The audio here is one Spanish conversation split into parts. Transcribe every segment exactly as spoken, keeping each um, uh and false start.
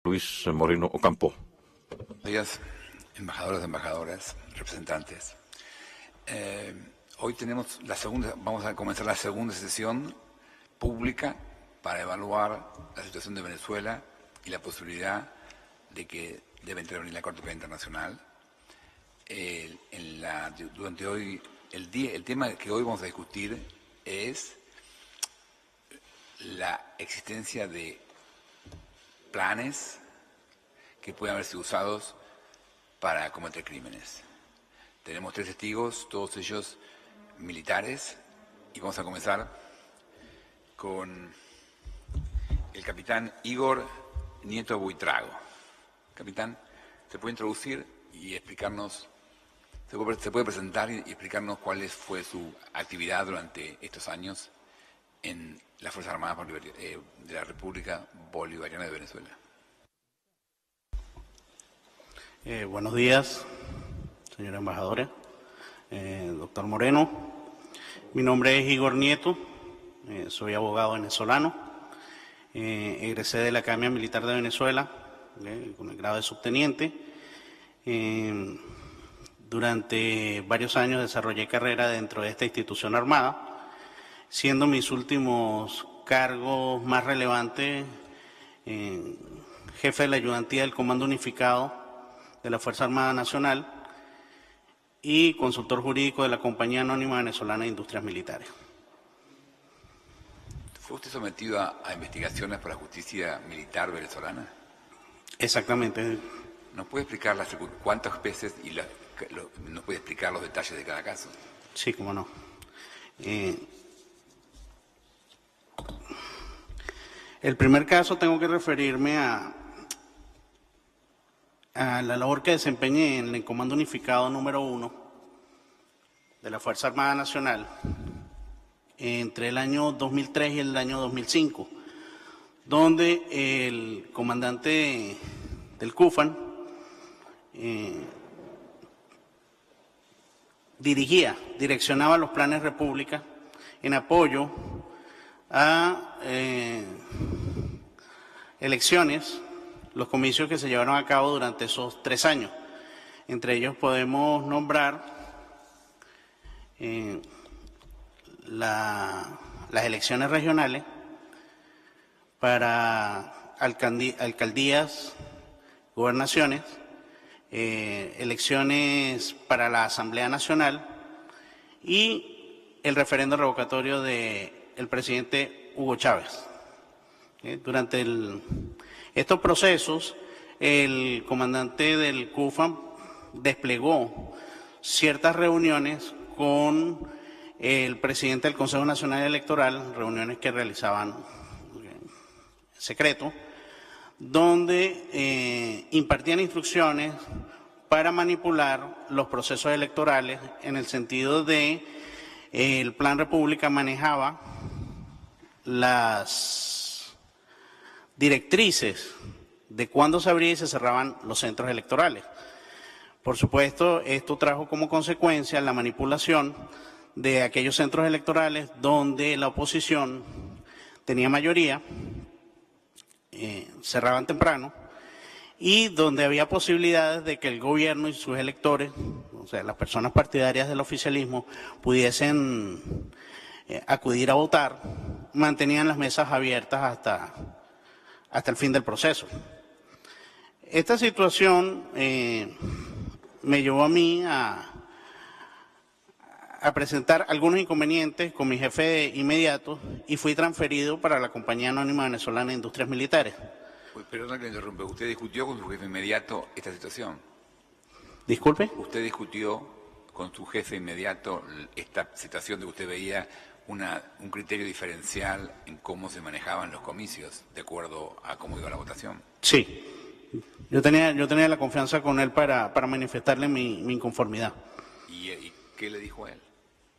Luis Moreno Ocampo. Buenos días, embajadores, embajadoras, representantes. Eh, hoy tenemos la segunda, vamos a comenzar la segunda sesión pública para evaluar la situación de Venezuela y la posibilidad de que debe intervenir la Corte Penal Internacional. Eh, en la, durante hoy, el, día, el tema que hoy vamos a discutir es la existencia de planes que pueden haber sido usados para cometer crímenes. Tenemos tres testigos, todos ellos militares, y vamos a comenzar con el capitán Igor Nieto Buitrago. Capitán, ¿se puede introducir y explicarnos, se puede, se puede presentar y explicarnos cuál fue su actividad durante estos años en las Fuerzas Armadas de la República Bolivariana de Venezuela? Eh, buenos días, señora embajadora, eh, doctor Moreno. Mi nombre es Igor Nieto, eh, soy abogado venezolano, eh, egresé de la Academia Militar de Venezuela eh, con el grado de subteniente. Eh, durante varios años desarrollé carrera dentro de esta institución armada, siendo mis últimos cargos más relevantes eh, jefe de la ayudantía del Comando Unificado de la Fuerza Armada Nacional y consultor jurídico de la Compañía Anónima Venezolana de Industrias Militares. ¿Fue usted sometido a, a investigaciones por la justicia militar venezolana? Exactamente. ¿Nos puede explicar las, cuántas veces y la, lo, nos puede explicar los detalles de cada caso? Sí, cómo no. Eh, el primer caso tengo que referirme a a la labor que desempeñé en el Comando Unificado número uno de la Fuerza Armada Nacional entre el año dos mil tres y el año dos mil cinco, donde el comandante del CUFAN eh, dirigía, direccionaba los planes República en apoyo a eh, elecciones, los comicios que se llevaron a cabo durante esos tres años. Entre ellos podemos nombrar eh, la, las elecciones regionales para alcaldí, alcaldías, gobernaciones, eh, elecciones para la Asamblea Nacional y el referendo revocatorio del presidente Hugo Chávez. Eh, durante el... Estos procesos, el comandante del CUFAN desplegó ciertas reuniones con el presidente del Consejo Nacional Electoral, reuniones que realizaban en secreto, donde eh, impartían instrucciones para manipular los procesos electorales en el sentido de eh, el Plan República manejaba las directrices de cuándo se abrían y se cerraban los centros electorales. Por supuesto, esto trajo como consecuencia la manipulación de aquellos centros electorales donde la oposición tenía mayoría, eh, cerraban temprano, y donde había posibilidades de que el gobierno y sus electores, o sea, las personas partidarias del oficialismo, pudiesen eh, acudir a votar, mantenían las mesas abiertas hasta... hasta el fin del proceso. Esta situación eh, me llevó a mí a, a presentar algunos inconvenientes con mi jefe inmediato y fui transferido para la Compañía Anónima Venezolana de Industrias Militares. Perdón que le interrumpa, ¿usted discutió con su jefe inmediato esta situación? ¿Disculpe? ¿Usted discutió con su jefe inmediato esta situación de que usted veía Una, un criterio diferencial en cómo se manejaban los comicios, de acuerdo a cómo iba la votación? Sí, yo tenía, yo tenía la confianza con él para, para manifestarle mi, mi inconformidad. ¿Y, ¿Y qué le dijo a él?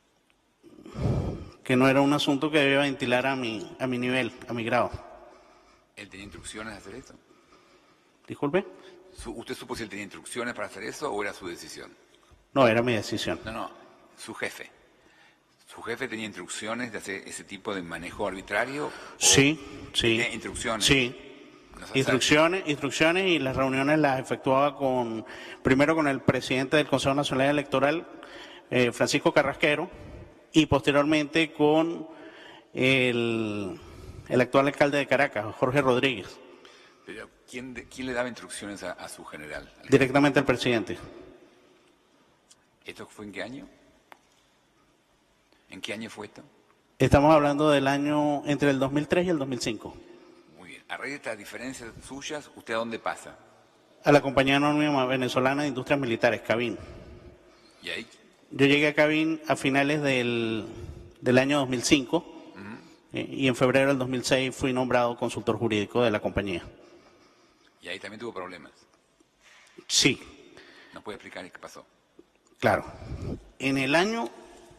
Que no era un asunto que debía ventilar a mi, a mi nivel, a mi grado. ¿Él tenía instrucciones de hacer eso? ¿Disculpe? ¿Usted supo si él tenía instrucciones para hacer eso o era su decisión? No, era mi decisión. No, no, su jefe. ¿Su jefe tenía instrucciones de hacer ese tipo de manejo arbitrario? Sí, sí. ¿Tenía instrucciones? Sí. Instrucciones, instrucciones y las reuniones las efectuaba con, primero con el presidente del Consejo Nacional Electoral, eh, Francisco Carrasquero, y posteriormente con el, el actual alcalde de Caracas, Jorge Rodríguez. Pero ¿quién, de, quién le daba instrucciones a, a su general? Directamente al presidente. ¿Esto fue en qué año? ¿En qué año fue esto? Estamos hablando del año entre el dos mil tres y el dos mil cinco. Muy bien. A raíz de estas diferencias suyas, ¿usted a dónde pasa? A la Compañía Anónima Venezolana de Industrias Militares, CAVIN. ¿Y ahí? Yo llegué a CAVIN a finales del, del año dos mil cinco uh-huh. eh, y en febrero del dos mil seis fui nombrado consultor jurídico de la compañía. ¿Y ahí también tuvo problemas? Sí. ¿Nos puede explicar qué pasó? Claro. En el año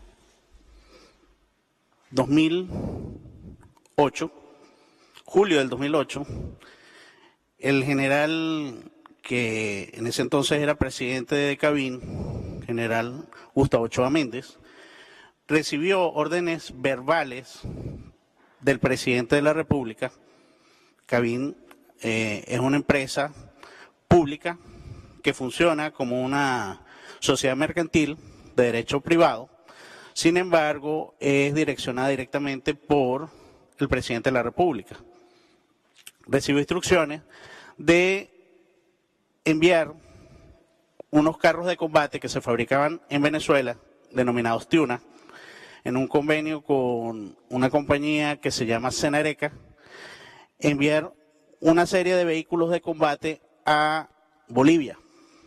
dos mil ocho, julio del dos mil ocho, el general que en ese entonces era presidente de CAVIN, general Gustavo Ochoa Méndez, recibió órdenes verbales del presidente de la República. CAVIN eh, es una empresa pública que funciona como una sociedad mercantil de derecho privado. Sin embargo, es direccionada directamente por el presidente de la República. Recibió instrucciones de enviar unos carros de combate que se fabricaban en Venezuela, denominados Tiuna, en un convenio con una compañía que se llama Senareca, enviar una serie de vehículos de combate a Bolivia.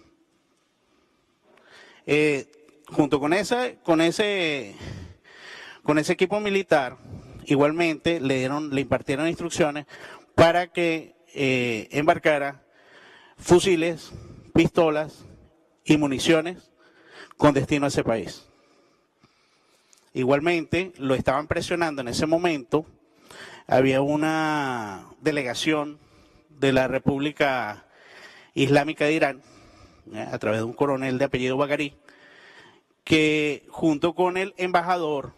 Eh, junto con ese, con ese, con ese equipo militar, igualmente le dieron, le impartieron instrucciones para que eh, embarcara fusiles, pistolas y municiones con destino a ese país. Igualmente lo estaban presionando en ese momento. Había una delegación de la República Islámica de Irán, ¿eh? a través de un coronel de apellido Bagarí, que junto con el embajador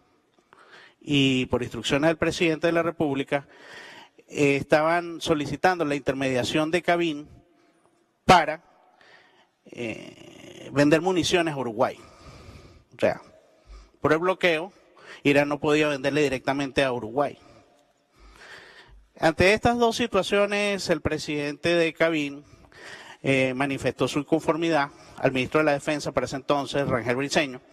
y por instrucciones del presidente de la República eh, estaban solicitando la intermediación de CAVIN para eh, vender municiones a Uruguay. O sea, por el bloqueo, Irán no podía venderle directamente a Uruguay. Ante estas dos situaciones, el presidente de CAVIN eh, manifestó su inconformidad al ministro de la Defensa para ese entonces, Rangel Briceño,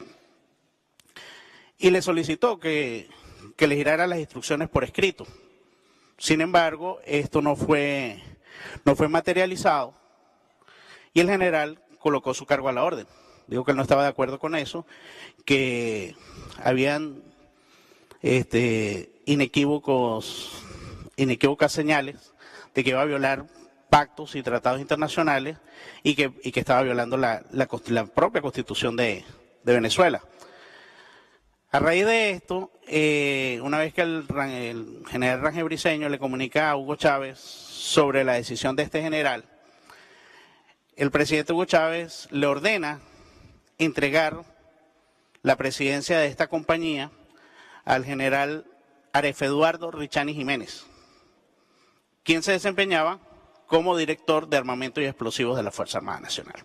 y le solicitó que, que le girara las instrucciones por escrito. Sin embargo, esto no fue, no fue materializado y el general colocó su cargo a la orden. Dijo que él no estaba de acuerdo con eso, que habían este, inequívocos, inequívocas señales de que iba a violar pactos y tratados internacionales y que, y que estaba violando la, la, la propia Constitución de, de Venezuela. A raíz de esto, eh, una vez que el, el general Rangel Briceño le comunica a Hugo Chávez sobre la decisión de este general, el presidente Hugo Chávez le ordena entregar la presidencia de esta compañía al general Aref Eduardo Richani Jiménez, quien se desempeñaba como director de armamento y explosivos de la Fuerza Armada Nacional.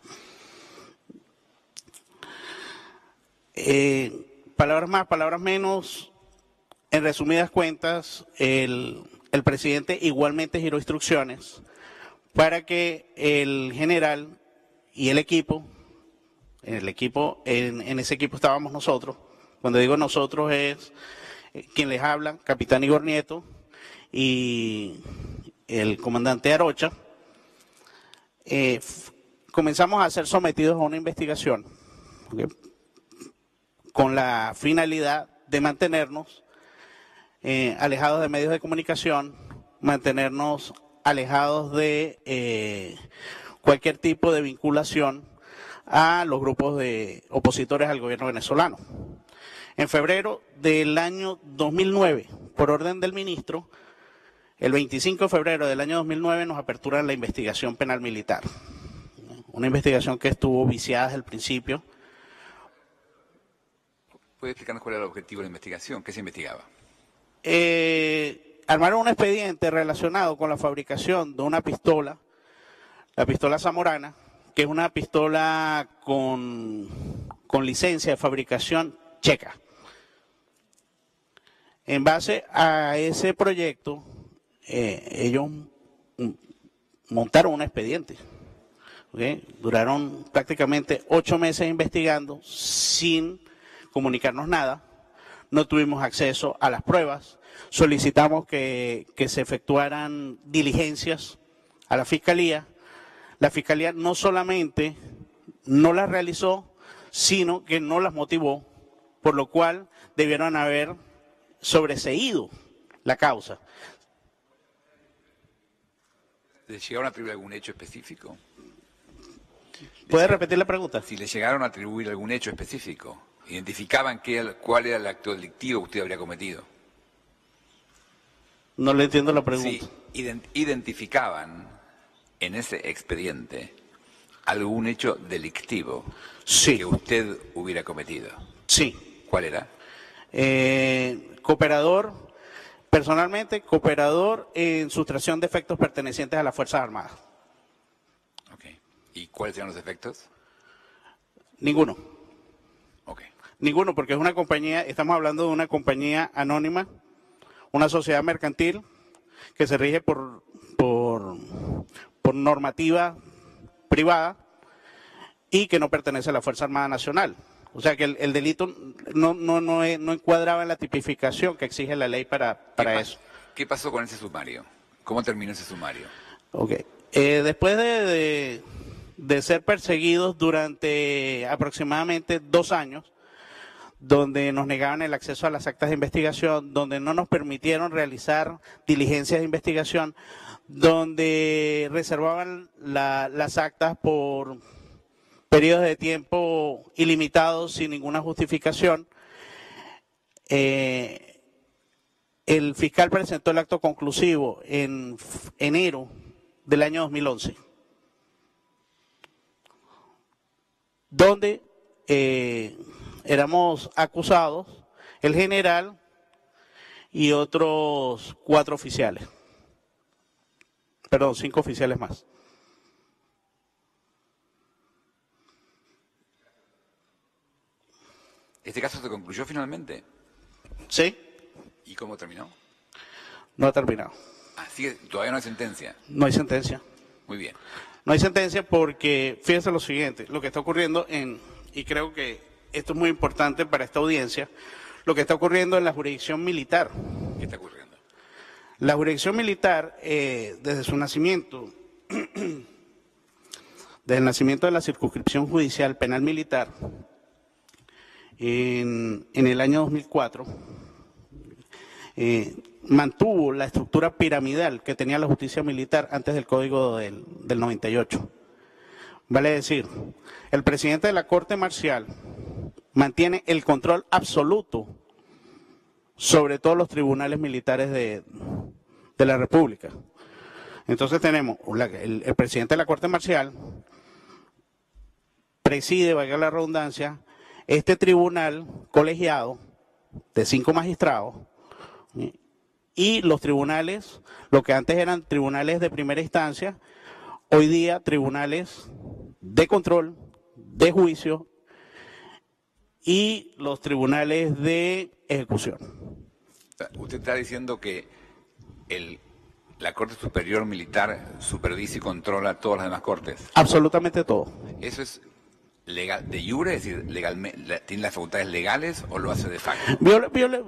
Eh, palabras más, palabras menos, en resumidas cuentas, el, el presidente igualmente giró instrucciones para que el general y el equipo, en el equipo, en, en ese equipo estábamos nosotros, cuando digo nosotros es eh, quien les habla, capitán Igor Nieto y el comandante Arocha, eh, comenzamos a ser sometidos a una investigación, ¿okay?, con la finalidad de mantenernos eh, alejados de medios de comunicación, mantenernos alejados de eh, cualquier tipo de vinculación a los grupos de opositores al gobierno venezolano. En febrero del año dos mil nueve, por orden del ministro, el veinticinco de febrero del año dos mil nueve nos aperturan la investigación penal militar. Una investigación que estuvo viciada desde el principio. ¿Puede explicarnos cuál era el objetivo de la investigación? ¿Qué se investigaba? Eh, armaron un expediente relacionado con la fabricación de una pistola, la pistola Zamorana, que es una pistola con, con licencia de fabricación checa. En base a ese proyecto, eh, ellos montaron un expediente. ¿Okay? Duraron prácticamente ocho meses investigando sin comunicarnos nada. No tuvimos acceso a las pruebas. Solicitamos que, que se efectuaran diligencias a la Fiscalía. La Fiscalía no solamente no las realizó, sino que no las motivó, por lo cual debieron haber sobreseído la causa. ¿Les llegaron a atribuir algún hecho específico? ¿Puede repetir la pregunta? Si le llegaron a atribuir algún hecho específico, ¿identificaban qué, cuál era el acto delictivo que usted habría cometido? No le entiendo la pregunta. Sí, identificaban en ese expediente algún hecho delictivo sí. que usted hubiera cometido. Sí. ¿Cuál era? Eh, cooperador, personalmente, cooperador en sustracción de efectos pertenecientes a las Fuerzas Armadas. ¿Y cuáles eran los efectos? Ninguno. Okay. Ninguno, porque es una compañía, estamos hablando de una compañía anónima, una sociedad mercantil que se rige por, por, por normativa privada y que no pertenece a la Fuerza Armada Nacional. O sea que el, el delito no, no, no, es, no encuadraba en la tipificación que exige la ley para, para ¿Qué eso. ¿Qué pasó con ese sumario? ¿Cómo terminó ese sumario? Okay. Eh, después de... de de ser perseguidos durante aproximadamente dos años, donde nos negaban el acceso a las actas de investigación, donde no nos permitieron realizar diligencias de investigación, donde reservaban la, las actas por periodos de tiempo ilimitados sin ninguna justificación. Eh, el fiscal presentó el acto conclusivo en enero del año dos mil once. Donde eh, éramos acusados el general y otros cuatro oficiales, perdón, cinco oficiales más. ¿Este caso se concluyó finalmente? Sí. ¿Y cómo terminó? No ha terminado. Así que todavía no hay sentencia. No hay sentencia. Muy bien. No hay sentencia porque, fíjense lo siguiente, lo que está ocurriendo en, y creo que esto es muy importante para esta audiencia, lo que está ocurriendo en la jurisdicción militar. ¿Qué está ocurriendo? La jurisdicción militar, eh, desde su nacimiento, desde el nacimiento de la circunscripción judicial penal militar, en, en el año dos mil cuatro, eh, mantuvo la estructura piramidal que tenía la justicia militar antes del Código del, del noventa y ocho. Vale decir, el presidente de la Corte Marcial mantiene el control absoluto sobre todos los tribunales militares de, de la República. Entonces tenemos la, el, el presidente de la Corte Marcial preside, valga la redundancia, este tribunal colegiado de cinco magistrados, y los tribunales, lo que antes eran tribunales de primera instancia, hoy día tribunales de control, de juicio y los tribunales de ejecución. Usted está diciendo que el, la Corte Superior Militar supervisa y controla todas las demás cortes. Absolutamente todo. ¿Eso es legal, de jure, es decir, legalmente, tiene las facultades legales o lo hace de facto? Viole, viole,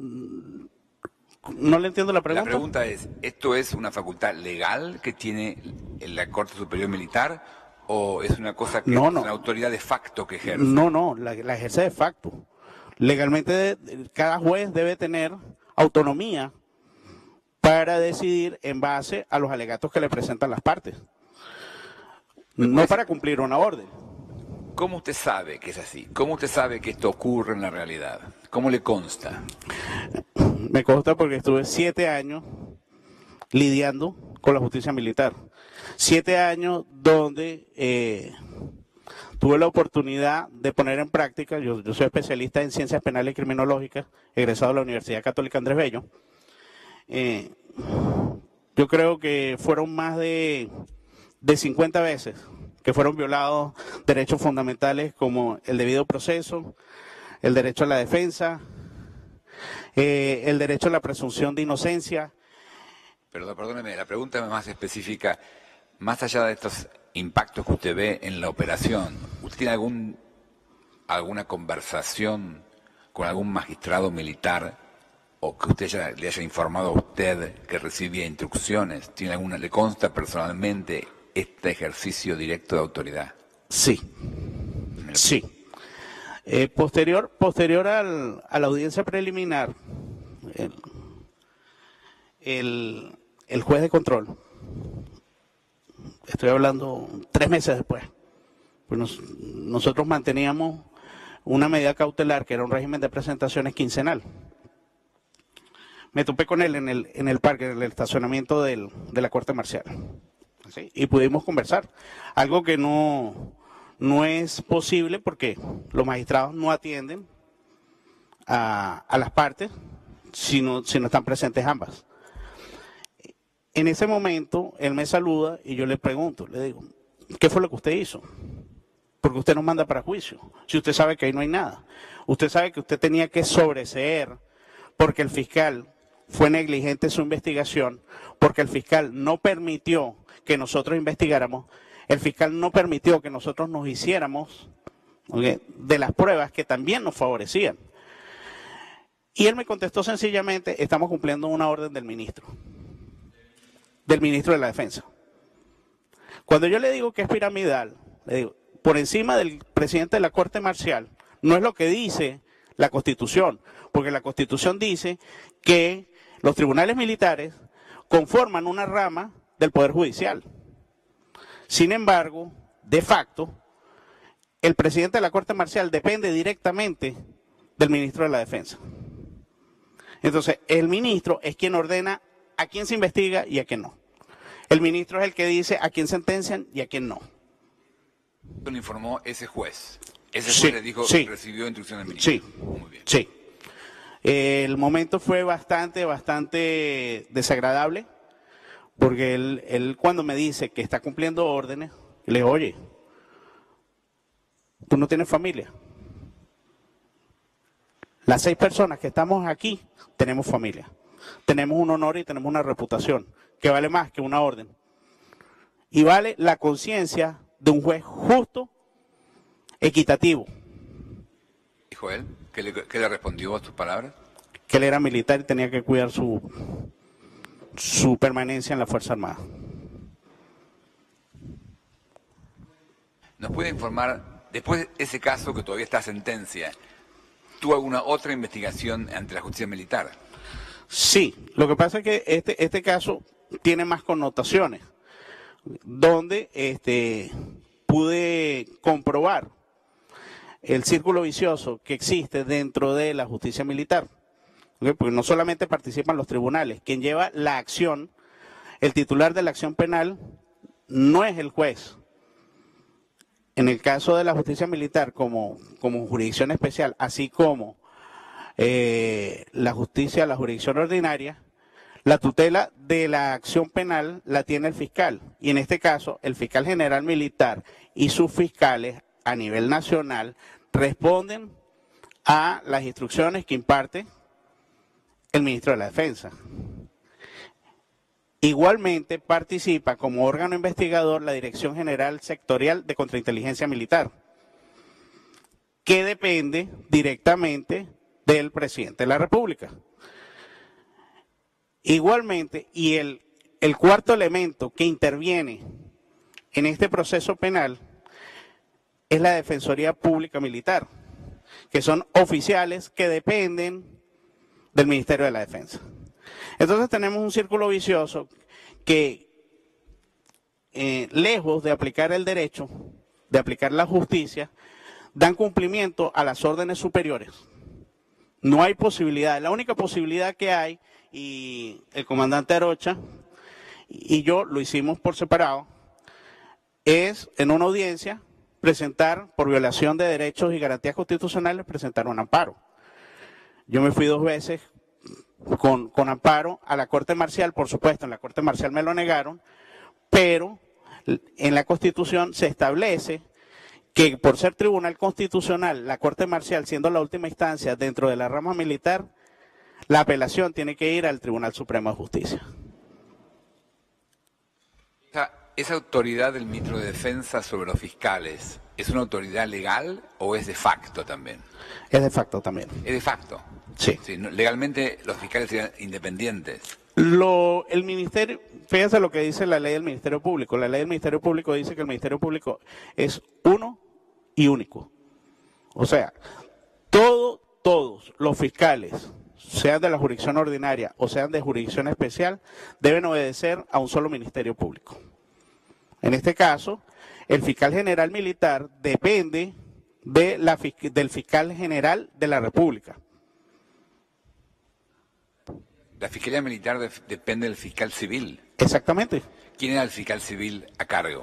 no le entiendo la pregunta. La pregunta es, ¿esto es una facultad legal que tiene la Corte Superior Militar o es una cosa que no, es no. una autoridad de facto que ejerce? No, no, la, la ejerce de facto. Legalmente cada juez debe tener autonomía para decidir en base a los alegatos que le presentan las partes. No para cumplir una orden. ¿Cómo usted sabe que es así? ¿Cómo usted sabe que esto ocurre en la realidad? ¿Cómo le consta? Me consta porque estuve siete años lidiando con la justicia militar. Siete años donde eh, tuve la oportunidad de poner en práctica, yo, yo soy especialista en ciencias penales y criminológicas, egresado de la Universidad Católica Andrés Bello, eh, yo creo que fueron más de, de cincuenta veces que fueron violados derechos fundamentales como el debido proceso, el derecho a la defensa, eh, el derecho a la presunción de inocencia. Perdón, perdóneme, la pregunta más específica, más allá de estos impactos que usted ve en la operación, ¿usted tiene algún, alguna conversación con algún magistrado militar o que usted ya le haya informado a usted que recibía instrucciones? ¿Tiene alguna, le consta personalmente este ejercicio directo de autoridad? Sí, sí. Eh, posterior posterior al, a la audiencia preliminar, el, el, el juez de control, estoy hablando tres meses después, pues nos, nosotros manteníamos una medida cautelar que era un régimen de presentaciones quincenal. Me topé con él en el, en el parque, en el estacionamiento del, de la Corte Marcial. ¿Sí? Y pudimos conversar, algo que no, no es posible porque los magistrados no atienden a, a las partes si no, si no están presentes ambas. En ese momento, él me saluda y yo le pregunto, le digo, ¿qué fue lo que usted hizo? Porque usted nos manda para juicio, si usted sabe que ahí no hay nada. Usted sabe que usted tenía que sobreseer porque el fiscal fue negligente en su investigación, porque el fiscal no permitió que nosotros investigáramos, el fiscal no permitió que nosotros nos hiciéramos, ¿okay?, de las pruebas que también nos favorecían. Y él me contestó sencillamente, estamos cumpliendo una orden del ministro, del ministro de la Defensa. Cuando yo le digo que es piramidal, le digo, por encima del presidente de la Corte Marcial, no es lo que dice la Constitución, porque la Constitución dice que los tribunales militares conforman una rama del Poder Judicial. Sin embargo, de facto, el presidente de la Corte Marcial depende directamente del ministro de la Defensa. Entonces, el ministro es quien ordena a quién se investiga y a quién no. El ministro es el que dice a quién sentencian y a quién no. Lo informó ese juez. Ese juez Sí, le dijo sí, que recibió instrucciones del ministro. Sí, Muy bien. sí. Eh, el momento fue bastante, bastante desagradable, porque él, él cuando me dice que está cumpliendo órdenes, le digo, oye, tú no tienes familia. Las seis personas que estamos aquí tenemos familia. Tenemos un honor y tenemos una reputación que vale más que una orden. Y vale la conciencia de un juez justo, equitativo. ¿Dijo él? ¿Qué le, qué le respondió a tus palabras? Que él era militar y tenía que cuidar su, su permanencia en la Fuerza Armada. ¿Nos puede informar, después de ese caso que todavía está sentencia, ¿tuvo alguna otra investigación ante la justicia militar? Sí, lo que pasa es que este, este caso tiene más connotaciones, donde este, pude comprobar el círculo vicioso que existe dentro de la justicia militar. ¿Okay? Porque no solamente participan los tribunales, quien lleva la acción, el titular de la acción penal no es el juez. En el caso de la justicia militar, como, como jurisdicción especial, así como eh, la justicia, la jurisdicción ordinaria, la tutela de la acción penal la tiene el fiscal. Y en este caso, el fiscal general militar y sus fiscales a nivel nacional responden a las instrucciones que imparte el ministro de la Defensa. Igualmente participa como órgano investigador la Dirección General Sectorial de Contrainteligencia Militar, que depende directamente del presidente de la República. Igualmente, y el, el cuarto elemento que interviene en este proceso penal es la Defensoría Pública Militar, que son oficiales que dependen del Ministerio de la Defensa. Entonces tenemos un círculo vicioso que, eh, lejos de aplicar el derecho, de aplicar la justicia, dan cumplimiento a las órdenes superiores. No hay posibilidad, la única posibilidad que hay, y el comandante Arocha y yo lo hicimos por separado, es en una audiencia presentar, por violación de derechos y garantías constitucionales, presentar un amparo. Yo me fui dos veces con, con amparo a la Corte Marcial, por supuesto, en la Corte Marcial me lo negaron, pero en la Constitución se establece que por ser tribunal constitucional, la Corte Marcial siendo la última instancia dentro de la rama militar, la apelación tiene que ir al Tribunal Supremo de Justicia. Esa, esa autoridad del ministro de Defensa sobre los fiscales, ¿es una autoridad legal o es de facto también? Es de facto también. Es de facto. Sí. Sí, no, legalmente los fiscales serían independientes. Lo, el ministerio, fíjense lo que dice la ley del Ministerio Público. La ley del Ministerio Público dice que el Ministerio Público es uno y único. O sea, todo, todos los fiscales, sean de la jurisdicción ordinaria o sean de jurisdicción especial, deben obedecer a un solo Ministerio Público. En este caso, el fiscal general militar depende de la, del fiscal general de la República. La Fiscalía Militar de, depende del fiscal civil. Exactamente. ¿Quién era el fiscal civil a cargo?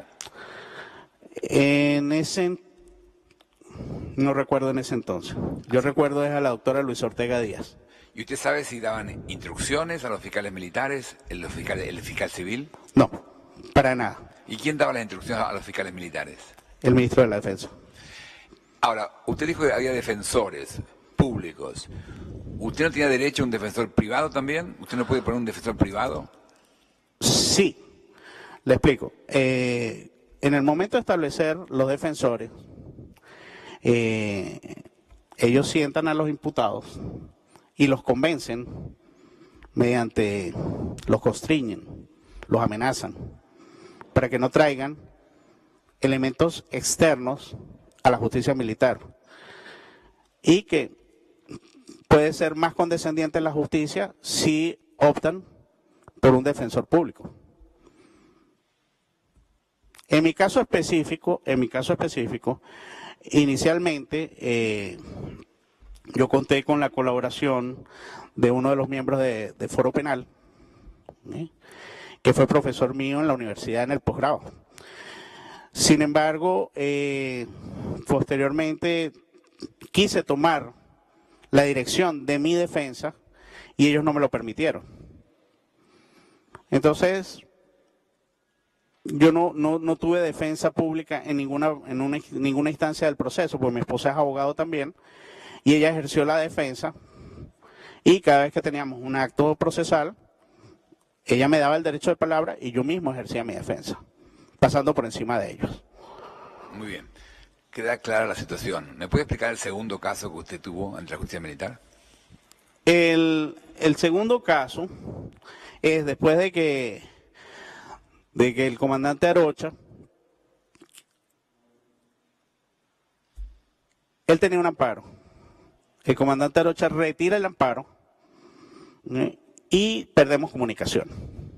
En ese, no recuerdo en ese entonces. Yo recuerdo es a la doctora Luisa Ortega Díaz. ¿Y usted sabe si daban instrucciones a los fiscales militares, el, los fiscales, el fiscal civil? No, para nada. ¿Y quién daba las instrucciones a los fiscales militares? El ministro de la Defensa. Ahora, usted dijo que había defensores públicos. ¿Usted no tiene derecho a un defensor privado también? ¿Usted no puede poner un defensor privado? Sí, le explico. Eh, en el momento de establecer los defensores, eh, ellos sientan a los imputados y los convencen mediante, los constriñen, los amenazan, para que no traigan elementos externos a la justicia militar y que puede ser más condescendiente la justicia si optan por un defensor público. En mi caso específico, en mi caso específico, inicialmente eh, yo conté con la colaboración de uno de los miembros de, de Foro Penal, ¿eh? que fue profesor mío en la universidad en el posgrado. Sin embargo, eh, posteriormente quise tomar la dirección de mi defensa y ellos no me lo permitieron. Entonces, yo no, no, no tuve defensa pública en ninguna, en una, ninguna instancia del proceso, porque mi esposa es abogado también, y ella ejerció la defensa, y cada vez que teníamos un acto procesal, ella me daba el derecho de palabra y yo mismo ejercía mi defensa, pasando por encima de ellos. Muy bien. Queda clara la situación. ¿Me puede explicar el segundo caso que usted tuvo ante la justicia militar? El, el segundo caso es después de que, de que el comandante Arocha, él tenía un amparo. El comandante Arocha retira el amparo, ¿eh? y perdemos comunicación.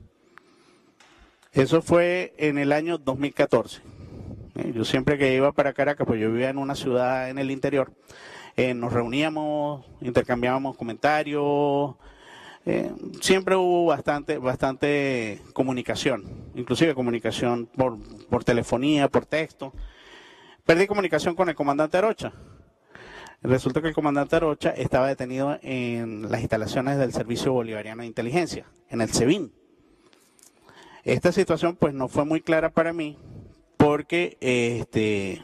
Eso fue en el año dos mil catorce. Yo siempre que iba para Caracas, pues yo vivía en una ciudad en el interior, eh, nos reuníamos, intercambiábamos comentarios, eh, siempre hubo bastante, bastante comunicación, inclusive comunicación por, por telefonía, por texto. Perdí comunicación con el comandante Arocha. Resulta que el comandante Arocha estaba detenido en las instalaciones del Servicio Bolivariano de Inteligencia, en el SEBIN. Esta situación pues no fue muy clara para mí, porque este,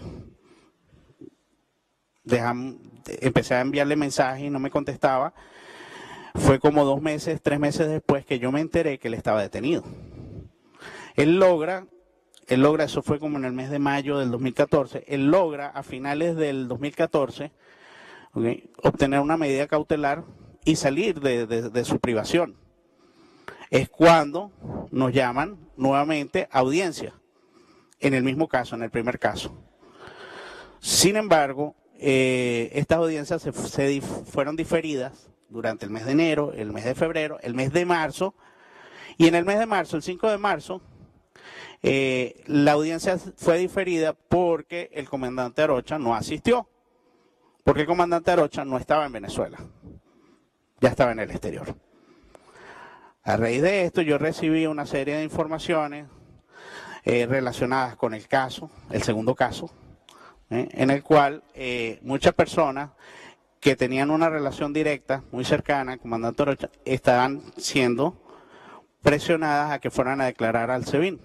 dejam, empecé a enviarle mensajes y no me contestaba. Fue como dos meses, tres meses después que yo me enteré que él estaba detenido. Él logra, él logra, eso fue como en el mes de mayo del dos mil catorce, él logra a finales del dos mil catorce okay, obtener una medida cautelar y salir de, de, de su privación. Es cuando nos llaman nuevamente a audiencia. En el mismo caso, en el primer caso. Sin embargo, eh, estas audiencias se, se fueron diferidas durante el mes de enero, el mes de febrero, el mes de marzo, y en el mes de marzo, el cinco de marzo, eh, la audiencia fue diferida porque el comandante Arocha no asistió, porque el comandante Arocha no estaba en Venezuela, ya estaba en el exterior. A raíz de esto yo recibí una serie de informaciones Eh, relacionadas con el caso, el segundo caso, eh, en el cual eh, muchas personas que tenían una relación directa, muy cercana, el comandante Orocha, estaban siendo presionadas a que fueran a declarar al SEBIN.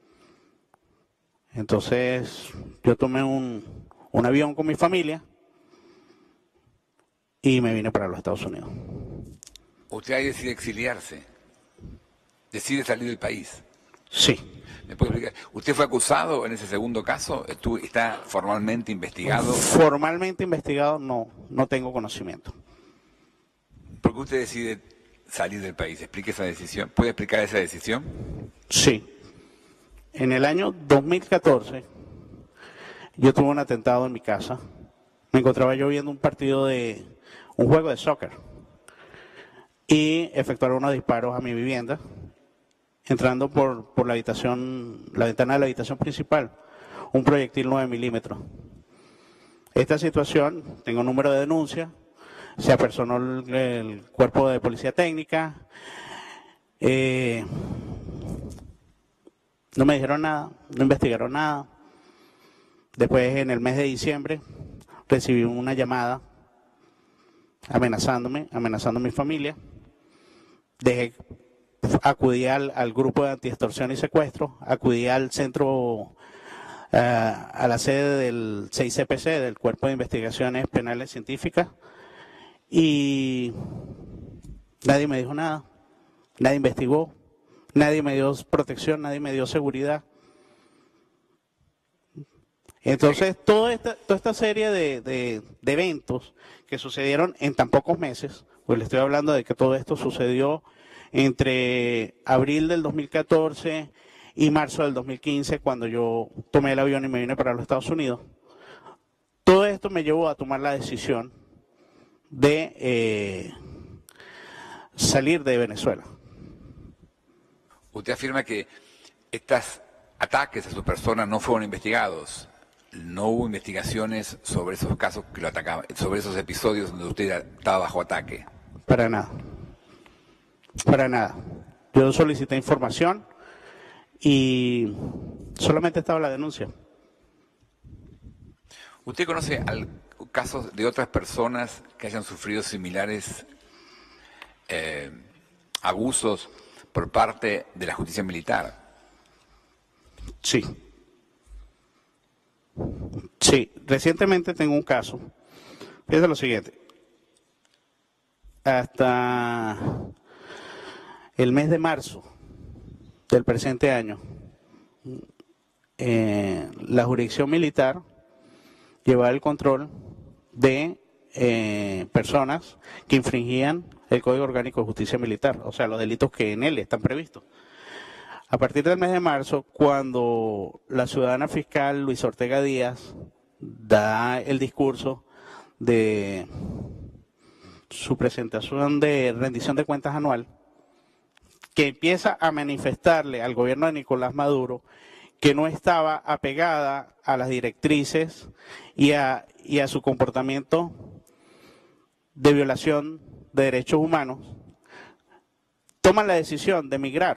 Entonces, yo tomé un, un avión con mi familia y me vine para los Estados Unidos. Usted ahí decide exiliarse, decide salir del país. Sí. ¿Me puede explicar? ¿Usted fue acusado en ese segundo caso? ¿Estuvo, ¿Está formalmente investigado? Formalmente investigado no, no tengo conocimiento. ¿Por qué usted decide salir del país? Explique esa decisión. ¿Puede explicar esa decisión? Sí. En el año dos mil catorce, yo tuve un atentado en mi casa. Me encontraba yo viendo un partido de, un juego de soccer. Y efectuaron unos disparos a mi vivienda, entrando por, por la habitación, la ventana de la habitación principal, un proyectil nueve milímetros. Esta situación, tengo un número de denuncia, se apersonó el, el cuerpo de policía técnica, eh, no me dijeron nada, no investigaron nada. Después, en el mes de diciembre, recibí una llamada amenazándome, amenazando a mi familia. Dejé, acudí al, al grupo de antiextorsión y secuestro, acudí al centro, uh, a la sede del seis C P C, del Cuerpo de Investigaciones Penales Científicas, y nadie me dijo nada, nadie investigó, nadie me dio protección, nadie me dio seguridad. Entonces, toda esta, toda esta serie de, de, de eventos que sucedieron en tan pocos meses, pues le estoy hablando de que todo esto sucedió entre abril del dos mil catorce y marzo del dos mil quince, cuando yo tomé el avión y me vine para los Estados Unidos. Todo esto me llevó a tomar la decisión de eh, salir de Venezuela. Usted afirma que estos ataques a su persona no fueron investigados. No hubo investigaciones sobre esos casos que lo atacaban, sobre esos episodios donde usted estaba bajo ataque. Para nada. Para nada. Yo solicité información y solamente estaba la denuncia. ¿Usted conoce al, casos de otras personas que hayan sufrido similares eh, abusos por parte de la justicia militar? Sí. Sí, recientemente tengo un caso. Fíjate lo siguiente. Hasta el mes de marzo del presente año, eh, la jurisdicción militar llevaba el control de eh, personas que infringían el Código Orgánico de Justicia Militar, o sea, los delitos que en él están previstos. A partir del mes de marzo, cuando la ciudadana fiscal Luis Ortega Díaz da el discurso de su presentación de rendición de cuentas anual, que empieza a manifestarle al gobierno de Nicolás Maduro que no estaba apegada a las directrices y a, y a su comportamiento de violación de derechos humanos, toman la decisión de emigrar.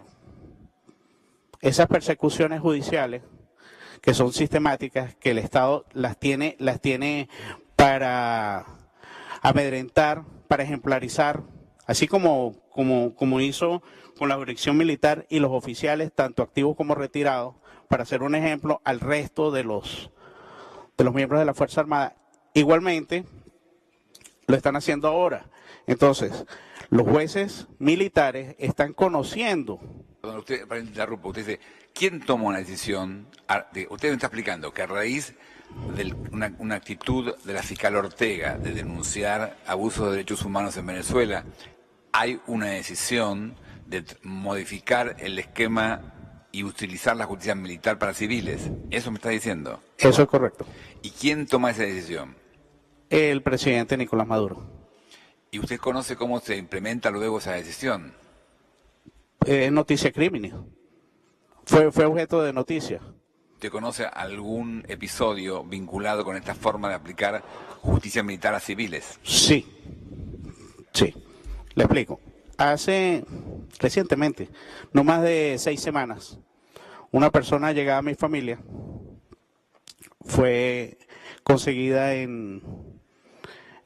Esas persecuciones judiciales, que son sistemáticas, que el Estado las tiene, las tiene para amedrentar, para ejemplarizar, así como, como, como hizo con la jurisdicción militar y los oficiales, tanto activos como retirados, para hacer un ejemplo al resto de los, de los miembros de la Fuerza Armada. Igualmente, lo están haciendo ahora. Entonces, los jueces militares están conociendo. Perdón, usted, para interrumpir, usted dice, ¿quién toma una decisión? Usted me está explicando que a raíz de una, una actitud de la fiscal Ortega de denunciar abusos de derechos humanos en Venezuela, hay una decisión de modificar el esquema y utilizar la justicia militar para civiles. ¿Eso me está diciendo? Eso es correcto. ¿Y quién toma esa decisión? El presidente Nicolás Maduro. ¿Y usted conoce cómo se implementa luego esa decisión? Es eh, noticia crímenes. Fue, fue objeto de noticia. ¿Usted conoce algún episodio vinculado con esta forma de aplicar justicia militar a civiles? Sí. Sí. Le explico. Hace, recientemente, no más de seis semanas, una persona llegada a mi familia fue conseguida en,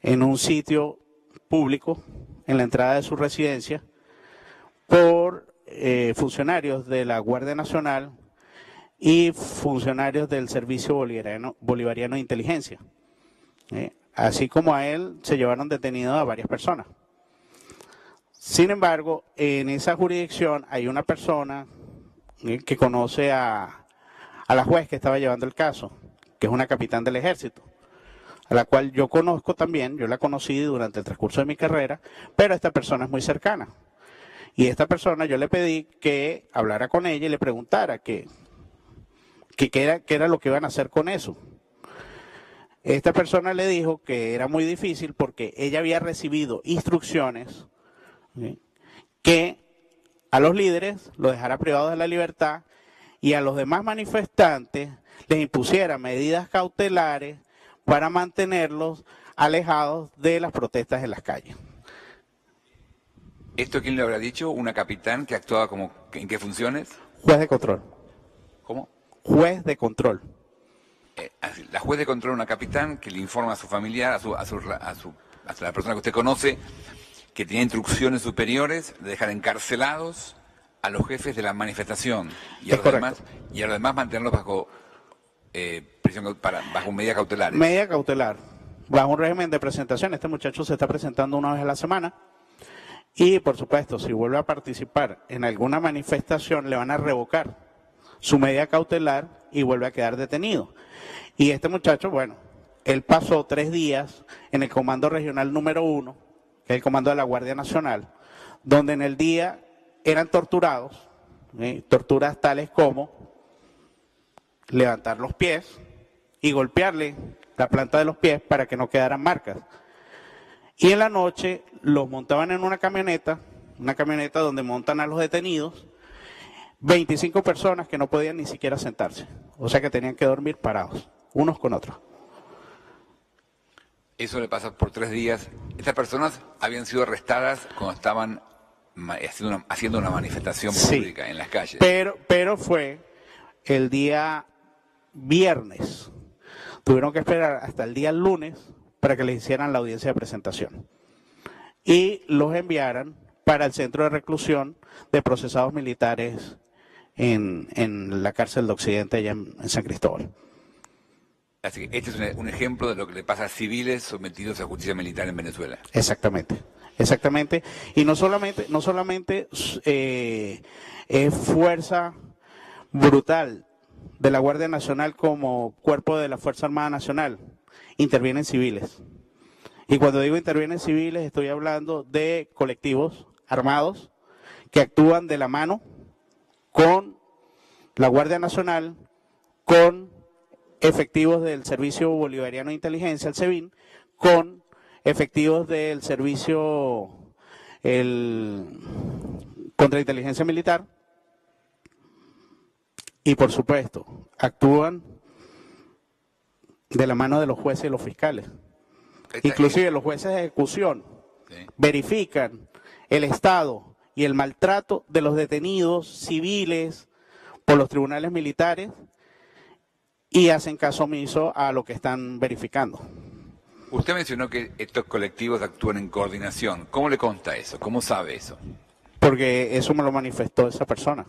en un sitio público, en la entrada de su residencia, por eh, funcionarios de la Guardia Nacional y funcionarios del Servicio Bolivariano, Bolivariano de Inteligencia. ¿eh? Así como a él se llevaron detenidos a varias personas. Sin embargo, en esa jurisdicción hay una persona ¿eh? que conoce a, a la juez que estaba llevando el caso, que es una capitán del ejército, a la cual yo conozco también, yo la conocí durante el transcurso de mi carrera, pero esta persona es muy cercana. Y esta persona yo le pedí que hablara con ella y le preguntara que, que, que era, qué era lo que iban a hacer con eso. Esta persona le dijo que era muy difícil porque ella había recibido instrucciones ¿sí? que a los líderes los dejara privados de la libertad y a los demás manifestantes les impusiera medidas cautelares para mantenerlos alejados de las protestas en las calles. ¿Esto quién le habrá dicho? ¿Una capitán que actuaba como, en qué funciones? Juez de control. ¿Cómo? Juez de control. Eh, la juez de control, una capitán que le informa a su familiar, a, su, a, su, a, su, a la persona que usted conoce, que tenía instrucciones superiores de dejar encarcelados a los jefes de la manifestación y a, los demás, y a los demás mantenerlos bajo eh, prisión para, bajo medida cautelar. Medida cautelar, bajo un régimen de presentación. Este muchacho se está presentando una vez a la semana y, por supuesto, si vuelve a participar en alguna manifestación, le van a revocar su medida cautelar y vuelve a quedar detenido. Y este muchacho, bueno, él pasó tres días en el Comando Regional número uno, que es el comando de la Guardia Nacional, donde en el día eran torturados, ¿eh? torturas tales como levantar los pies y golpearle la planta de los pies para que no quedaran marcas. Y en la noche los montaban en una camioneta, una camioneta donde montan a los detenidos, veinticinco personas que no podían ni siquiera sentarse, o sea que tenían que dormir parados, unos con otros. Eso le pasa por tres días. Estas personas habían sido arrestadas cuando estaban haciendo una, haciendo una manifestación pública sí, en las calles. Pero, pero fue el día viernes. Tuvieron que esperar hasta el día lunes para que les hicieran la audiencia de presentación. Y los enviaran para el centro de reclusión de procesados militares en, en la cárcel de Occidente, allá en, en San Cristóbal. Así que este es un, un ejemplo de lo que le pasa a civiles sometidos a justicia militar en Venezuela. Exactamente, exactamente. Y no solamente, no solamente eh, es fuerza brutal de la Guardia Nacional como cuerpo de la Fuerza Armada Nacional, intervienen civiles. Y cuando digo intervienen civiles, estoy hablando de colectivos armados que actúan de la mano con la Guardia Nacional, con efectivos del Servicio Bolivariano de Inteligencia, el SEBIN, con efectivos del Servicio el, Contrainteligencia Militar y, por supuesto, actúan de la mano de los jueces y los fiscales. Esta Inclusive es... los jueces de ejecución sí. verifican el estado y el maltrato de los detenidos civiles por los tribunales militares y hacen caso omiso a lo que están verificando. Usted mencionó que estos colectivos actúan en coordinación. ¿Cómo le consta eso? ¿Cómo sabe eso? Porque eso me lo manifestó esa persona.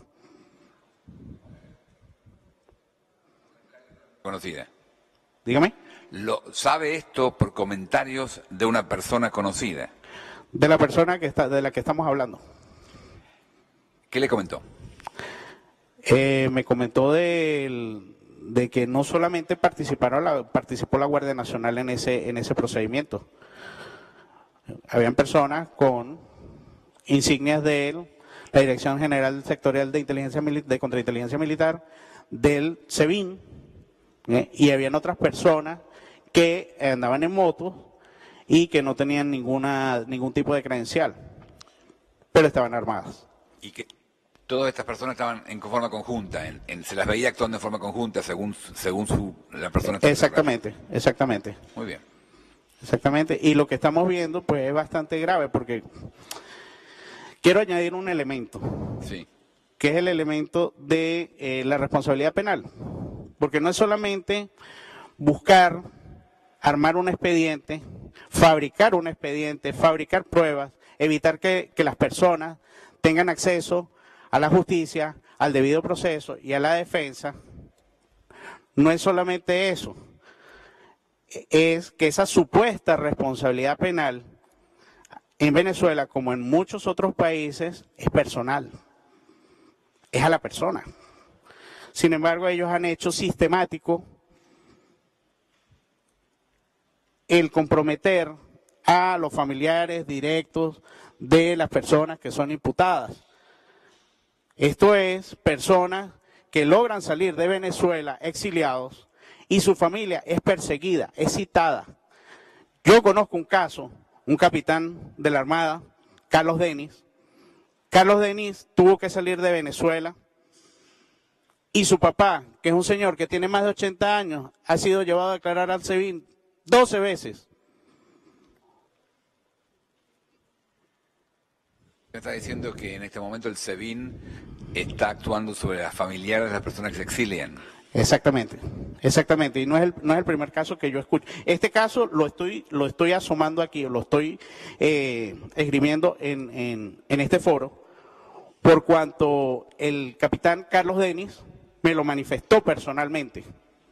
Conocida. Dígame. Lo sabe esto por comentarios de una persona conocida. De la persona que está, de la que estamos hablando. ¿Qué le comentó? Eh, me comentó del... de que no solamente participaron la, participó la Guardia Nacional en ese, en ese procedimiento. Habían personas con insignias de la Dirección General Sectorial de Inteligencia de Contrainteligencia Militar, del SEBIN, ¿eh? y habían otras personas que andaban en motos y que no tenían ninguna ningún tipo de credencial, pero estaban armadas. ¿Y que todas estas personas estaban en forma conjunta? En, en, ¿Se las veía actuando en forma conjunta según según su la persona? Exactamente, exactamente. Muy bien. Exactamente. Y lo que estamos viendo pues es bastante grave porque quiero añadir un elemento. Sí. Que es el elemento de eh, la responsabilidad penal. Porque no es solamente buscar armar un expediente, fabricar un expediente, fabricar pruebas, evitar que, que las personas tengan acceso a la justicia, al debido proceso y a la defensa. No es solamente eso, es que esa supuesta responsabilidad penal en Venezuela, como en muchos otros países, es personal, es a la persona. Sin embargo, ellos han hecho sistemático el comprometer a los familiares directos de las personas que son imputadas. Esto es, personas que logran salir de Venezuela exiliados y su familia es perseguida, es citada. Yo conozco un caso, un capitán de la Armada, Carlos Denis. Carlos Denis tuvo que salir de Venezuela y su papá, que es un señor que tiene más de ochenta años, ha sido llevado a declarar al SEBIN doce veces. Me está diciendo que en este momento el SEBIN está actuando sobre las familiares de las personas que se exilian. Exactamente, exactamente, y no es el, no es el primer caso que yo escucho. Este caso lo estoy, lo estoy asomando aquí, lo estoy eh, esgrimiendo en, en, en este foro, por cuanto el capitán Carlos Denis me lo manifestó personalmente.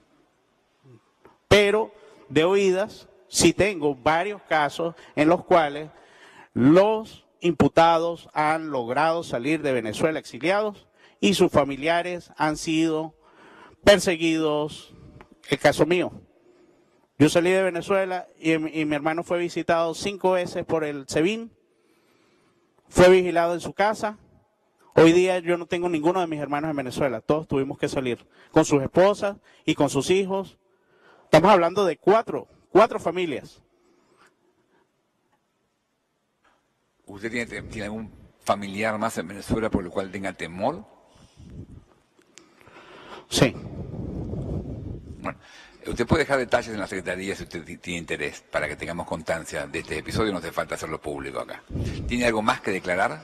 Pero de oídas sí tengo varios casos en los cuales los imputados han logrado salir de Venezuela exiliados y sus familiares han sido perseguidos. El caso mío, yo salí de Venezuela y, y mi hermano fue visitado cinco veces por el SEBIN, fue vigilado en su casa. Hoy día yo no tengo ninguno de mis hermanos en Venezuela, todos tuvimos que salir con sus esposas y con sus hijos. Estamos hablando de cuatro, cuatro familias. ¿Usted tiene, tiene algún familiar más en Venezuela por el cual tenga temor? Sí. Bueno, usted puede dejar detalles en la Secretaría si usted tiene interés, para que tengamos constancia de este episodio, no hace falta hacerlo público acá. ¿Tiene algo más que declarar?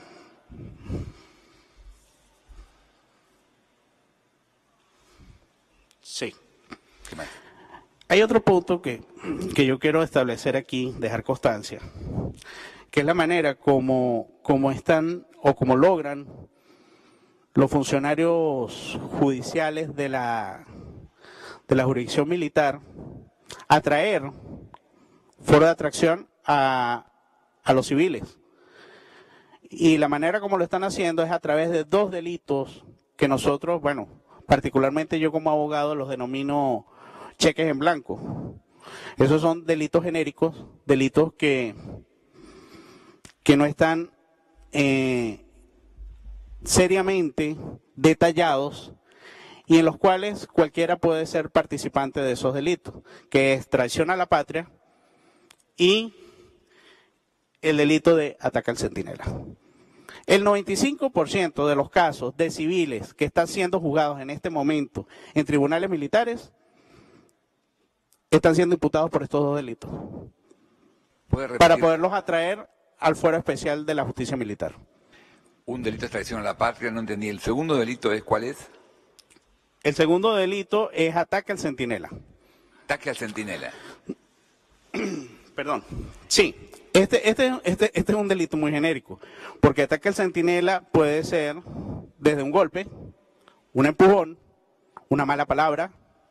Sí. ¿Qué más? Hay otro punto que, que yo quiero establecer aquí, dejar constancia, que es la manera como, como están o como logran los funcionarios judiciales de la, de la jurisdicción militar atraer, foro de atracción a, a los civiles. Y la manera como lo están haciendo es a través de dos delitos que nosotros, bueno, particularmente yo como abogado los denomino cheques en blanco. Esos son delitos genéricos, delitos que, que no están eh, seriamente detallados y en los cuales cualquiera puede ser participante de esos delitos, que es traición a la patria y el delito de ataque al centinela. El noventa y cinco por ciento de los casos de civiles que están siendo juzgados en este momento en tribunales militares están siendo imputados por estos dos delitos, para poderlos atraer al fuero especial de la justicia militar. Un delito es traición a la patria, no entendí. ¿El segundo delito es cuál es? El segundo delito es ataque al centinela. Ataque al centinela. Perdón. Sí, este, este, este, este es un delito muy genérico, porque ataque al centinela puede ser desde un golpe, un empujón, una mala palabra,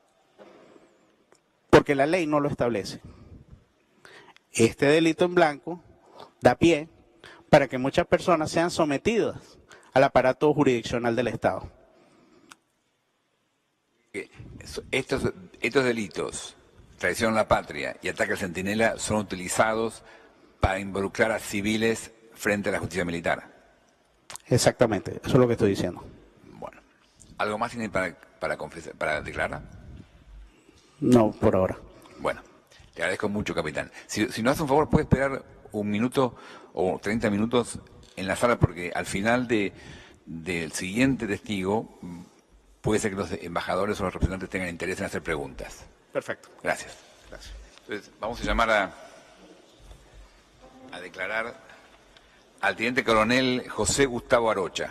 porque la ley no lo establece. Este delito en blanco da pie para que muchas personas sean sometidas al aparato jurisdiccional del Estado. Estos, estos delitos, traición a la patria y ataque al centinela, son utilizados para involucrar a civiles frente a la justicia militar. Exactamente, eso es lo que estoy diciendo. Bueno, ¿algo más tiene para, para, confesar, para declarar? No, por ahora. Bueno, le agradezco mucho, capitán. Si, si nos hace un favor, ¿puede esperar un minuto o treinta minutos en la sala? Porque al final de, del siguiente testigo puede ser que los embajadores o los representantes tengan interés en hacer preguntas. Perfecto. Gracias. Gracias. Entonces, vamos a llamar a, a declarar al teniente coronel José Gustavo Arocha.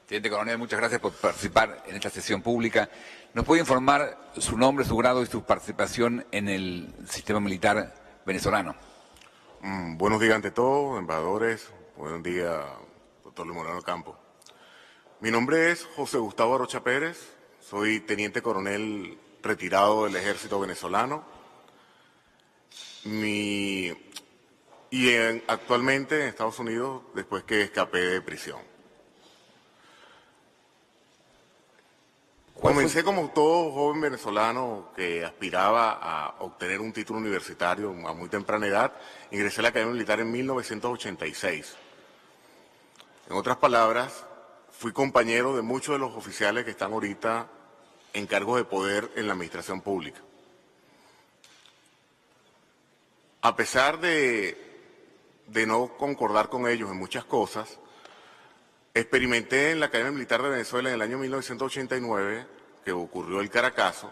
Teniente Coronel, muchas gracias por participar en esta sesión pública. ¿Nos puede informar su nombre, su grado y su participación en el sistema militar venezolano? Mm, buenos días ante todo, embajadores. Buenos días, doctor Luis Moreno Campo. Mi nombre es José Gustavo Arocha Pérez. Soy teniente coronel retirado del ejército venezolano. Mi, y en, actualmente en Estados Unidos, después que escapé de prisión. Comencé como todo joven venezolano que aspiraba a obtener un título universitario a muy temprana edad. Ingresé a la Academia Militar en mil novecientos ochenta y seis. En otras palabras, fui compañero de muchos de los oficiales que están ahorita en cargos de poder en la administración pública. A pesar de, de no concordar con ellos en muchas cosas, experimenté en la Academia Militar de Venezuela en el año mil novecientos ochenta y nueve, que ocurrió el Caracazo,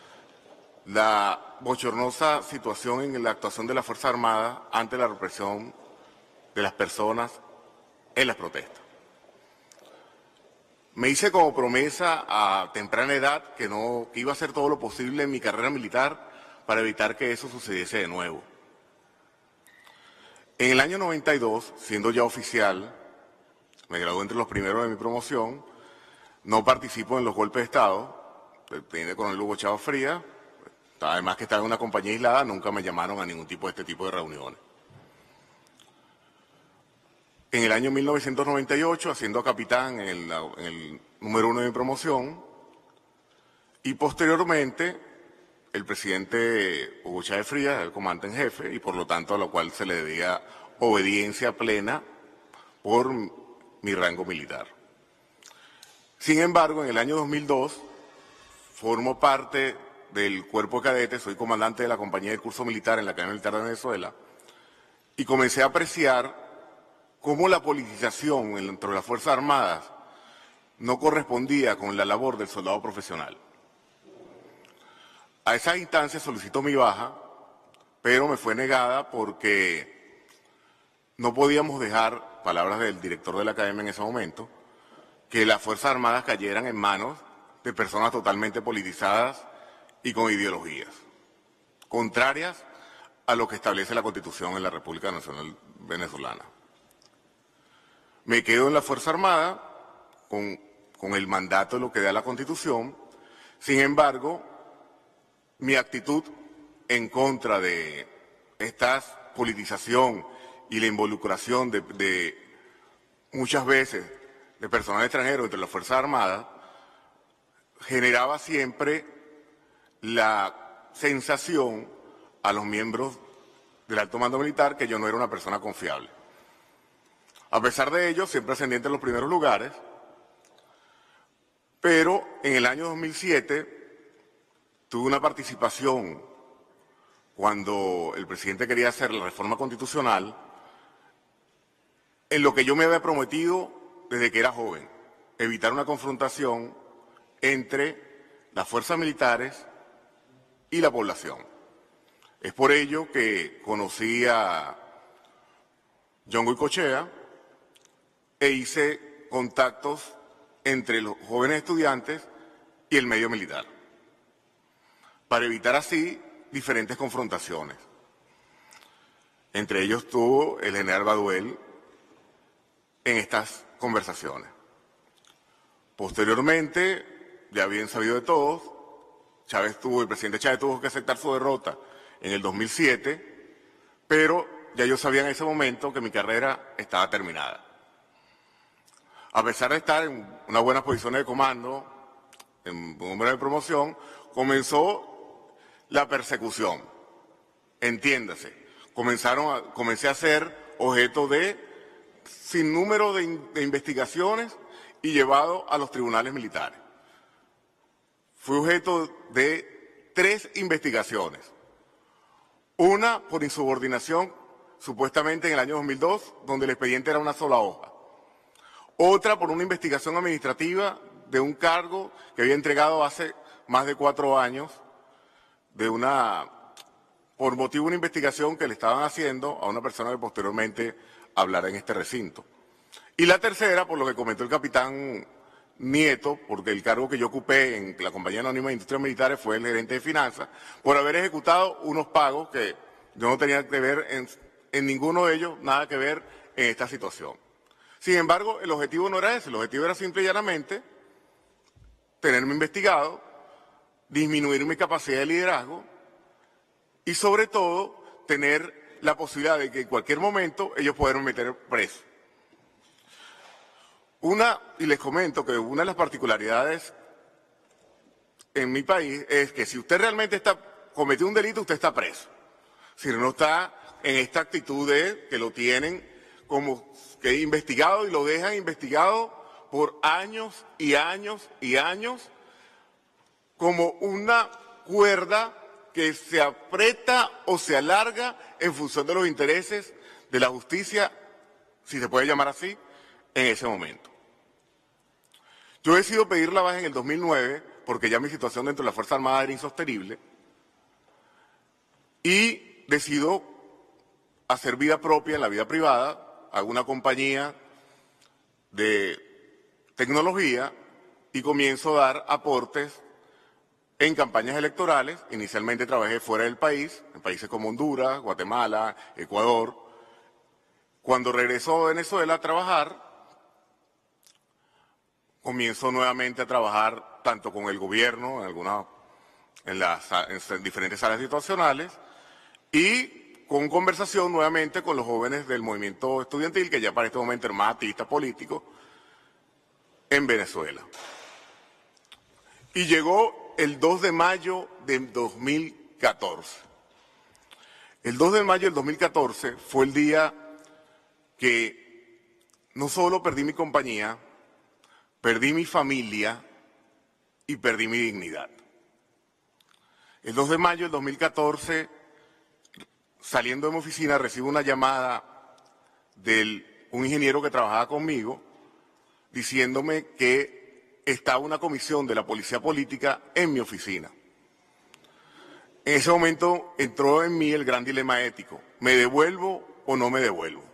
la bochornosa situación en la actuación de la Fuerza Armada ante la represión de las personas en las protestas. Me hice como promesa a temprana edad que, no, que iba a hacer todo lo posible en mi carrera militar para evitar que eso sucediese de nuevo. En el año noventa y dos, siendo ya oficial, me gradué entre los primeros de mi promoción, no participo en los golpes de Estado, el teniente coronel Hugo Chávez Frías, además que estaba en una compañía aislada, nunca me llamaron a ningún tipo de este tipo de reuniones. En el año mil novecientos noventa y ocho, haciendo capitán en el, en el número uno de mi promoción, y posteriormente el presidente Hugo Chávez Frías, el comandante en jefe, y por lo tanto a lo cual se le debía obediencia plena por mi rango militar. Sin embargo, en el año dos mil dos, formo parte del cuerpo de cadetes, soy comandante de la compañía de curso militar en la Academia Militar de Venezuela, y comencé a apreciar cómo la politización dentro de las Fuerzas Armadas no correspondía con la labor del soldado profesional. A esa instancia solicitó mi baja, pero me fue negada porque no podíamos dejar, palabras del director de la Academia en ese momento, que las Fuerzas Armadas cayeran en manos de personas totalmente politizadas y con ideologías contrarias a lo que establece la Constitución en la República Nacional Venezolana. Me quedo en la Fuerza Armada con, con el mandato de lo que da la Constitución. Sin embargo, mi actitud en contra de esta politización y la involucración de, de muchas veces de personal extranjero entre las Fuerzas Armadas generaba siempre la sensación a los miembros del alto mando militar que yo no era una persona confiable. A pesar de ello, siempre ascendiente en los primeros lugares, pero en el año dos mil siete tuve una participación cuando el presidente quería hacer la reforma constitucional en lo que yo me había prometido desde que era joven, evitar una confrontación entre las fuerzas militares y la población. Es por ello que conocí a John Goycochea e hice contactos entre los jóvenes estudiantes y el medio militar, para evitar así diferentes confrontaciones. Entre ellos estuvo el general Baduel en estas conversaciones. Posteriormente, ya bien sabido de todos, Chávez tuvo, el presidente Chávez tuvo que aceptar su derrota en el dos mil siete, pero ya yo sabía en ese momento que mi carrera estaba terminada. A pesar de estar en una buena posición de comando, en un número de promoción, comenzó la persecución. Entiéndase, comenzaron a, comencé a ser objeto de sin número de, in, de investigaciones y llevado a los tribunales militares. Fui objeto de tres investigaciones. Una por insubordinación, supuestamente en el año dos mil dos, donde el expediente era una sola hoja. Otra por una investigación administrativa de un cargo que había entregado hace más de cuatro años, de una, por motivo de una investigación que le estaban haciendo a una persona que posteriormente hablará en este recinto. Y la tercera, por lo que comentó el capitán nieto, porque el cargo que yo ocupé en la Compañía Anónima de Industrias Militares fue el gerente de finanzas, por haber ejecutado unos pagos que yo no tenía que ver en, en ninguno de ellos, nada que ver en esta situación. Sin embargo, el objetivo no era ese, el objetivo era simple y llanamente tenerme investigado, disminuir mi capacidad de liderazgo y sobre todo tener la posibilidad de que en cualquier momento ellos pudieran meter preso. Una, y les comento que una de las particularidades en mi país es que si usted realmente está cometió un delito, usted está preso. Si no está en esta actitud de que lo tienen como que investigado y lo dejan investigado por años y años y años como una cuerda que se aprieta o se alarga en función de los intereses de la justicia, si se puede llamar así, en ese momento. Yo decido pedir la baja en el dos mil nueve porque ya mi situación dentro de la Fuerza Armada era insostenible y decido hacer vida propia en la vida privada, hago una compañía de tecnología y comienzo a dar aportes en campañas electorales. Inicialmente trabajé fuera del país, en países como Honduras, Guatemala, Ecuador. Cuando regreso a Venezuela a trabajar, comienzo nuevamente a trabajar tanto con el gobierno, en algunas, en las en diferentes salas situacionales, y con conversación nuevamente con los jóvenes del movimiento estudiantil, que ya para este momento eran más activistas políticos, en Venezuela. Y llegó el dos de mayo del dos mil catorce. El dos de mayo del dos mil catorce fue el día que no solo perdí mi compañía, perdí mi familia y perdí mi dignidad. El dos de mayo del dos mil catorce, saliendo de mi oficina, recibo una llamada de un ingeniero que trabajaba conmigo diciéndome que estaba una comisión de la policía política en mi oficina. En ese momento entró en mí el gran dilema ético: ¿me devuelvo o no me devuelvo?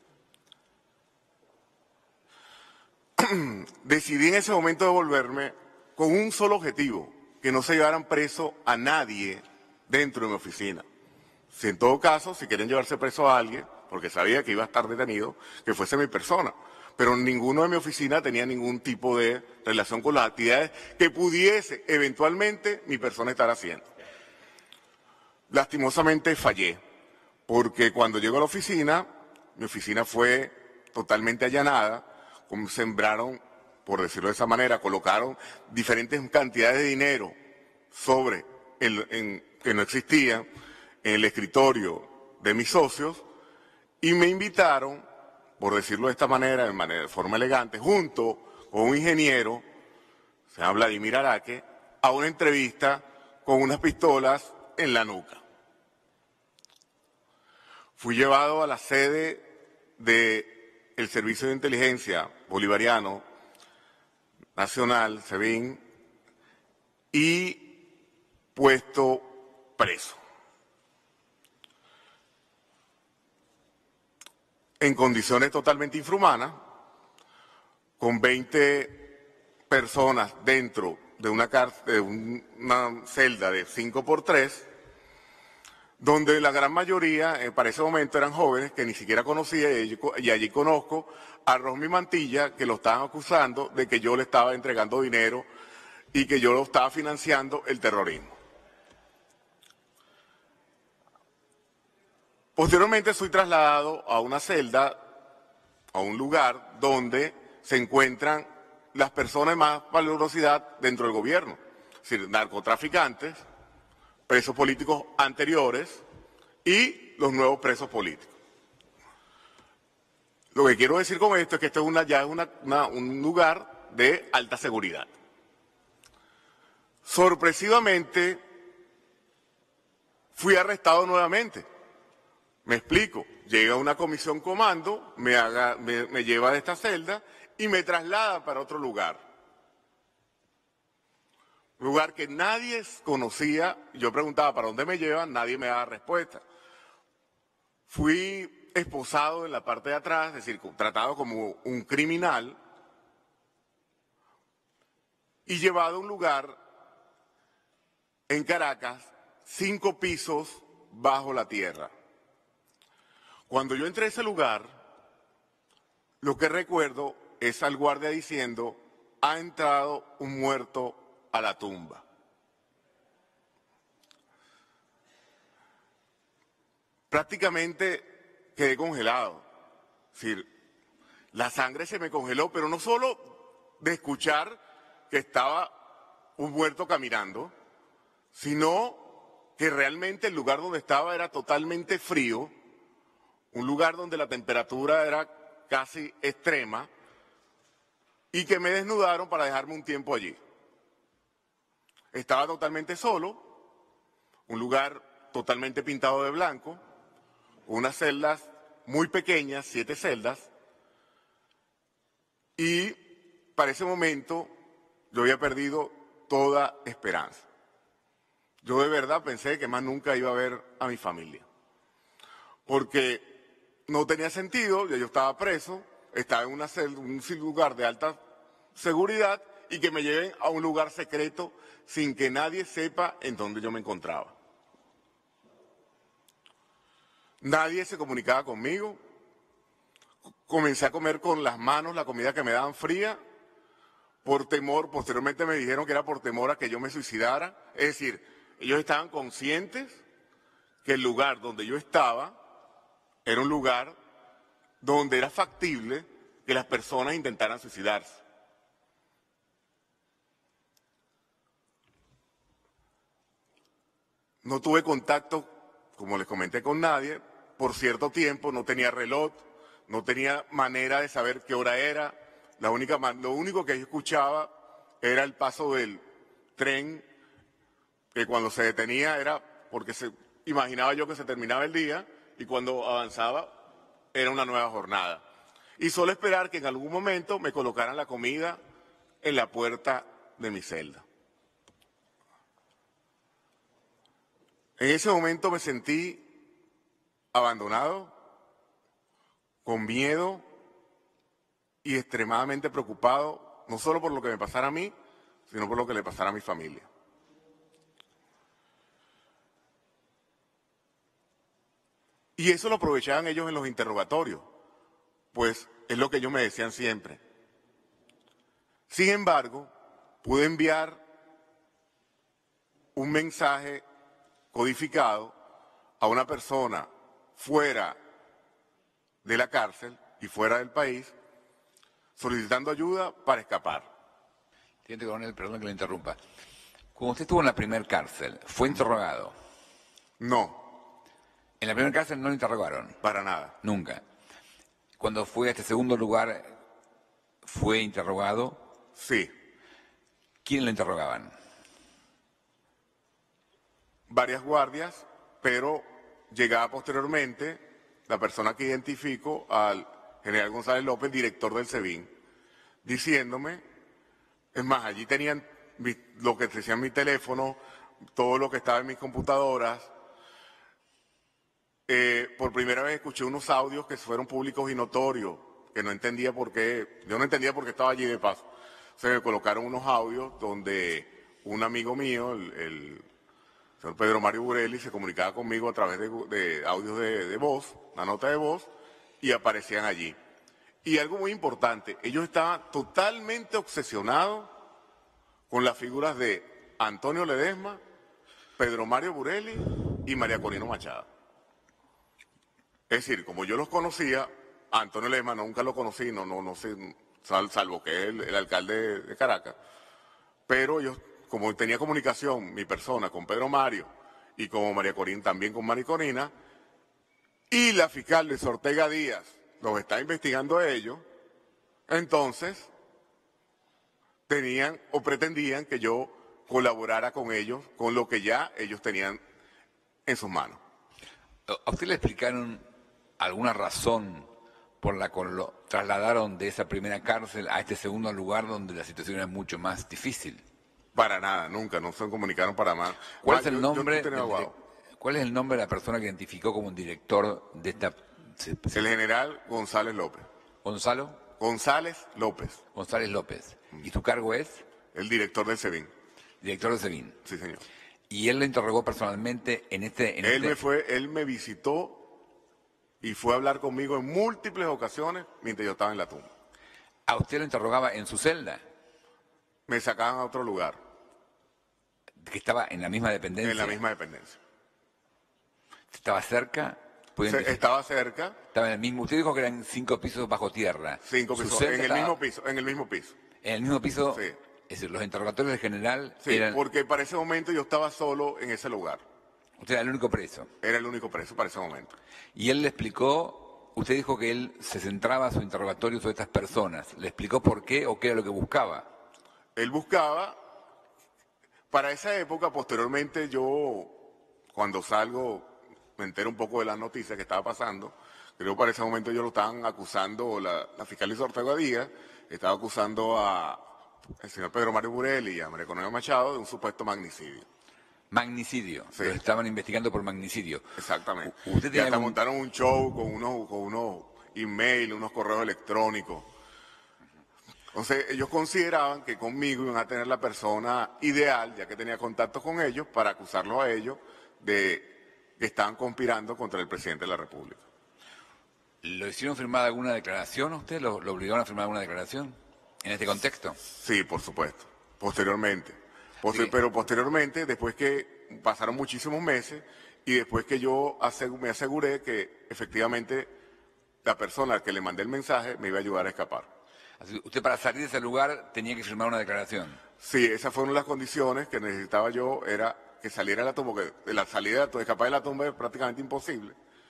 Decidí en ese momento devolverme con un solo objetivo: que no se llevaran preso a nadie dentro de mi oficina. Si en todo caso, si quieren llevarse preso a alguien, porque sabía que iba a estar detenido, que fuese mi persona. Pero ninguno de mi oficina tenía ningún tipo de relación con las actividades que pudiese eventualmente mi persona estar haciendo. Lastimosamente fallé, porque cuando llego a la oficina, mi oficina fue totalmente allanada, como sembraron, por decirlo de esa manera, colocaron diferentes cantidades de dinero sobre el en, que no existían en el escritorio de mis socios y me invitaron, por decirlo de esta manera, de, manera, de forma elegante, junto con un ingeniero, se llama Vladimir Araque, a una entrevista con unas pistolas en la nuca. Fui llevado a la sede del Servicio de Inteligencia Bolivariano Nacional, SEBIN, y puesto preso. En condiciones totalmente infrahumanas, con veinte personas dentro de una, de una celda de cinco por tres, donde la gran mayoría, eh, para ese momento, eran jóvenes que ni siquiera conocía, y, y allí conozco a Rosmi Mantilla, que lo estaban acusando de que yo le estaba entregando dinero y que yo lo estaba financiando el terrorismo. Posteriormente soy trasladado a una celda, a un lugar donde se encuentran las personas de más valorosidad dentro del gobierno, es decir, narcotraficantes, presos políticos anteriores y los nuevos presos políticos. Lo que quiero decir con esto es que esto es una, ya es una, una, un lugar de alta seguridad. Sorpresivamente, fui arrestado nuevamente. Me explico, llega una comisión comando, me, haga, me, me lleva de esta celda y me traslada para otro lugar. Lugar que nadie conocía. Yo preguntaba ¿para dónde me llevan? Nadie me daba respuesta. Fui esposado en la parte de atrás, es decir, tratado como un criminal, y llevado a un lugar en Caracas, cinco pisos bajo la tierra. Cuando yo entré a ese lugar, lo que recuerdo es al guardia diciendo, ha entrado un muerto a la tumba. Prácticamente quedé congelado. Es decir, la sangre se me congeló, pero no solo de escuchar que estaba un muerto caminando, sino que realmente el lugar donde estaba era totalmente frío, un lugar donde la temperatura era casi extrema, y que me desnudaron para dejarme un tiempo allí. Estaba totalmente solo, un lugar totalmente pintado de blanco, unas celdas muy pequeñas, siete celdas, y para ese momento yo había perdido toda esperanza. Yo de verdad pensé que más nunca iba a ver a mi familia, porque no tenía sentido, ya yo estaba preso, estaba en una celda, un lugar de alta seguridad y que me lleven a un lugar secreto sin que nadie sepa en dónde yo me encontraba. Nadie se comunicaba conmigo, comencé a comer con las manos la comida que me daban fría, por temor, posteriormente me dijeron que era por temor a que yo me suicidara, es decir, ellos estaban conscientes que el lugar donde yo estaba era un lugar donde era factible que las personas intentaran suicidarse. No tuve contacto, como les comenté, con nadie. Por cierto tiempo no tenía reloj, no tenía manera de saber qué hora era. La única, lo único que yo escuchaba era el paso del tren, que cuando se detenía era porque se imaginaba yo que se terminaba el día, y cuando avanzaba era una nueva jornada. Y solo esperar que en algún momento me colocaran la comida en la puerta de mi celda. En ese momento me sentí abandonado, con miedo y extremadamente preocupado, no solo por lo que me pasara a mí, sino por lo que le pasara a mi familia. Y eso lo aprovechaban ellos en los interrogatorios, pues es lo que ellos me decían siempre. Sin embargo, pude enviar un mensaje codificado a una persona fuera de la cárcel y fuera del país, solicitando ayuda para escapar. Teniente Coronel, perdón que lo interrumpa. Cuando usted estuvo en la primer cárcel, ¿fue interrogado? No. ¿En la primera cárcel no lo interrogaron? Para nada. Nunca. Cuando fue a este segundo lugar, ¿fue interrogado? Sí. ¿Quién lo interrogaban? Varias guardias, pero llegaba posteriormente la persona que identifico al general González López, director del SEBIN, diciéndome, es más, allí tenían mi, lo que decía en mi teléfono, todo lo que estaba en mis computadoras. Eh, por primera vez escuché unos audios que fueron públicos y notorios, que no entendía por qué, yo no entendía por qué estaba allí de paso. Se me colocaron unos audios donde un amigo mío, el, el señor Pedro Mario Burelli, se comunicaba conmigo a través de, de audios de, de voz, una nota de voz, y aparecían allí. Y algo muy importante, ellos estaban totalmente obsesionados con las figuras de Antonio Ledesma, Pedro Mario Burelli y María Corina Machado. Es decir, como yo los conocía, a Antonio Ledesma nunca lo conocí, no, no, no sé, salvo que es el, el alcalde de Caracas, pero yo, como tenía comunicación, mi persona, con Pedro Mario y como María Corina, también con María Corina, y la fiscal de Ortega Díaz los está investigando a ellos, entonces tenían o pretendían que yo colaborara con ellos, con lo que ya ellos tenían en sus manos. ¿A usted le explicaron alguna razón por la que lo trasladaron de esa primera cárcel a este segundo lugar donde la situación era mucho más difícil? Para nada, nunca, no se comunicaron para más. ¿Cuál ah, es el yo, nombre? Yo del, ¿Cuál es el nombre de la persona que identificó como director de esta? El general González López. ¿Gonzalo? González López. González López. ¿Y su cargo es? El director del SEBIN. Director del SEBIN. Sí, señor. Y él lo interrogó personalmente en este... En él, este... Me fue, él me visitó y fue a hablar conmigo en múltiples ocasiones mientras yo estaba en la tumba. ¿A usted lo interrogaba en su celda? Me sacaban a otro lugar. ¿Que estaba en la misma dependencia? En la misma dependencia. ¿Estaba cerca? Se, estaba cerca. Estaba en el mismo. Usted dijo que eran cinco pisos bajo tierra. Cinco pisos. En el estaba... mismo piso. En el mismo piso. En el mismo piso. Sí. Es decir, los interrogatorios del general. Sí, eran... porque para ese momento yo estaba solo en ese lugar. Usted era el único preso. Era el único preso para ese momento. Y él le explicó. Usted dijo que él se centraba su interrogatorio sobre estas personas. ¿Le explicó por qué o qué era lo que buscaba? Él buscaba. Para esa época, posteriormente, yo, cuando salgo, me entero un poco de las noticias que estaba pasando. Creo que para ese momento ellos lo estaban acusando, la, la fiscalía Ortega Díaz estaba acusando a el señor Pedro Mario Burel y a María Cornelia Machado de un supuesto magnicidio. Magnicidio. Sí. Lo estaban investigando por magnicidio. Exactamente. Usted y hasta algún... montaron un show con unos, con unos emails, unos correos electrónicos. Entonces, ellos consideraban que conmigo iban a tener la persona ideal, ya que tenía contacto con ellos, para acusarlos a ellos de que estaban conspirando contra el presidente de la República. ¿Lo hicieron firmar alguna declaración a usted? ¿Lo, lo obligaron a firmar alguna declaración en este contexto? Sí, por supuesto. Posteriormente. Poster Sí. Pero posteriormente, después que pasaron muchísimos meses y después que yo asegu me aseguré que efectivamente la persona que le mandé el mensaje me iba a ayudar a escapar. Así, usted para salir de ese lugar tenía que firmar una declaración. Sí, esas fueron las condiciones que necesitaba yo, era que saliera de la tumba, que de la salida de, de escapar de la tumba es prácticamente imposible,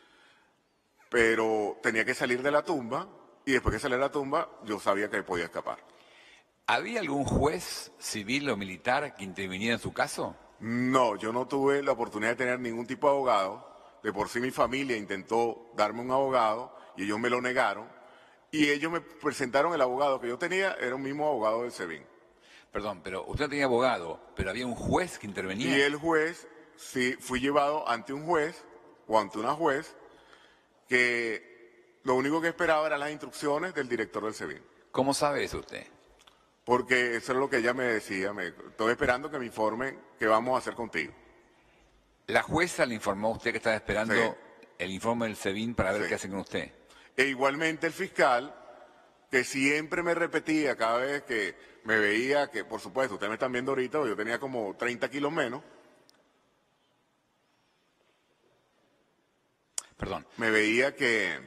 pero tenía que salir de la tumba y después que saliera de la tumba yo sabía que podía escapar. ¿Había algún juez civil o militar que interviniera en su caso? No, yo no tuve la oportunidad de tener ningún tipo de abogado. De por sí mi familia intentó darme un abogado y ellos me lo negaron. Y ellos me presentaron el abogado que yo tenía, era un mismo abogado del SEBIN. Perdón, pero usted no tenía abogado, pero había un juez que intervenía. Y el juez, sí, fui llevado ante un juez o ante una juez que lo único que esperaba eran las instrucciones del director del SEBIN. ¿Cómo sabe eso usted? Porque eso es lo que ella me decía, me, estoy esperando que me informen qué vamos a hacer contigo. La jueza le informó a usted que estaba esperando Sí. el informe del SEBIN para ver Sí. qué hacen con usted. E igualmente el fiscal, que siempre me repetía cada vez que me veía, que por supuesto, ustedes me están viendo ahorita, yo tenía como treinta kilos menos, Perdón. me veía que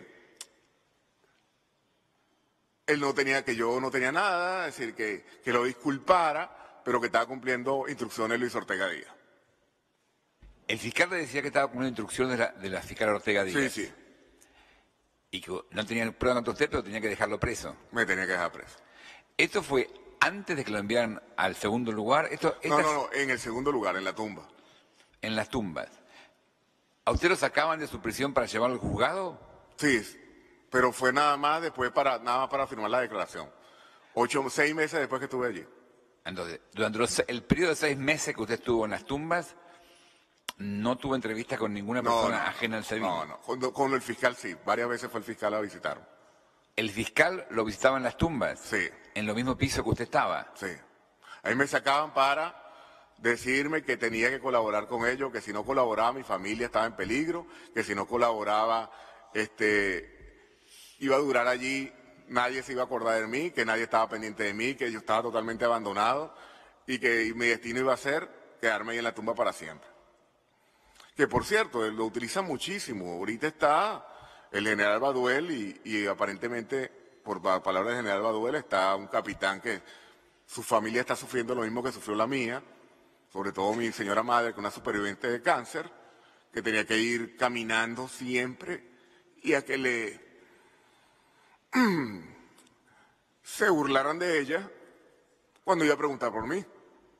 él no tenía, que yo no tenía nada, es decir, que, que lo disculpara, pero que estaba cumpliendo instrucciones Luis Ortega Díaz. El fiscal le decía que estaba cumpliendo instrucciones de la, de la fiscal Ortega Díaz. Sí, sí, Y que no tenía prueba contra usted, pero tenía que dejarlo preso. me tenía que dejar preso. ¿Esto fue antes de que lo enviaran al segundo lugar? Esto, No, estas- no, no, en el segundo lugar, en la tumba. En las tumbas. ¿A usted lo sacaban de su prisión para llevarlo al juzgado? Sí, pero fue nada más después para, nada más para firmar la declaración. Ocho, seis meses después que estuve allí. Entonces, durante los se- el periodo de seis meses que usted estuvo en las tumbas, no tuvo entrevista con ninguna No, persona no, ajena al SEBIN. No, no, con, con el fiscal sí, varias veces fue el fiscal a visitarme. ¿El fiscal lo visitaba en las tumbas? Sí. ¿En lo mismo piso que usted estaba? Sí. Ahí me sacaban para decirme que tenía que colaborar con ellos, que si no colaboraba mi familia estaba en peligro, que si no colaboraba, este, iba a durar allí, nadie se iba a acordar de mí, que nadie estaba pendiente de mí, que yo estaba totalmente abandonado y que mi destino iba a ser quedarme ahí en la tumba para siempre. Que por cierto, él lo utiliza muchísimo. Ahorita está el general Baduel y, y aparentemente, por pa- palabras del general Baduel, está un capitán que su familia está sufriendo lo mismo que sufrió la mía, sobre todo mi señora madre, que es una superviviente de cáncer, que tenía que ir caminando siempre y a que le se burlaran de ella cuando iba a preguntar por mí.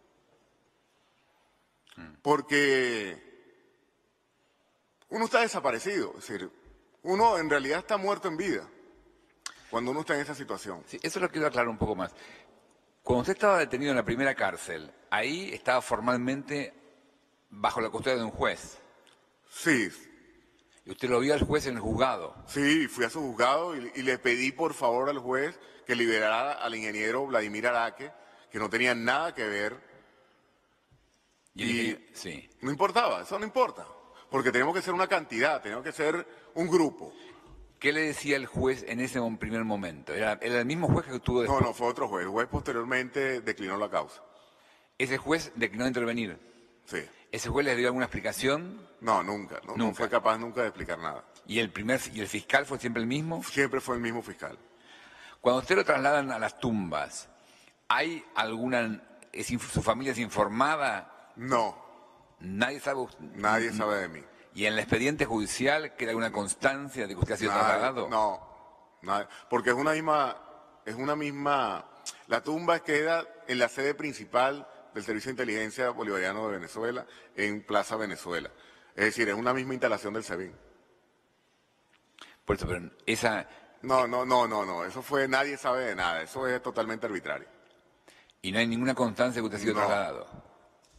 Porque uno está desaparecido, es decir, uno en realidad está muerto en vida cuando uno está en esa situación. Sí, eso lo quiero aclarar un poco más. Cuando usted estaba detenido en la primera cárcel, ahí estaba formalmente bajo la custodia de un juez. Sí, Y usted lo vio al juez en el juzgado. sí, fui a su juzgado y, y le pedí por favor al juez que liberara al ingeniero Vladimir Araque, que no tenían nada que ver. Y, el Y ingeniero- sí. no importaba, eso no importa, porque tenemos que ser una cantidad, tenemos que ser un grupo. ¿Qué le decía el juez en ese mom- primer momento? ¿Era, era el mismo juez que tuvo después? No, no, fue otro juez. El juez posteriormente declinó la causa. Ese juez declinó intervenir. Sí. ¿Ese juez les dio alguna explicación? No, nunca, no, no Nunca. fue capaz nunca de explicar nada. ¿Y el primer y el fiscal fue siempre el mismo? Siempre fue el mismo fiscal. Cuando usted lo trasladan a las tumbas, ¿hay alguna... es inf- ¿Su familia es informada? No, Nadie sabe... nadie sabe de mí. ¿Y en el expediente judicial queda alguna constancia de que usted ha sido Nadie, trasladado? no, nadie, porque es una misma, es una misma, la tumba queda en la sede principal del Servicio de Inteligencia Bolivariano de Venezuela, en Plaza Venezuela. Es decir, es una misma instalación del SEBIN. Por eso, pero esa... No, no, no, no, no, eso fue, nadie sabe de nada, eso es totalmente arbitrario. Y no hay ninguna constancia de que usted ha sido No. trasladado.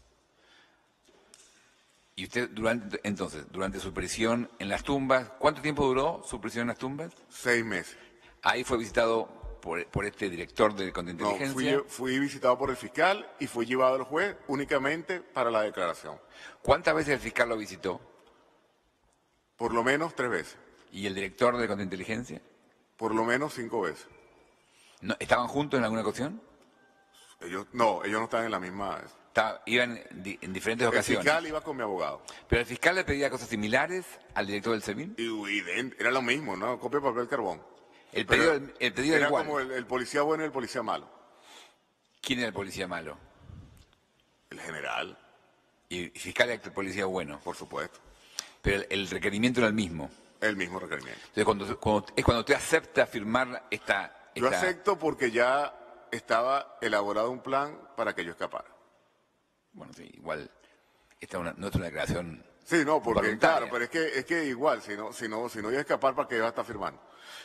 Y usted, durante, entonces, durante su prisión en las tumbas, ¿cuánto tiempo duró su prisión en las tumbas? Seis meses. Ahí fue visitado por, por este director de No, contrainteligencia. fui, fui visitado por el fiscal y fui llevado al juez únicamente para la declaración. ¿Cuántas veces el fiscal lo visitó? Por lo menos tres veces, ¿Y el director de contrainteligencia? por lo menos cinco veces. ¿No, ¿Estaban juntos en alguna ocasión? Ellos, no, ellos no están en la misma. Estaba- iban di- en diferentes El ocasiones. fiscal iba con mi abogado. Pero el fiscal le pedía cosas similares al director del SEBIN. Y, y de- era lo mismo, ¿no? Copia de papel carbón. El Pero pedido, el pedido era era igual. como el, el policía bueno y el policía malo. ¿Quién era el policía malo? El general, Y el fiscal era el policía bueno. por supuesto. Pero el, el requerimiento era el mismo. El mismo requerimiento. Entonces, cuando, cuando- es cuando usted acepta firmar esta... Yo esta- acepto porque ya estaba elaborado un plan para que yo escapara. Bueno, sí, igual, esta es una- no es una declaración... Sí, no, porque voluntaria. claro, pero es que es que igual, si no, si no, si no iba a escapar, ¿para qué iba a estar firmando?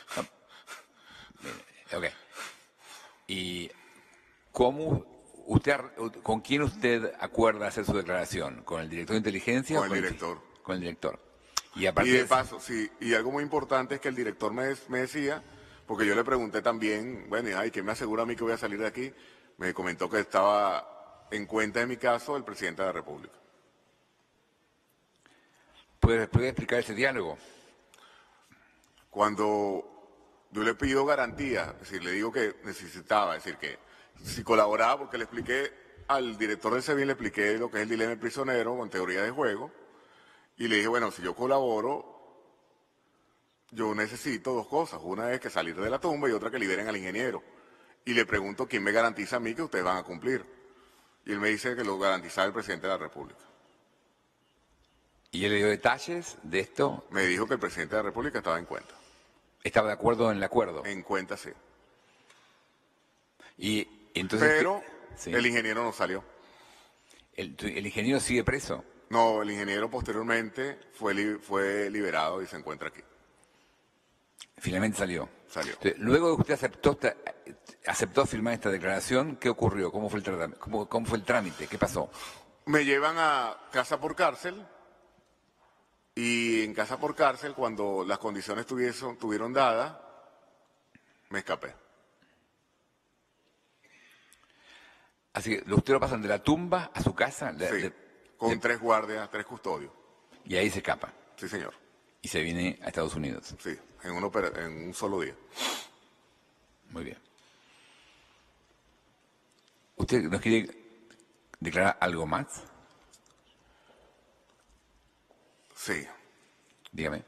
Ok. ¿Y cómo usted, ar- con quién usted acuerda hacer su declaración? ¿Con el director de inteligencia? Con o el fi- director. Con el director. Y a Y partir de de- paso, sí, y algo muy importante es que el director me, me decía, porque yo le pregunté también, bueno, y, ay, ¿quién me asegura a mí que voy a salir de aquí? Me comentó que estaba en cuenta de mi caso el presidente de la República. ¿puede, puede explicar ese diálogo? Cuando yo le pido garantía, es decir, le digo que necesitaba, es decir, que si colaboraba, porque le expliqué al director del SEBIN, le expliqué lo que es el dilema del prisionero con teoría de juego, y le dije, bueno, si yo colaboro, yo necesito dos cosas. Una es que salir de la tumba y otra que liberen al ingeniero. Y le pregunto quién me garantiza a mí que ustedes van a cumplir. Y él me dice que lo garantizaba el presidente de la República. ¿Y él le dio detalles de esto? Me dijo que el presidente de la República estaba en cuenta. ¿Estaba de acuerdo en el acuerdo? En cuenta, sí. Y entonces... Pero Sí. el ingeniero no salió. el, el ingeniero sigue preso. No, el ingeniero posteriormente fue, li- fue liberado y se encuentra aquí. Finalmente salió. Salió. Entonces, luego de que usted aceptó, esta- aceptó firmar esta declaración, ¿qué ocurrió? ¿Cómo fue el, trata- cómo, cómo fue el trámite? ¿Qué pasó? Me llevan a casa por cárcel y en casa por cárcel, cuando las condiciones tuviesen, tuvieron dadas, me escapé. Así que usted lo pasan de la tumba a su casa de- Sí, de- con de- tres guardias, tres custodios. y ahí se escapa. Sí, señor. Y se viene a Estados Unidos. Sí, en un, opera- en un solo día. Muy bien. ¿Usted nos quiere declarar algo más? Sí. Dígame.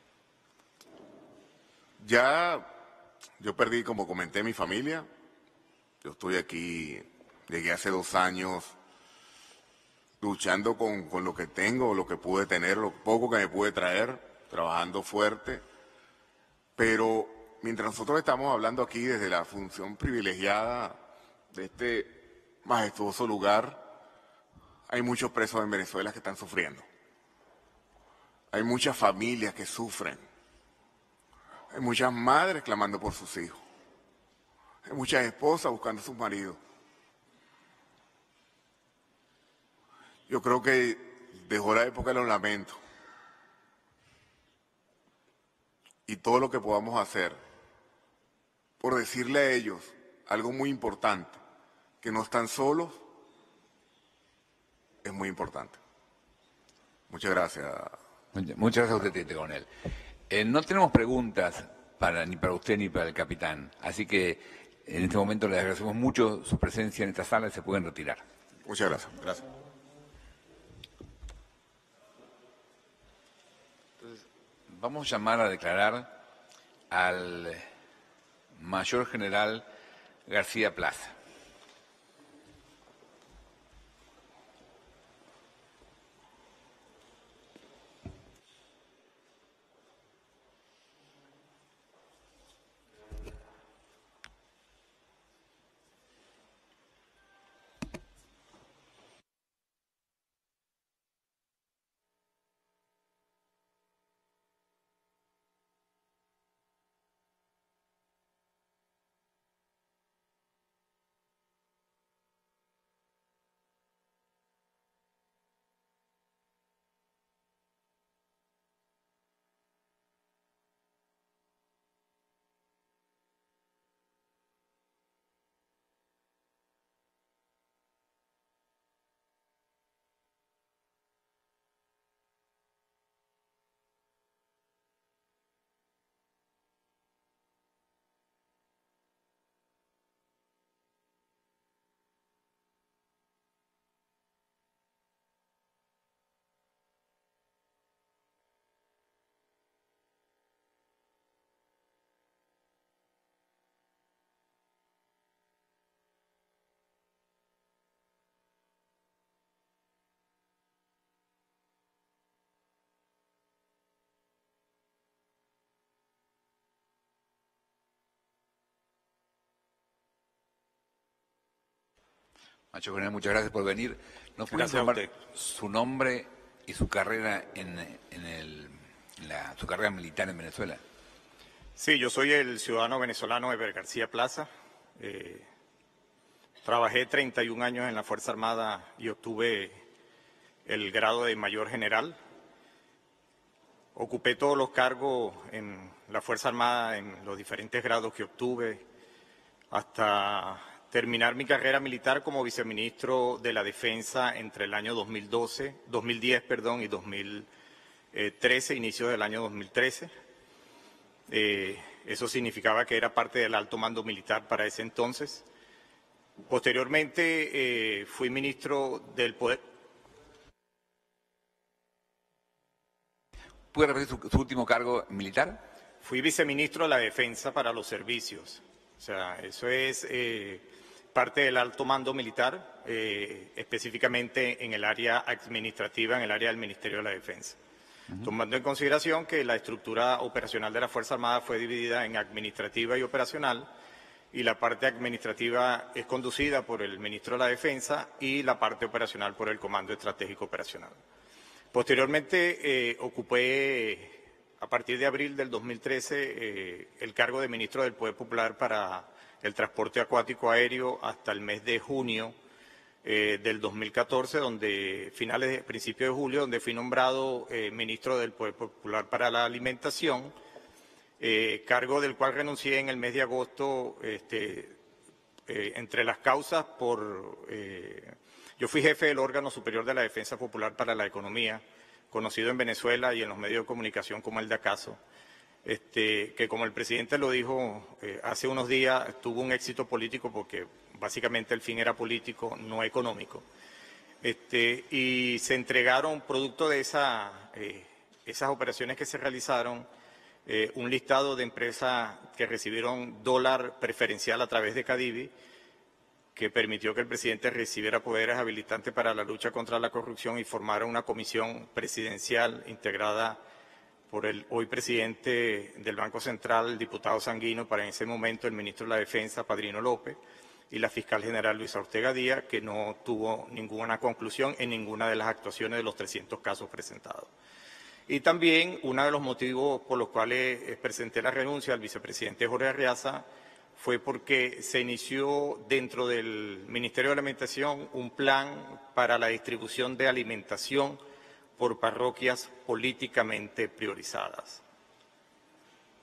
Ya yo perdí, como comenté, mi familia. Yo estoy aquí, llegué hace dos años luchando con, con lo que tengo, lo que pude tener, lo poco que me pude traer, trabajando fuerte. Pero mientras nosotros estamos hablando aquí desde la función privilegiada de este majestuoso lugar, hay muchos presos en Venezuela que están sufriendo. Hay muchas familias que sufren. Hay muchas madres clamando por sus hijos. Hay muchas esposas buscando a sus maridos. Yo creo que dejó la época de los lamentos. Y todo lo que podamos hacer por decirle a ellos algo muy importante, que no están solos es muy importante. Muchas gracias. Muchas gracias a usted, teniente coronel. Eh, no tenemos preguntas para, ni para usted ni para el capitán, así que en este momento les agradecemos mucho su presencia en esta sala y se pueden retirar. Muchas gracias. Gracias. Entonces, vamos a llamar a declarar al mayor general García Plaza. Macho Coronel, muchas gracias por venir. ¿Nos puede informar su nombre y su carrera en, en, el, en la, su carrera militar en Venezuela? Sí, yo soy el ciudadano venezolano Eber García Plaza. Eh, trabajé treinta y un años en la Fuerza Armada y obtuve el grado de mayor general. Ocupé todos los cargos en la Fuerza Armada en los diferentes grados que obtuve hasta terminar mi carrera militar como viceministro de la Defensa entre el año dos mil doce, dos mil diez perdón, y dos mil trece, inicio del año dos mil trece. Eh, eso significaba que era parte del alto mando militar para ese entonces. Posteriormente eh, fui ministro del Poder. ¿Puede repetir su, su último cargo militar? Fui viceministro de la Defensa para los servicios. O sea, eso es eh, parte del alto mando militar, eh, específicamente en el área administrativa, en el área del Ministerio de la Defensa. Uh-huh. Tomando en consideración que la estructura operacional de la Fuerza Armada fue dividida en administrativa y operacional, y la parte administrativa es conducida por el ministro de la Defensa y la parte operacional por el Comando Estratégico Operacional. Posteriormente eh, ocupé, a partir de abril del dos mil trece, eh, el cargo de ministro del Poder Popular para el transporte acuático aéreo hasta el mes de junio eh, del dos mil catorce, donde finales de principios de julio, donde fui nombrado eh, ministro del Poder Popular para la alimentación, eh, cargo del cual renuncié en el mes de agosto, este, eh, entre las causas por... Eh, yo fui jefe del órgano superior de la Defensa Popular para la Economía, conocido en Venezuela y en los medios de comunicación como el DACASO, este, que como el presidente lo dijo eh, hace unos días, tuvo un éxito político porque básicamente el fin era político, no económico. Este, y se entregaron, producto de esa, eh, esas operaciones que se realizaron, eh, un listado de empresas que recibieron dólar preferencial a través de Cadivi, que permitió que el presidente recibiera poderes habilitantes para la lucha contra la corrupción y formara una comisión presidencial integrada por el hoy presidente del Banco Central, el diputado Sanguino, para en ese momento el ministro de la Defensa, Padrino López, y la fiscal general Luisa Ortega Díaz, que no tuvo ninguna conclusión en ninguna de las actuaciones de los trescientos casos presentados. Y también uno de los motivos por los cuales presenté la renuncia al vicepresidente Jorge Arriaza fue porque se inició dentro del Ministerio de Alimentación un plan para la distribución de alimentación por parroquias políticamente priorizadas.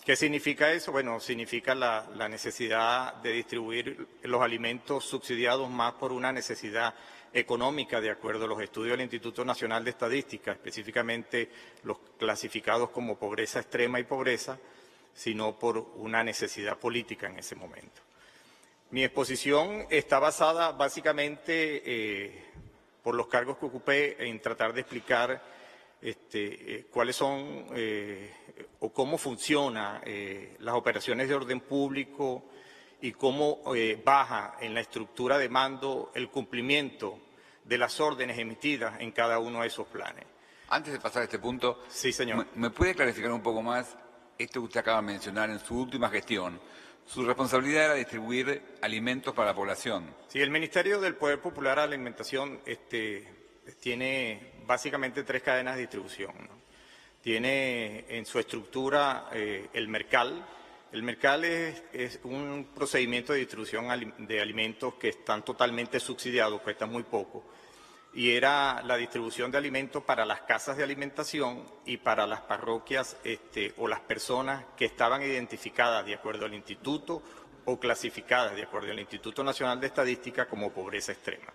¿Qué significa eso? Bueno, significa la, la necesidad de distribuir los alimentos subsidiados más por una necesidad económica, de acuerdo a los estudios del Instituto Nacional de Estadística, específicamente los clasificados como pobreza extrema y pobreza, sino por una necesidad política en ese momento. Mi exposición está basada básicamente eh, por los cargos que ocupé en tratar de explicar Este, eh, cuáles son eh, o cómo funcionan eh, las operaciones de orden público y cómo eh, baja en la estructura de mando el cumplimiento de las órdenes emitidas en cada uno de esos planes. Antes de pasar a este punto, sí, señor. ¿me, me puede clarificar un poco más esto que usted acaba de mencionar en su última gestión? Su responsabilidad era distribuir alimentos para la población. Sí, el Ministerio del Poder Popular a la Alimentación este, tiene básicamente tres cadenas de distribución, ¿no? Tiene en su estructura eh, el Mercal. El Mercal es, es un procedimiento de distribución de alimentos que están totalmente subsidiados, cuestan muy poco, y era la distribución de alimentos para las casas de alimentación y para las parroquias este, o las personas que estaban identificadas de acuerdo al instituto o clasificadas de acuerdo al Instituto Nacional de Estadística como pobreza extrema.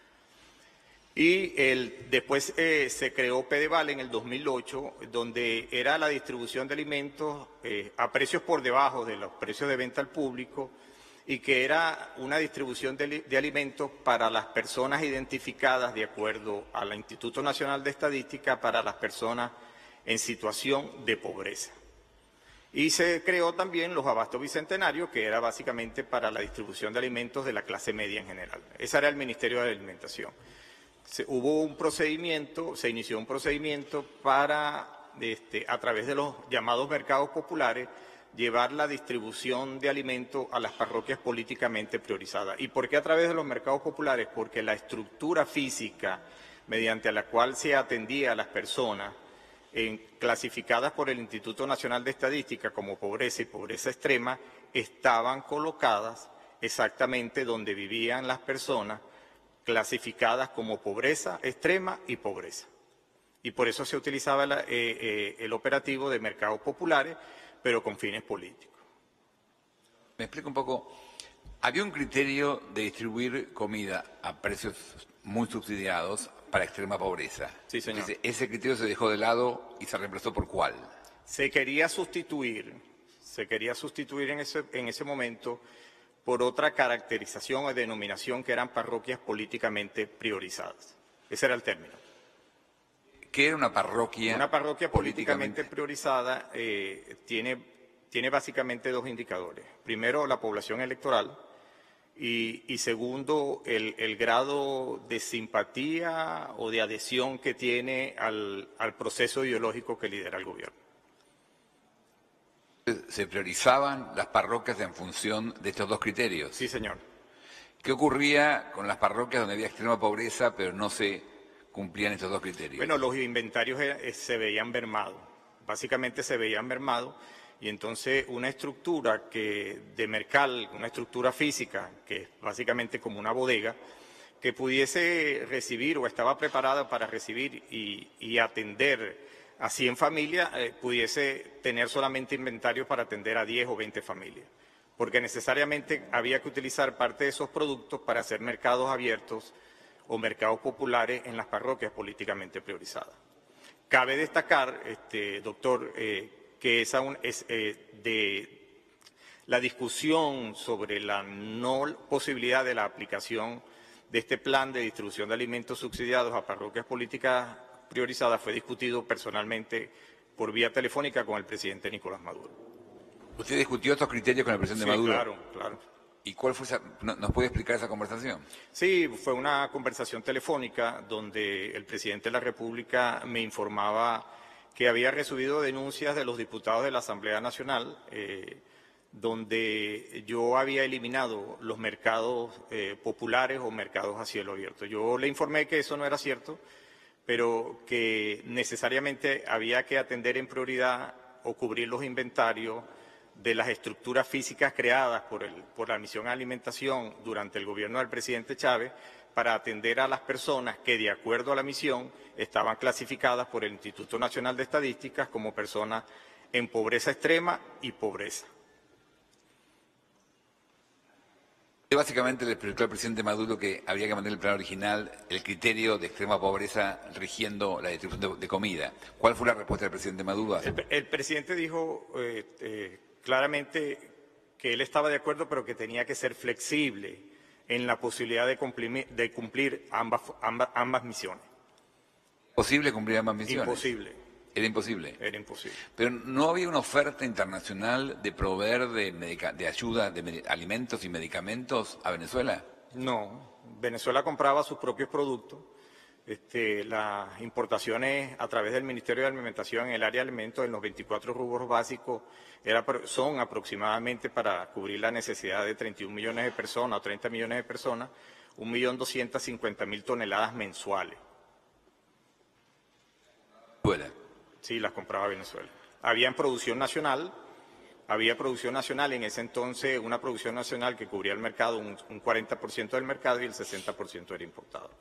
Y el, después eh, se creó Pedeval en el dos mil ocho, donde era la distribución de alimentos eh, a precios por debajo de los precios de venta al público y que era una distribución de, de alimentos para las personas identificadas de acuerdo al Instituto Nacional de Estadística, para las personas en situación de pobreza. Y se creó también los abastos bicentenarios, que era básicamente para la distribución de alimentos de la clase media en general. Ese era el Ministerio de la Alimentación. Se, hubo un procedimiento, se inició un procedimiento para, este, a través de los llamados mercados populares, llevar la distribución de alimentos a las parroquias políticamente priorizadas. ¿Y por qué a través de los mercados populares? Porque la estructura física mediante la cual se atendía a las personas en, clasificadas por el Instituto Nacional de Estadística como pobreza y pobreza extrema, estaban colocadas exactamente donde vivían las personas clasificadas como pobreza extrema y pobreza. Y por eso se utilizaba la, eh, eh, el operativo de mercados populares, pero con fines políticos. Me explico un poco. Había un criterio de distribuir comida a precios muy subsidiados para extrema pobreza. Sí, señor. Entonces, ese criterio se dejó de lado y se reemplazó por ¿cuál? Se quería sustituir, se quería sustituir en ese, en ese momento por otra caracterización o denominación que eran parroquias políticamente priorizadas. Ese era el término. ¿Qué era una parroquia? Una parroquia políticamente, políticamente priorizada eh, tiene, tiene básicamente dos indicadores. Primero, la población electoral y, y segundo, el, el grado de simpatía o de adhesión que tiene al, al proceso ideológico que lidera el gobierno. ¿Se priorizaban las parroquias en función de estos dos criterios? Sí, señor. ¿Qué ocurría con las parroquias donde había extrema pobreza pero no se cumplían estos dos criterios? Bueno, los inventarios eh, se veían mermados, básicamente se veían mermados y entonces una estructura que de mercal, una estructura física, que es básicamente como una bodega, que pudiese recibir o estaba preparada para recibir y, y atender a cien familias, eh, pudiese tener solamente inventario para atender a diez o veinte familias, porque necesariamente había que utilizar parte de esos productos para hacer mercados abiertos o mercados populares en las parroquias políticamente priorizadas. Cabe destacar, este, doctor, eh, que esa un, es eh, de la discusión sobre la no posibilidad de la aplicación de este plan de distribución de alimentos subsidiados a parroquias políticas priorizada fue discutido personalmente por vía telefónica con el presidente Nicolás Maduro. ¿Usted discutió estos criterios con el presidente sí, Maduro? Claro, claro. ¿Y cuál fue esa, nos puede explicar esa conversación? Sí, fue una conversación telefónica donde el presidente de la República me informaba que había recibido denuncias de los diputados de la Asamblea Nacional, eh, donde yo había eliminado los mercados eh, populares o mercados a cielo abierto. Yo le informé que eso no era cierto, pero que necesariamente había que atender en prioridad o cubrir los inventarios de las estructuras físicas creadas por, el, por la Misión de Alimentación durante el gobierno del presidente Chávez para atender a las personas que, de acuerdo a la misión, estaban clasificadas por el Instituto Nacional de Estadísticas como personas en pobreza extrema y pobreza. Básicamente le explicó al presidente Maduro que habría que mantener el plan original, el criterio de extrema pobreza rigiendo la distribución de, de comida. ¿Cuál fue la respuesta del presidente Maduro? El, el presidente dijo eh, eh, claramente que él estaba de acuerdo, pero que tenía que ser flexible en la posibilidad de cumplir, de cumplir ambas, ambas, ambas misiones. ¿Posible cumplir ambas misiones? Imposible. Era imposible. Era imposible. Pero no había una oferta internacional de proveer de, medica, de ayuda de alimentos y medicamentos a Venezuela. No, Venezuela compraba sus propios productos. Este, las importaciones a través del Ministerio de Alimentación en el área de alimentos en los veinticuatro rubros básicos era, son aproximadamente para cubrir la necesidad de treinta y un millones de personas o treinta millones de personas, un millón doscientas cincuenta mil toneladas mensuales. Venezuela. Sí, las compraba Venezuela. Había en producción nacional, había producción nacional, en ese entonces una producción nacional que cubría el mercado, un, un cuarenta por ciento del mercado y el sesenta por ciento era importado.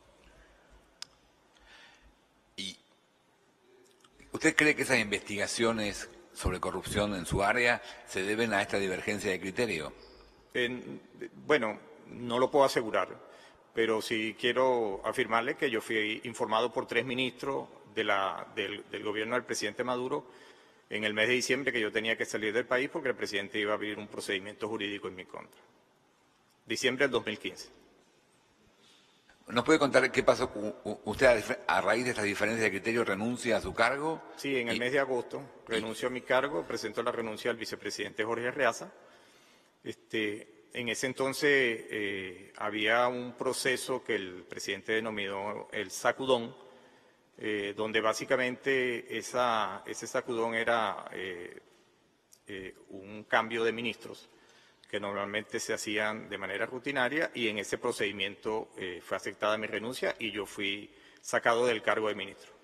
¿Y usted cree que esas investigaciones sobre corrupción en su área se deben a esta divergencia de criterio? En, bueno, no lo puedo asegurar, pero sí quiero afirmarle que yo fui informado por tres ministros de la, del, del gobierno del presidente Maduro en el mes de diciembre que yo tenía que salir del país porque el presidente iba a abrir un procedimiento jurídico en mi contra. Diciembre del dos mil quince. ¿Nos puede contar qué pasó? ¿Usted a raíz de estas diferencias de criterio renuncia a su cargo? Sí, en el y... mes de agosto renuncio a mi cargo, presento la renuncia al vicepresidente Jorge Arreaza. Este, en ese entonces eh, había un proceso que el presidente denominó el sacudón, eh, donde básicamente esa, ese sacudón era eh, eh, un cambio de ministros que normalmente se hacían de manera rutinaria y en ese procedimiento eh, fue aceptada mi renuncia y yo fui sacado del cargo de ministro.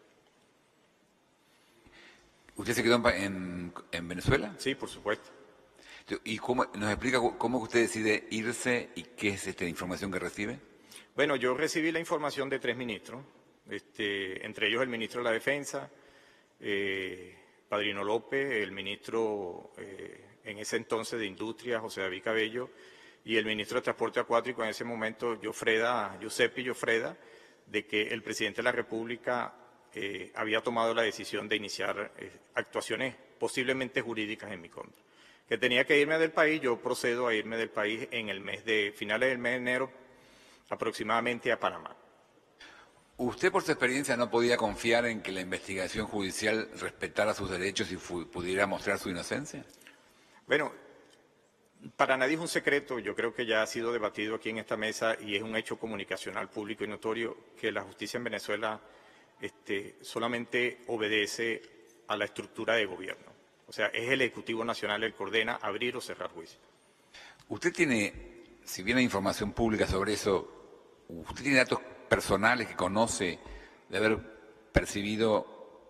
¿Usted se quedó en, en, en Venezuela? Sí, por supuesto. ¿Y cómo, nos explica cómo usted decide irse y qué es esta información que recibe? Bueno, yo recibí la información de tres ministros, este, entre ellos el ministro de la Defensa, eh, Padrino López, el ministro eh, en ese entonces de Industria, José David Cabello, y el ministro de Transporte Acuático en ese momento, Giuffreda, Giuseppe Giuffreda, de que el presidente de la República eh, había tomado la decisión de iniciar eh, actuaciones posiblemente jurídicas en mi contra. Que tenía que irme del país, yo procedo a irme del país en el mes de, finales del mes de enero, aproximadamente a Panamá. ¿Usted por su experiencia no podía confiar en que la investigación judicial respetara sus derechos y pudiera mostrar su inocencia? Bueno, para nadie es un secreto, yo creo que ya ha sido debatido aquí en esta mesa y es un hecho comunicacional público y notorio que la justicia en Venezuela este, solamente obedece a la estructura de gobierno. O sea, es el Ejecutivo Nacional el que ordena abrir o cerrar juicio. Usted tiene, si bien hay información pública sobre eso, ¿usted tiene datos personales que conoce de haber percibido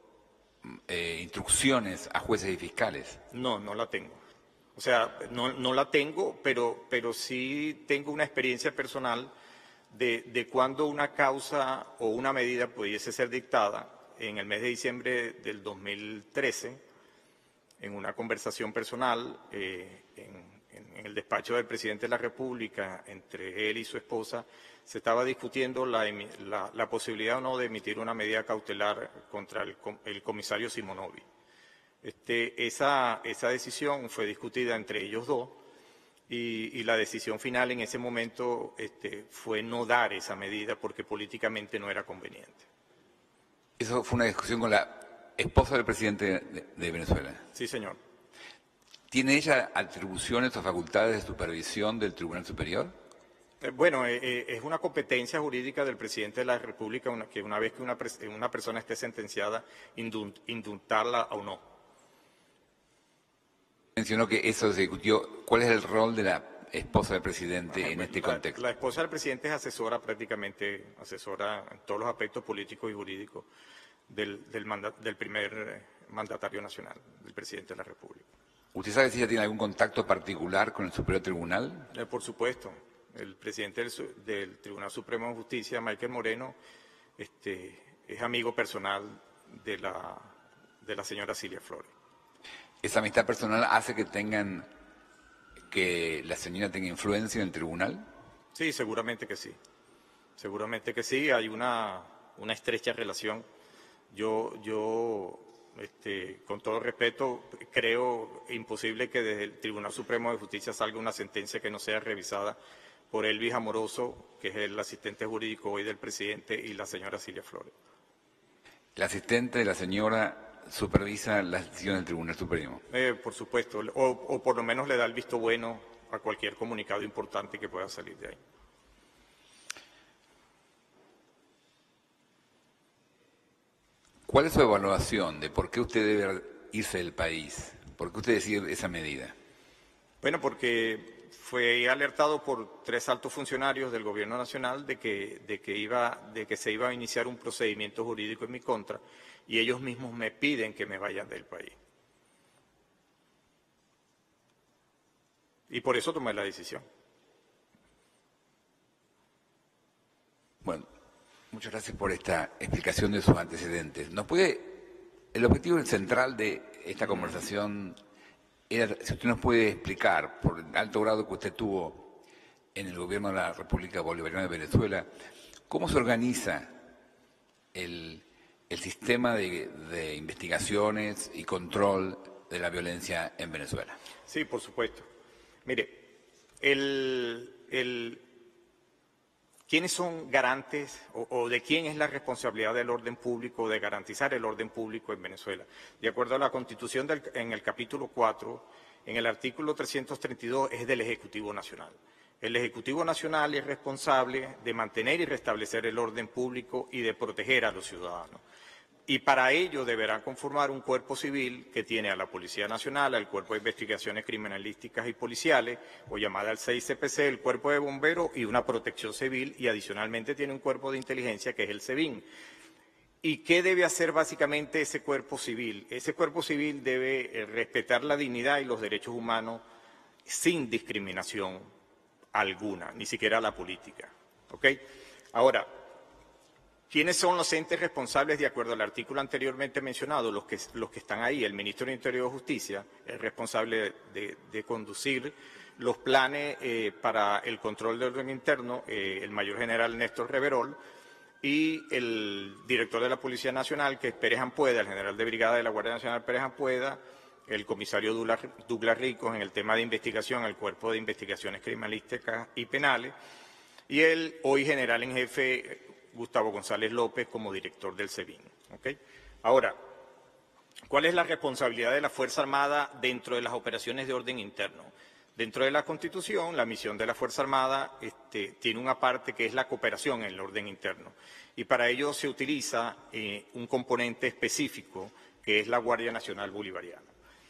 eh, instrucciones a jueces y fiscales? No, no la tengo. O sea, no, no la tengo, pero, pero sí tengo una experiencia personal de, de cuando una causa o una medida pudiese ser dictada en el mes de diciembre del dos mil trece, en una conversación personal eh, en, en el despacho del presidente de la República, entre él y su esposa, se estaba discutiendo la, la, la posibilidad o no de emitir una medida cautelar contra el, el comisario Simonovi. Este, esa, esa decisión fue discutida entre ellos dos y, y la decisión final en ese momento este, fue no dar esa medida porque políticamente no era conveniente. Eso fue una discusión con la esposa del presidente de, de Venezuela. Sí, señor. ¿Tiene ella atribuciones o facultades de supervisión del Tribunal Superior? Eh, bueno, eh, eh, es una competencia jurídica del presidente de la República una, que una vez que una, una persona esté sentenciada, indultarla o no. Mencionó que eso se discutió. ¿Cuál es el rol de la esposa del presidente Ajá, en este la, contexto? La esposa del presidente es asesora prácticamente, asesora en todos los aspectos políticos y jurídicos del, del, mandat, del primer mandatario nacional, del presidente de la República. ¿Usted sabe si ella tiene algún contacto particular con el Superior Tribunal? Eh, por supuesto. El presidente del, del Tribunal Supremo de Justicia, Michael Moreno, este, es amigo personal de la, de la señora Cilia Flores. ¿Esa amistad personal hace que tengan, que la señora tenga influencia en el tribunal? Sí, seguramente que sí. Seguramente que sí, hay una, una estrecha relación. Yo, yo este, con todo respeto, creo imposible que desde el Tribunal Supremo de Justicia salga una sentencia que no sea revisada por Elvis Amoroso, que es el asistente jurídico hoy del presidente, y la señora Cilia Flores. ¿La asistente de la señora supervisa las decisiones del Tribunal Supremo? Eh, por supuesto, o, o por lo menos le da el visto bueno a cualquier comunicado importante que pueda salir de ahí. ¿Cuál es su evaluación de por qué usted debe irse del país? ¿Por qué usted decide esa medida? Bueno, porque fue alertado por tres altos funcionarios del Gobierno Nacional de que, de que, iba, de que se iba a iniciar un procedimiento jurídico en mi contra y ellos mismos me piden que me vayan del país. Y por eso tomé la decisión. Bueno, muchas gracias por esta explicación de sus antecedentes. ¿Nos puede, el objetivo central de esta conversación era, si usted nos puede explicar, por el alto grado que usted tuvo en el gobierno de la República Bolivariana de Venezuela, cómo se organiza el, el sistema de, de investigaciones y control de la violencia en Venezuela? Sí, por supuesto. Mire, el, el, ¿quiénes son garantes o, o de quién es la responsabilidad del orden público, de garantizar el orden público en Venezuela? De acuerdo a la Constitución, del, en el capítulo cuatro, en el artículo trescientos treinta y dos, es del Ejecutivo Nacional. El Ejecutivo Nacional es responsable de mantener y restablecer el orden público y de proteger a los ciudadanos. Y para ello deberá conformar un cuerpo civil que tiene a la Policía Nacional, al Cuerpo de Investigaciones Criminalísticas y Policiales, o llamada al seis C P C, el Cuerpo de Bomberos y una protección civil, y adicionalmente tiene un cuerpo de inteligencia que es el SEBIN. ¿Y qué debe hacer básicamente ese cuerpo civil? Ese cuerpo civil debe eh, respetar la dignidad y los derechos humanos sin discriminación alguna, ni siquiera la política. ¿Ok? Ahora, ¿quiénes son los entes responsables de acuerdo al artículo anteriormente mencionado? Los que, los que están ahí. El Ministro del Interior y Justicia es responsable de, de conducir los planes eh, para el control del orden interno, eh, el Mayor General Néstor Reverol, y el director de la Policía Nacional, que es Pérez Ampueda, el general de brigada de la Guardia Nacional Pérez Ampueda, el comisario Douglas, Douglas Ricos en el tema de investigación, el Cuerpo de Investigaciones Criminalísticas y Penales, y el hoy general en jefe Gustavo González López como director del SEBIN. ¿Okay? Ahora, ¿cuál es la responsabilidad de la Fuerza Armada dentro de las operaciones de orden interno? Dentro de la Constitución, la misión de la Fuerza Armada este, tiene una parte que es la cooperación en el orden interno. Y para ello se utiliza eh, un componente específico que es la Guardia Nacional Bolivariana.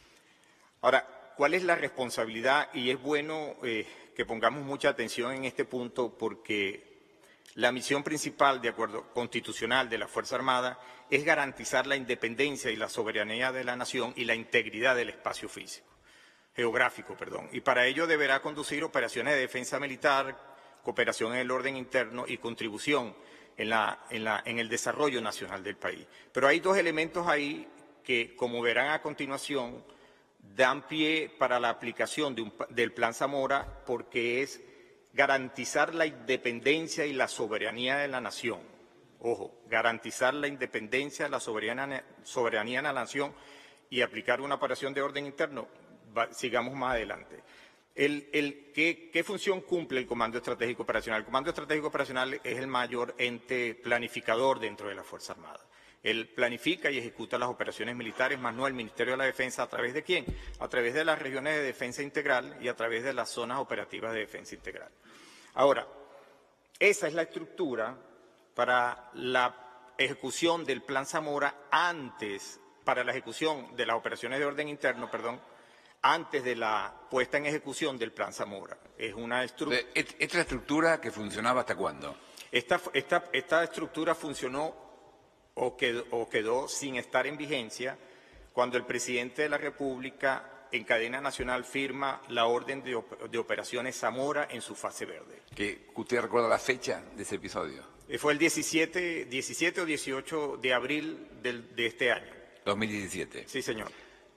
Ahora, ¿cuál es la responsabilidad? Y es bueno eh, que pongamos mucha atención en este punto porque la misión principal, de acuerdo constitucional, de la Fuerza Armada es garantizar la independencia y la soberanía de la nación y la integridad del espacio físico, geográfico, perdón. Y para ello deberá conducir operaciones de defensa militar, cooperación en el orden interno y contribución en, la, en, la, en el desarrollo nacional del país. Pero hay dos elementos ahí que, como verán a continuación, dan pie para la aplicación de un, del Plan Zamora porque es garantizar la independencia y la soberanía de la nación. Ojo, garantizar la independencia, la soberanía, soberanía de la nación y aplicar una operación de orden interno. Va, sigamos más adelante. El, el, ¿qué, ¿Qué función cumple el Comando Estratégico Operacional? El Comando Estratégico Operacional es el mayor ente planificador dentro de la Fuerza Armada. Él planifica y ejecuta las operaciones militares, más no el Ministerio de la Defensa. ¿A través de quién? A través de las regiones de defensa integral y a través de las zonas operativas de defensa integral. Ahora, esa es la estructura para la ejecución del Plan Zamora antes, para la ejecución de las operaciones de orden interno, perdón, antes de la puesta en ejecución del Plan Zamora. Es una estructura. ¿Esta es la estructura que funcionaba hasta cuándo? Esta, esta, esta estructura funcionó o quedó, o quedó sin estar en vigencia cuando el presidente de la República en cadena nacional firma la orden de, op de operaciones Zamora en su fase verde. ¿Que usted recuerda la fecha de ese episodio? Eh, fue el diecisiete, diecisiete o dieciocho de abril del, de este año. dos mil diecisiete. Sí, señor.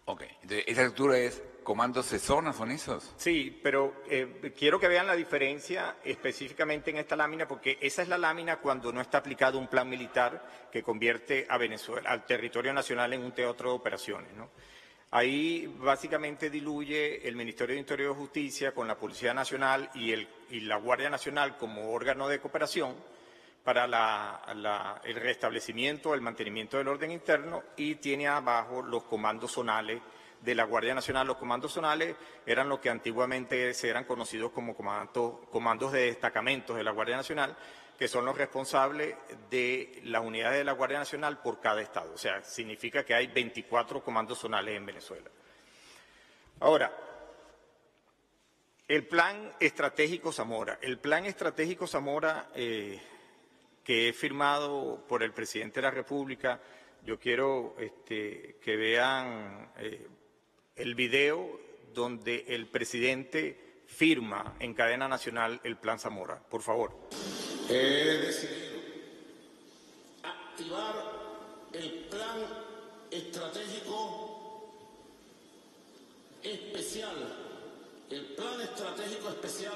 Ok, entonces, esa estructura es comandos de zona, ¿son esos? Sí, pero eh, quiero que vean la diferencia específicamente en esta lámina, porque esa es la lámina cuando no está aplicado un plan militar que convierte a Venezuela, al territorio nacional en un teatro de operaciones, ¿no? Ahí básicamente diluye el Ministerio de Interior y Justicia con la Policía Nacional y, el, y la Guardia Nacional como órgano de cooperación para la, la, el restablecimiento, el mantenimiento del orden interno, y tiene abajo los comandos zonales de la Guardia Nacional. Los comandos zonales eran lo que antiguamente eran conocidos como comandos, comandos de destacamentos de la Guardia Nacional, que son los responsables de las unidades de la Guardia Nacional por cada estado. O sea, significa que hay veinticuatro comandos zonales en Venezuela. Ahora, el Plan Estratégico Zamora. El Plan Estratégico Zamora, eh, que es firmado por el Presidente de la República, yo quiero este, que vean eh, el video donde el Presidente firma en cadena nacional el Plan Zamora. Por favor. He decidido activar el Plan Estratégico Especial, el Plan Estratégico Especial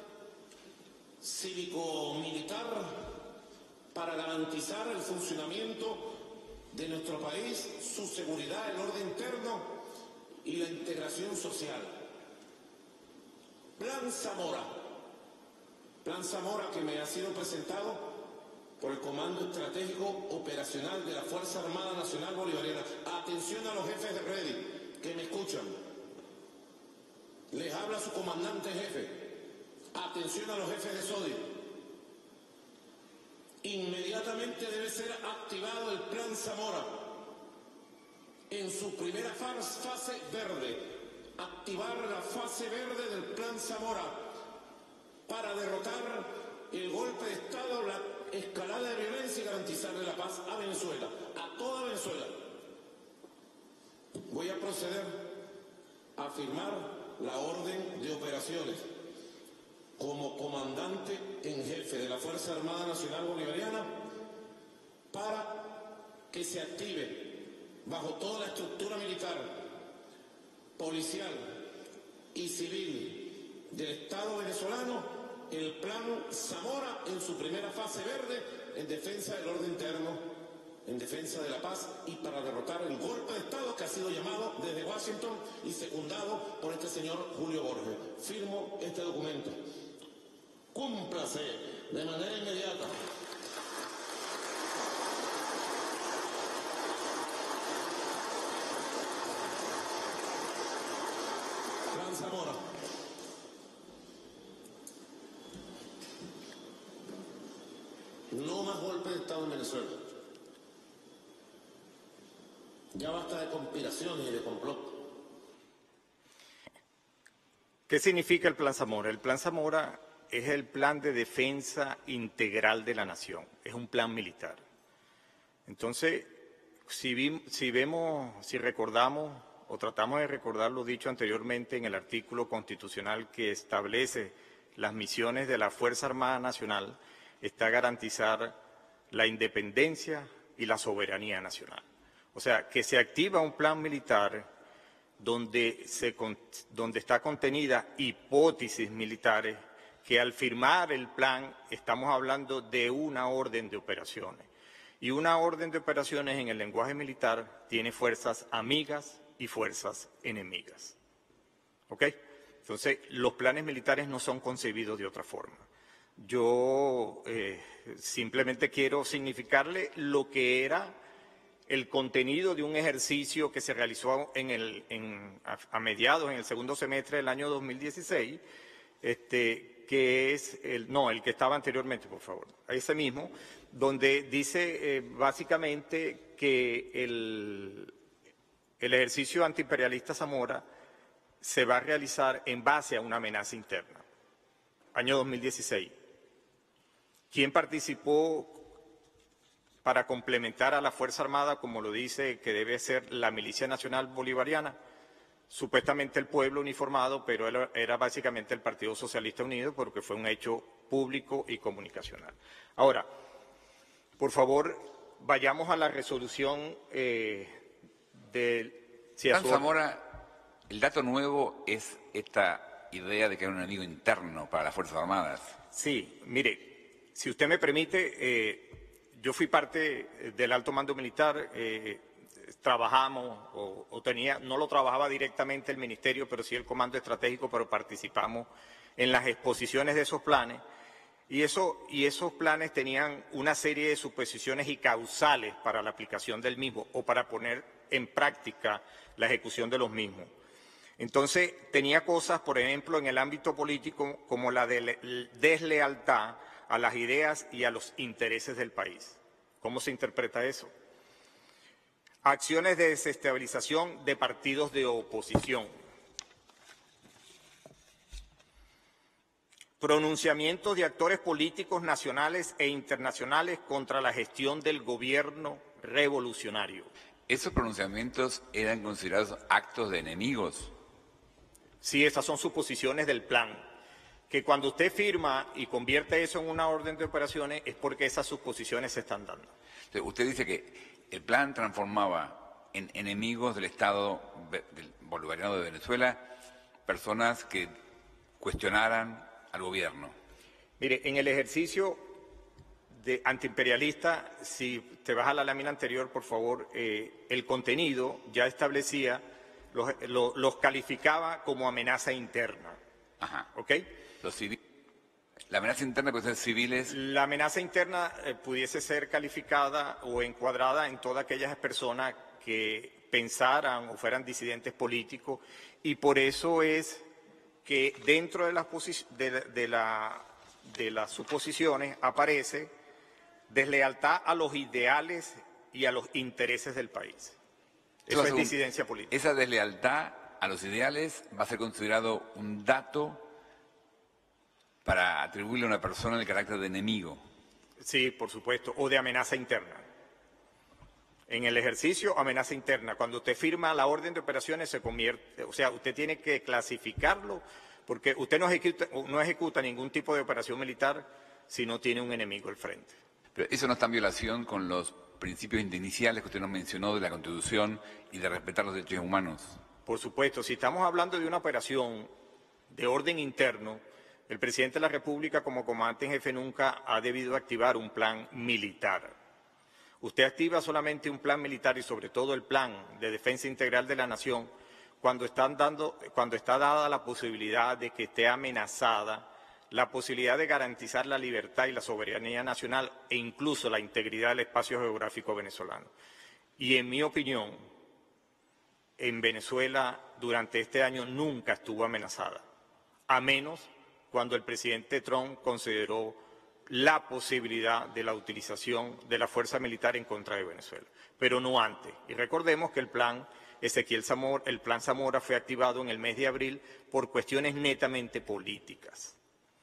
Cívico-Militar para garantizar el funcionamiento de nuestro país, su seguridad, el orden interno y la integración social. Plan Zamora. Plan Zamora que me ha sido presentado por el Comando Estratégico Operacional de la Fuerza Armada Nacional Bolivariana. Atención a los jefes de Ready que me escuchan. Les habla su comandante jefe. Atención a los jefes de SODI. Inmediatamente debe ser activado el Plan Zamora en su primera fase verde. Activar la fase verde del Plan Zamora para derrotar el golpe de Estado, la escalada de violencia y garantizarle la paz a Venezuela, a toda Venezuela. Voy a proceder a firmar la orden de operaciones como comandante en jefe de la Fuerza Armada Nacional Bolivariana para que se active bajo toda la estructura militar, policial y civil del Estado venezolano el Plan Zamora en su primera fase verde en defensa del orden interno, en defensa de la paz y para derrotar el golpe de Estado que ha sido llamado desde Washington y secundado por este señor Julio Borges. Firmo este documento. Cúmplase de manera inmediata. Plan Zamora. No más golpes de Estado en Venezuela. Ya basta de conspiraciones y de complot. ¿Qué significa el Plan Zamora? El Plan Zamora es el plan de defensa integral de la nación, es un plan militar. Entonces, si, vi, si vemos, si recordamos o tratamos de recordar lo dicho anteriormente en el artículo constitucional que establece las misiones de la Fuerza Armada Nacional, está garantizar la independencia y la soberanía nacional. O sea, que se activa un plan militar donde, se, donde está contenida hipótesis militares que al firmar el plan estamos hablando de una orden de operaciones. Y una orden de operaciones en el lenguaje militar tiene fuerzas amigas y fuerzas enemigas. ¿Ok? Entonces, los planes militares no son concebidos de otra forma. Yo eh, simplemente quiero significarle lo que era el contenido de un ejercicio que se realizó en el, en, a, a mediados, en el segundo semestre del año dos mil dieciséis, este, que es, el, no, el que estaba anteriormente, por favor, ese mismo, donde dice eh, básicamente que el, el ejercicio antiimperialista Zamora se va a realizar en base a una amenaza interna. Año dos mil dieciséis. ¿Quién participó para complementar a la Fuerza Armada, como lo dice que debe ser la Milicia Nacional Bolivariana? Supuestamente el pueblo uniformado, pero era básicamente el Partido Socialista Unido, porque fue un hecho público y comunicacional. Ahora, por favor, vayamos a la resolución eh, de Sí, a Plan su orden. Zamora, el dato nuevo es esta idea de que hay un enemigo interno para las Fuerzas Armadas. Sí, mire, si usted me permite, eh, yo fui parte del alto mando militar, eh, trabajamos o, o tenía, no lo trabajaba directamente el ministerio, pero sí el comando estratégico, pero participamos en las exposiciones de esos planes. Y, eso, y esos planes tenían una serie de suposiciones y causales para la aplicación del mismo o para poner en práctica la ejecución de los mismos. Entonces, tenía cosas, por ejemplo, en el ámbito político como la de deslealtad a las ideas y a los intereses del país. ¿Cómo se interpreta eso? Acciones de desestabilización de partidos de oposición. Pronunciamientos de actores políticos nacionales e internacionales contra la gestión del gobierno revolucionario. ¿Esos pronunciamientos eran considerados actos de enemigos? Sí, esas son suposiciones del plan, que cuando usted firma y convierte eso en una orden de operaciones es porque esas suposiciones se están dando. Entonces, usted dice que el plan transformaba en enemigos del Estado del bolivariano de Venezuela personas que cuestionaran al gobierno. Mire, en el ejercicio de antiimperialista, si te vas a la lámina anterior, por favor, eh, el contenido ya establecía, los, los, los calificaba como amenaza interna. Ajá. ¿Ok? Los civiles. La amenaza interna puede ser civiles. La amenaza interna eh, pudiese ser calificada o encuadrada en todas aquellas personas que pensaran o fueran disidentes políticos, y por eso es que dentro de las, de, de, la, de las suposiciones aparece deslealtad a los ideales y a los intereses del país. Eso es disidencia política. Esa deslealtad a los ideales va a ser considerado un dato para atribuirle a una persona el carácter de enemigo. Sí, por supuesto, o de amenaza interna. En el ejercicio, amenaza interna. Cuando usted firma la orden de operaciones se convierte, o sea, usted tiene que clasificarlo porque usted no ejecuta, no ejecuta ningún tipo de operación militar si no tiene un enemigo al frente. Pero eso no está en violación con los principios iniciales que usted nos mencionó de la Constitución y de respetar los derechos humanos. Por supuesto, si estamos hablando de una operación de orden interno, el presidente de la República como comandante en jefe nunca ha debido activar un plan militar. Usted activa solamente un plan militar y sobre todo el plan de defensa integral de la nación cuando, están dando, cuando está dada la posibilidad de que esté amenazada la posibilidad de garantizar la libertad y la soberanía nacional e incluso la integridad del espacio geográfico venezolano. Y en mi opinión, en Venezuela durante este año nunca estuvo amenazada, a menos cuando el presidente Trump consideró la posibilidad de la utilización de la fuerza militar en contra de Venezuela, pero no antes. Y recordemos que el plan Ezequiel Zamora, el plan Zamora fue activado en el mes de abril por cuestiones netamente políticas.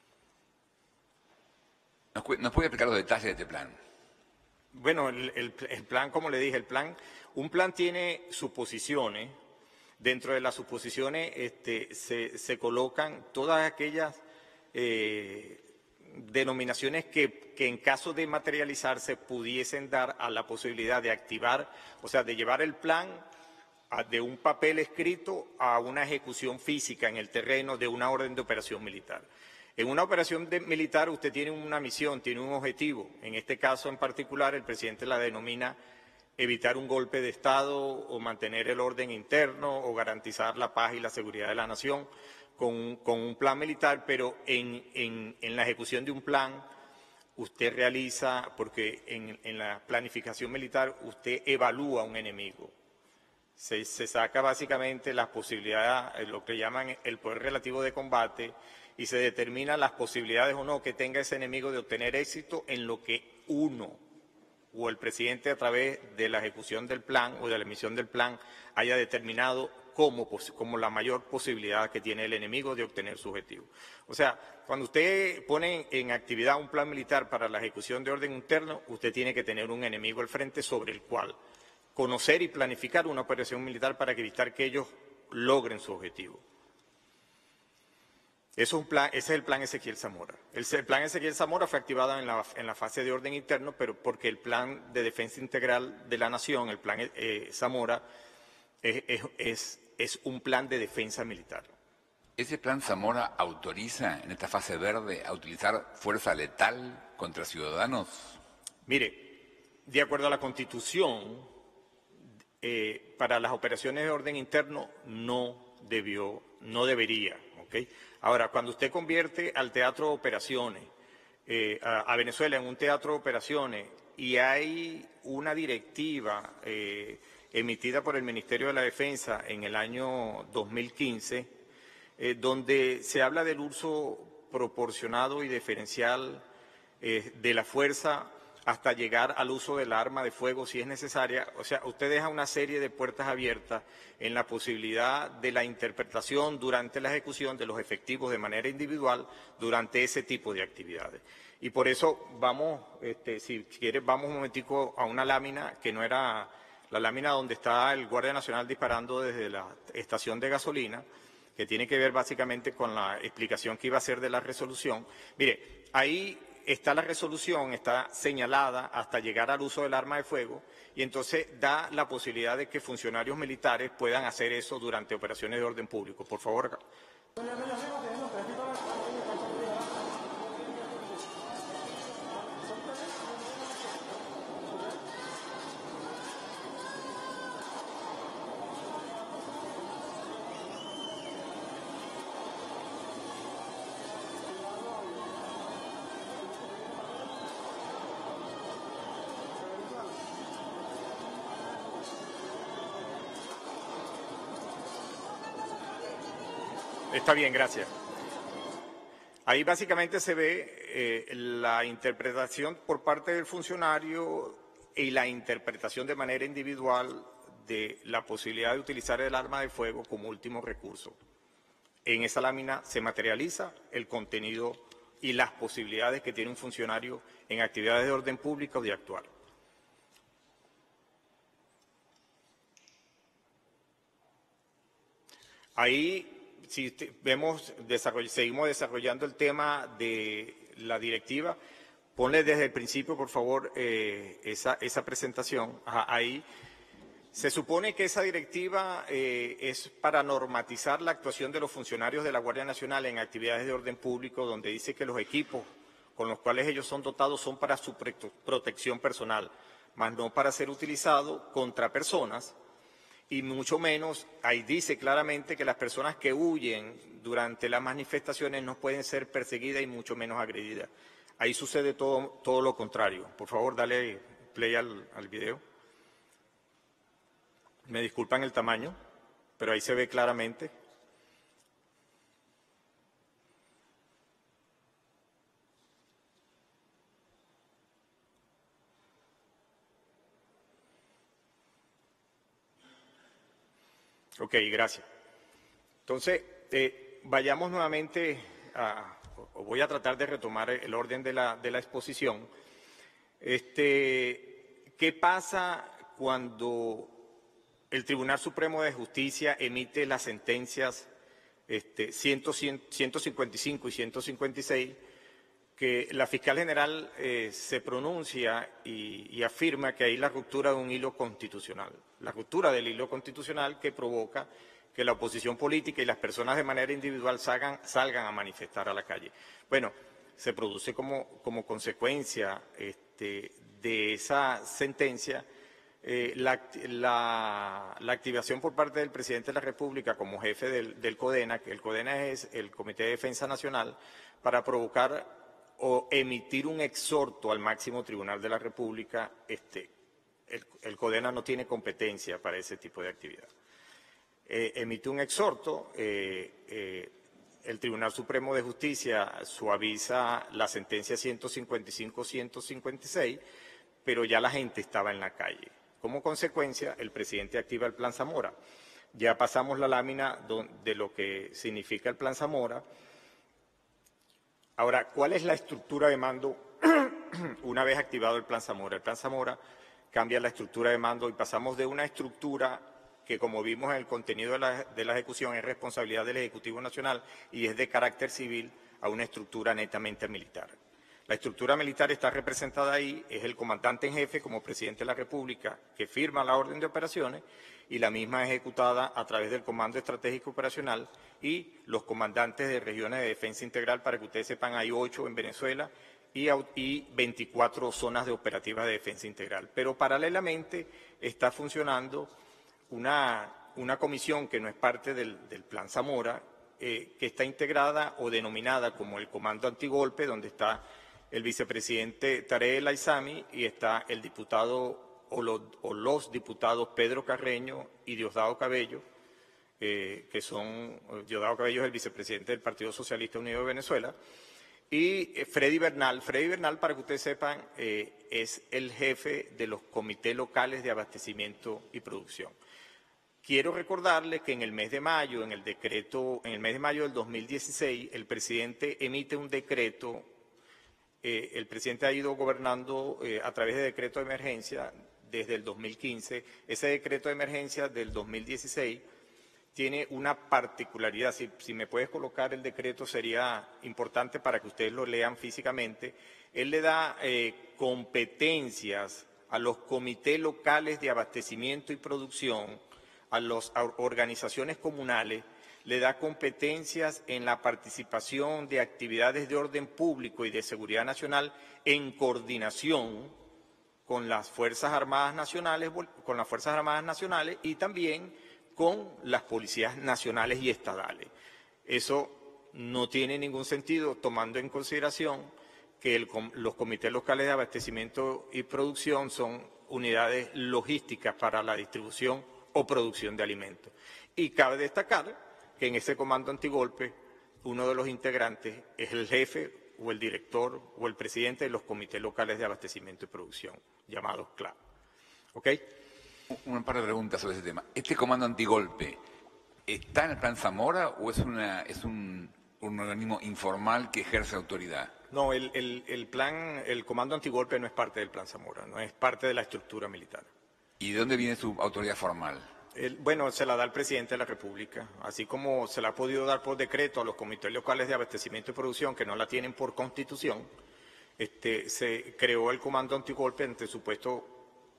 ¿Nos puede explicar los detalles de este plan? Bueno, el, el, el plan, como le dije, el plan, un plan tiene suposiciones. Dentro de las suposiciones este, se, se colocan todas aquellas eh, denominaciones que, que en caso de materializarse pudiesen dar a la posibilidad de activar, o sea, de llevar el plan a, de un papel escrito a una ejecución física en el terreno de una orden de operación militar. En una operación de, militar usted tiene una misión, tiene un objetivo. En este caso en particular el presidente la denomina evitar un golpe de Estado o mantener el orden interno o garantizar la paz y la seguridad de la nación con, con un plan militar, pero en, en, en la ejecución de un plan usted realiza, porque en, en la planificación militar usted evalúa un enemigo. Se, se saca básicamente las posibilidades, lo que llaman el poder relativo de combate, y se determinan las posibilidades o no que tenga ese enemigo de obtener éxito en lo que uno o el presidente a través de la ejecución del plan o de la emisión del plan haya determinado como, como la mayor posibilidad que tiene el enemigo de obtener su objetivo. O sea, cuando usted pone en actividad un plan militar para la ejecución de orden interno, usted tiene que tener un enemigo al frente sobre el cual conocer y planificar una operación militar para evitar que ellos logren su objetivo. Eso es un plan, ese es el plan Ezequiel Zamora. El, el plan Ezequiel Zamora fue activado en la, en la fase de orden interno, pero porque el plan de defensa integral de la nación, el plan eh, Zamora, es, es, es, es un plan de defensa militar. ¿Ese plan Zamora autoriza en esta fase verde a utilizar fuerza letal contra ciudadanos? Mire, de acuerdo a la Constitución, eh, para las operaciones de orden interno no debió, no debería. ¿Okay? Ahora, cuando usted convierte al teatro de operaciones, eh, a, a Venezuela en un teatro de operaciones, y hay una directiva eh, emitida por el Ministerio de la Defensa en el año dos mil quince, Eh, donde se habla del uso proporcionado y diferencial eh, de la fuerza hasta llegar al uso del arma de fuego si es necesaria. O sea, usted deja una serie de puertas abiertas en la posibilidad de la interpretación durante la ejecución de los efectivos de manera individual durante ese tipo de actividades. Y por eso vamos, este, si quiere, vamos un momentico a una lámina que no era la lámina donde está el Guardia Nacional disparando desde la estación de gasolina, que tiene que ver básicamente con la explicación que iba a hacer de la resolución. Mire, ahí está la resolución, está señalada hasta llegar al uso del arma de fuego, y entonces da la posibilidad de que funcionarios militares puedan hacer eso durante operaciones de orden público. Por favor. Está bien, gracias. Ahí básicamente se ve eh, la interpretación por parte del funcionario y la interpretación de manera individual de la posibilidad de utilizar el arma de fuego como último recurso. En esa lámina se materializa el contenido y las posibilidades que tiene un funcionario en actividades de orden público de actuar. Ahí si vemos, desarroll, seguimos desarrollando el tema de la directiva, ponle desde el principio, por favor, eh, esa, esa presentación. Ajá, ahí se supone que esa directiva eh, es para normatizar la actuación de los funcionarios de la Guardia Nacional en actividades de orden público, donde dice que los equipos con los cuales ellos son dotados son para su protección personal, más no para ser utilizados contra personas. Y mucho menos, ahí dice claramente que las personas que huyen durante las manifestaciones no pueden ser perseguidas y mucho menos agredidas. Ahí sucede todo, todo lo contrario. Por favor, dale play al, al video. Me disculpan el tamaño, pero ahí se ve claramente. Ok, gracias. Entonces, eh, vayamos nuevamente a, o voy a tratar de retomar el orden de la, de la exposición. Este, ¿qué pasa cuando el Tribunal Supremo de Justicia emite las sentencias este, ciento cincuenta y cinco y ciento cincuenta y seis, que la fiscal general eh, se pronuncia y, y afirma que hay la ruptura de un hilo constitucional, la ruptura del hilo constitucional que provoca que la oposición política y las personas de manera individual salgan, salgan a manifestar a la calle? Bueno, se produce como, como consecuencia este, de esa sentencia eh, la, la, la activación por parte del presidente de la República como jefe del, del CODENA, que el CODENA es el Comité de Defensa Nacional, para provocar o emitir un exhorto al máximo tribunal de la República. Este, el, el CODENA no tiene competencia para ese tipo de actividad. Eh, emite un exhorto, eh, eh, el Tribunal Supremo de Justicia suaviza la sentencia ciento cincuenta y cinco ciento cincuenta y seis, pero ya la gente estaba en la calle. Como consecuencia, el presidente activa el Plan Zamora. Ya pasamos la lámina de lo que significa el Plan Zamora. Ahora, ¿cuál es la estructura de mando una vez activado el Plan Zamora? El Plan Zamora cambia la estructura de mando y pasamos de una estructura que, como vimos en el contenido de la, de la ejecución, es responsabilidad del Ejecutivo Nacional y es de carácter civil, a una estructura netamente militar. La estructura militar está representada ahí, es el comandante en jefe como presidente de la República que firma la orden de operaciones y la misma ejecutada a través del Comando Estratégico Operacional y los comandantes de regiones de defensa integral. Para que ustedes sepan, hay ocho en Venezuela y, y veinticuatro zonas de operativas de defensa integral. Pero paralelamente está funcionando una, una comisión que no es parte del, del Plan Zamora, eh, que está integrada o denominada como el Comando Antigolpe, donde está el vicepresidente Tarek El Aizami y está el diputado o los, o los diputados Pedro Carreño y Diosdado Cabello, eh, que son, Diosdado Cabello es el vicepresidente del Partido Socialista Unido de Venezuela, y eh, Freddy Bernal. Freddy Bernal, para que ustedes sepan, eh, es el jefe de los comités locales de abastecimiento y producción. Quiero recordarles que en el mes de mayo, en el decreto, en el mes de mayo del dos mil dieciséis, el presidente emite un decreto. Eh, el presidente ha ido gobernando eh, a través de decreto de emergencia desde el dos mil quince. Ese decreto de emergencia del dos mil dieciséis tiene una particularidad. Si, si me puedes colocar el decreto sería importante para que ustedes lo lean físicamente. Él le da eh, competencias a los comités locales de abastecimiento y producción, a las organizaciones comunales, le da competencias en la participación de actividades de orden público y de seguridad nacional en coordinación con las Fuerzas Armadas Nacionales, con las Fuerzas Armadas Nacionales y también con las policías nacionales y estadales. Eso no tiene ningún sentido tomando en consideración que el, los comités locales de abastecimiento y producción son unidades logísticas para la distribución o producción de alimentos. Y cabe destacar que en ese comando antigolpe uno de los integrantes es el jefe o el director o el presidente de los comités locales de abastecimiento y producción, llamados C L A. ¿Ok? Un par de preguntas sobre ese tema. ¿Este comando antigolpe está en el Plan Zamora o es, una, es un, un organismo informal que ejerce autoridad? No, el, el, el plan, el comando antigolpe no es parte del Plan Zamora, no es parte de la estructura militar. ¿Y de dónde viene su autoridad formal? El, bueno, se la da el presidente de la República, así como se la ha podido dar por decreto a los comités locales de abastecimiento y producción que no la tienen por constitución. Este, se creó el comando antigolpe ante supuesto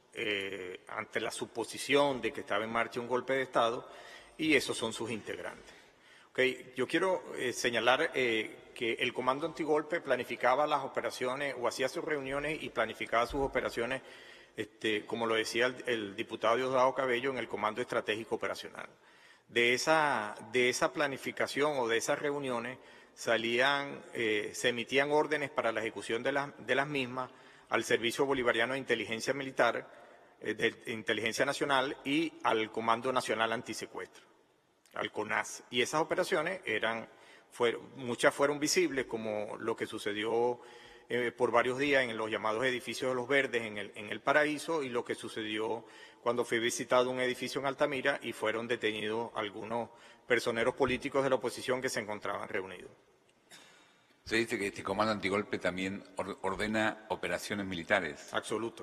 eh, ante la suposición de que estaba en marcha un golpe de Estado y esos son sus integrantes. Okay. Yo quiero eh, señalar eh, que el comando antigolpe planificaba las operaciones o hacía sus reuniones y planificaba sus operaciones. Este, como lo decía el, el diputado Diosdado Cabello, en el Comando Estratégico Operacional. De esa, de esa planificación o de esas reuniones salían, eh, se emitían órdenes para la ejecución de, la, de las mismas al Servicio Bolivariano de Inteligencia Militar, eh, de Inteligencia Nacional y al Comando Nacional Antisecuestro, al CONAS. Y esas operaciones eran, fueron, muchas fueron visibles, como lo que sucedió Eh, por varios días en los llamados edificios de los Verdes en el, en el Paraíso y lo que sucedió cuando fue visitado un edificio en Altamira y fueron detenidos algunos personeros políticos de la oposición que se encontraban reunidos. Se dice que este comando antigolpe también ordena operaciones militares. Absoluto.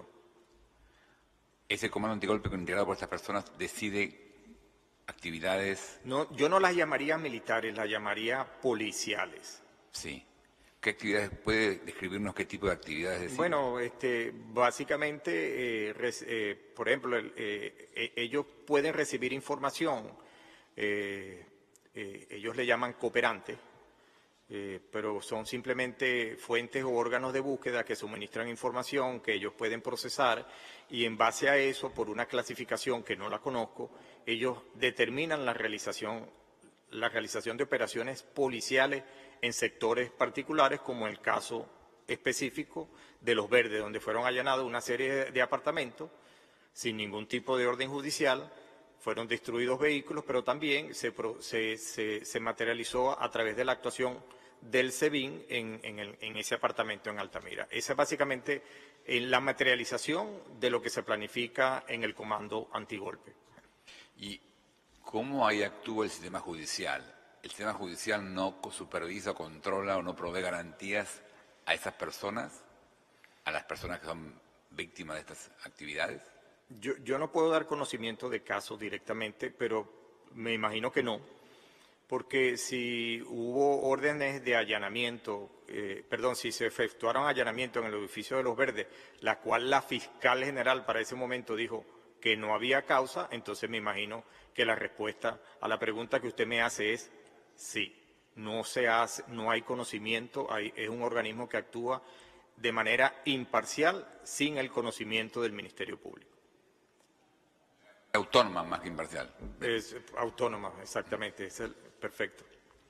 ¿Ese comando antigolpe integrado por estas personas decide actividades? No, yo no las llamaría militares, las llamaría policiales. Sí. ¿Qué actividades, puede describirnos qué tipo de actividades deciden? Bueno, este, básicamente, eh, res, eh, por ejemplo, el, eh, eh, ellos pueden recibir información, eh, eh, ellos le llaman cooperantes, eh, pero son simplemente fuentes o órganos de búsqueda que suministran información que ellos pueden procesar y en base a eso, por una clasificación que no la conozco, ellos determinan la realización, la realización de operaciones policiales en sectores particulares, como el caso específico de Los Verdes, donde fueron allanados una serie de apartamentos sin ningún tipo de orden judicial, fueron destruidos vehículos, pero también se, se, se, se materializó a través de la actuación del SEBIN en, en, el, en ese apartamento en Altamira. Esa es básicamente la materialización de lo que se planifica en el comando antigolpe. ¿Y cómo ahí actúa el sistema judicial? ¿El sistema judicial no supervisa, controla o no provee garantías a esas personas, a las personas que son víctimas de estas actividades? Yo, yo no puedo dar conocimiento de casos directamente, pero me imagino que no, Porque si hubo órdenes de allanamiento, eh, perdón, si se efectuaron allanamientos en el edificio de Los Verdes, la cual la fiscal general para ese momento dijo que no había causa, entonces me imagino que la respuesta a la pregunta que usted me hace es sí. No se hace, no hay conocimiento, hay, es un organismo que actúa de manera imparcial sin el conocimiento del Ministerio Público. Autónoma más que imparcial. Es autónoma, exactamente, es el, perfecto.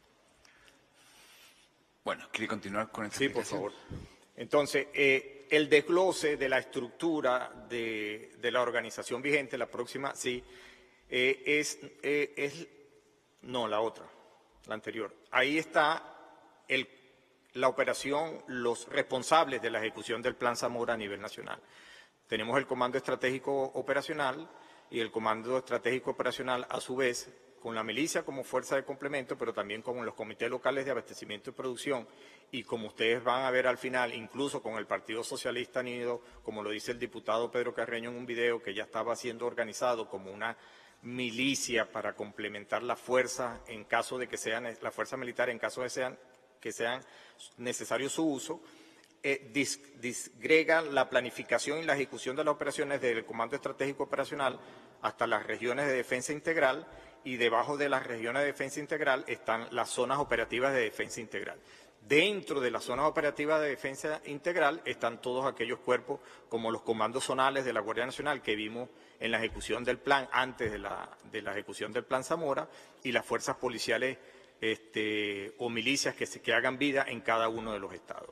Bueno, ¿quiere continuar con esta Sí, por explicación? favor. Entonces, eh, el desglose de la estructura de, de la organización vigente, la próxima, sí, eh, es, eh, es, no, la otra, la anterior. Ahí está el, la operación, los responsables de la ejecución del Plan Zamora a nivel nacional. Tenemos el Comando Estratégico Operacional y el Comando Estratégico Operacional, a su vez, con la milicia como fuerza de complemento, pero también con los comités locales de abastecimiento y producción, y como ustedes van a ver al final, incluso con el Partido Socialista han ido, como lo dice el diputado Pedro Carreño en un video, que ya estaba siendo organizado como una milicia para complementar la fuerza en caso de que sean, la fuerza militar en caso de sean, que sean necesarios su uso, eh, dis, disgregan la planificación y la ejecución de las operaciones desde el Comando Estratégico Operacional hasta las regiones de defensa integral, y debajo de las regiones de defensa integral están las zonas operativas de defensa integral. Dentro de las zonas operativas de defensa integral están todos aquellos cuerpos como los comandos zonales de la Guardia Nacional que vimos en la ejecución del plan, antes de la, de la ejecución del Plan Zamora, y las fuerzas policiales este, o milicias que, se, que hagan vida en cada uno de los estados.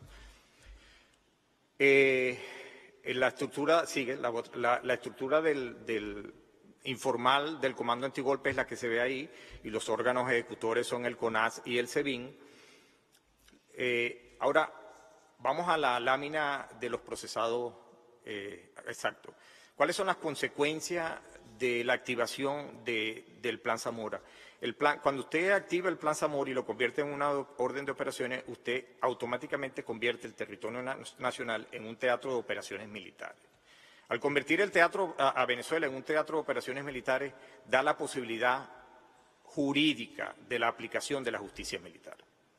Eh, en la estructura, sigue, la, la, la estructura del, del informal del Comando Antigolpe es la que se ve ahí, y los órganos ejecutores son el CONAS y el SEBIN. Eh, ahora, vamos a la lámina de los procesados eh, exactos. ¿Cuáles son las consecuencias de la activación de, del Plan Zamora? El plan, cuando usted activa el Plan Zamora y lo convierte en una orden de operaciones, usted automáticamente convierte el territorio nacional en un teatro de operaciones militares. Al convertir el teatro a, a Venezuela en un teatro de operaciones militares, da la posibilidad jurídica de la aplicación de la justicia militar.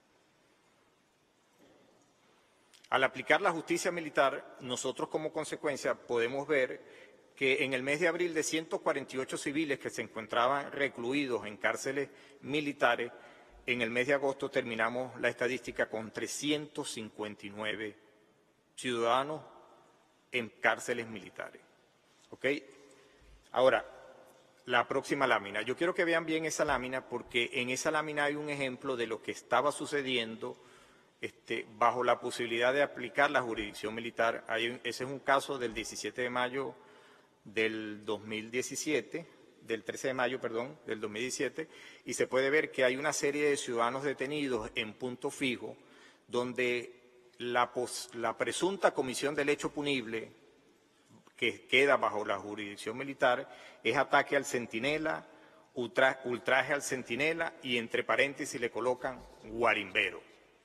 Al aplicar la justicia militar, nosotros como consecuencia podemos ver que en el mes de abril de ciento cuarenta y ocho civiles que se encontraban recluidos en cárceles militares, en el mes de agosto terminamos la estadística con trescientos cincuenta y nueve ciudadanos en cárceles militares. ¿Ok? Ahora, la próxima lámina. Yo quiero que vean bien esa lámina porque en esa lámina hay un ejemplo de lo que estaba sucediendo este, bajo la posibilidad de aplicar la jurisdicción militar. Hay un, ese es un caso del diecisiete de mayo del dos mil diecisiete, del trece de mayo, perdón, del dos mil diecisiete, y se puede ver que hay una serie de ciudadanos detenidos en punto fijo donde la, pos, la presunta comisión del hecho punible que queda bajo la jurisdicción militar es ataque al centinela, ultra, ultraje al centinela y entre paréntesis le colocan guarimbero.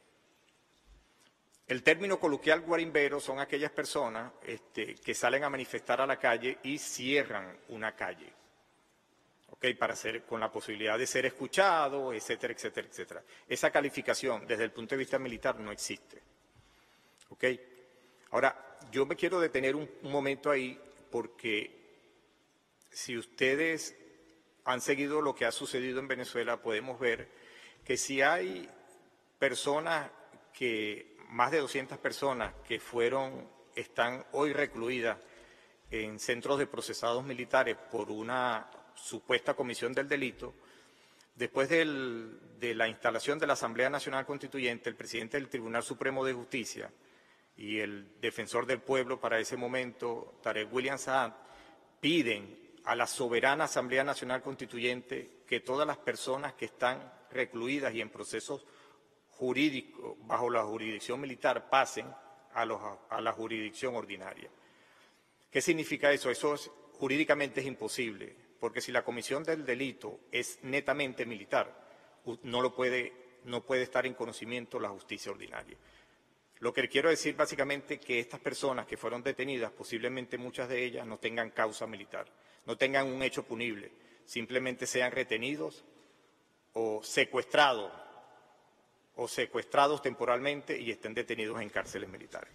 El término coloquial guarimbero son aquellas personas este, que salen a manifestar a la calle y cierran una calle, ¿okay? Para ser, con la posibilidad de ser escuchado, etcétera, etcétera, etcétera. Esa calificación desde el punto de vista militar no existe. ¿Okay? Ahora, yo me quiero detener un, un momento ahí porque si ustedes han seguido lo que ha sucedido en Venezuela, podemos ver que si hay personas que, más de doscientas personas que fueron, están hoy recluidas en centros de procesados militares por una supuesta comisión del delito, después del, de la instalación de la Asamblea Nacional Constituyente, el presidente del Tribunal Supremo de Justicia y el defensor del pueblo para ese momento, Tarek William Saad, piden a la soberana Asamblea Nacional Constituyente que todas las personas que están recluidas y en procesos jurídicos bajo la jurisdicción militar pasen a, los, a la jurisdicción ordinaria. ¿Qué significa eso? Eso es, jurídicamente es imposible, porque si la comisión del delito es netamente militar, no, lo puede, no puede estar en conocimiento la justicia ordinaria. Lo que quiero decir básicamente que estas personas que fueron detenidas, posiblemente muchas de ellas no tengan causa militar, no tengan un hecho punible, simplemente sean retenidos o secuestrados o secuestrados temporalmente y estén detenidos en cárceles militares.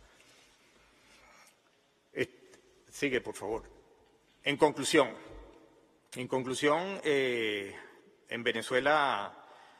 Sigue, por favor. En conclusión, en conclusión, eh, en Venezuela,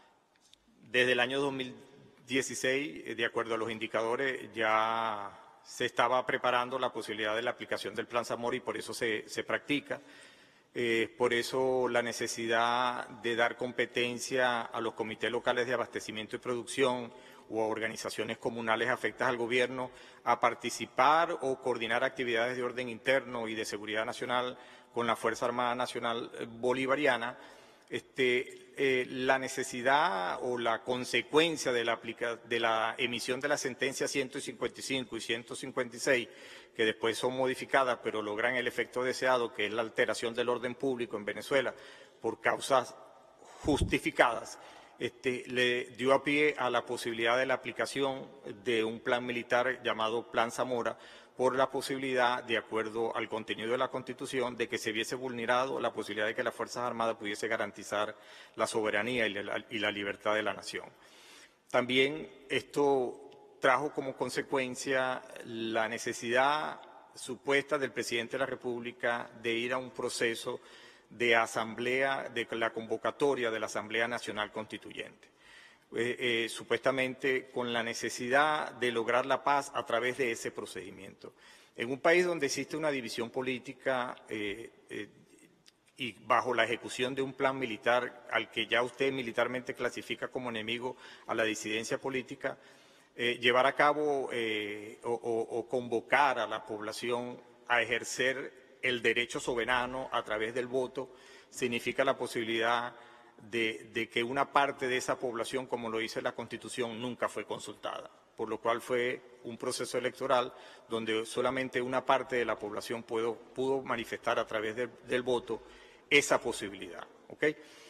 desde el año dos mil dieciséis, de acuerdo a los indicadores, ya se estaba preparando la posibilidad de la aplicación del Plan Zamora y por eso se, se practica. Eh, por eso la necesidad de dar competencia a los comités locales de abastecimiento y producción o a organizaciones comunales afectas al gobierno a participar o coordinar actividades de orden interno y de seguridad nacional con la Fuerza Armada Nacional Bolivariana. Este, eh, la necesidad o la consecuencia de la, aplica, de la emisión de la sentencia ciento cincuenta y cinco y ciento cincuenta y seis, que después son modificadas pero logran el efecto deseado, que es la alteración del orden público en Venezuela por causas justificadas, este, le dio a pie a la posibilidad de la aplicación de un plan militar llamado Plan Zamora, por la posibilidad, de acuerdo al contenido de la Constitución, de que se viese vulnerado la posibilidad de que las Fuerzas Armadas pudiese garantizar la soberanía y la, y la libertad de la nación. También esto trajo como consecuencia la necesidad supuesta del presidente de la República de ir a un proceso de asamblea, de la convocatoria de la Asamblea Nacional Constituyente. Eh, eh, supuestamente con la necesidad de lograr la paz a través de ese procedimiento. En un país donde existe una división política eh, eh, y bajo la ejecución de un plan militar al que ya usted militarmente clasifica como enemigo a la disidencia política, eh, llevar a cabo eh, o, o, o convocar a la población a ejercer el derecho soberano a través del voto significa la posibilidad De, de que una parte de esa población, como lo dice la Constitución, nunca fue consultada, por lo cual fue un proceso electoral donde solamente una parte de la población pudo, pudo manifestar a través de, del voto esa posibilidad. ¿Okay?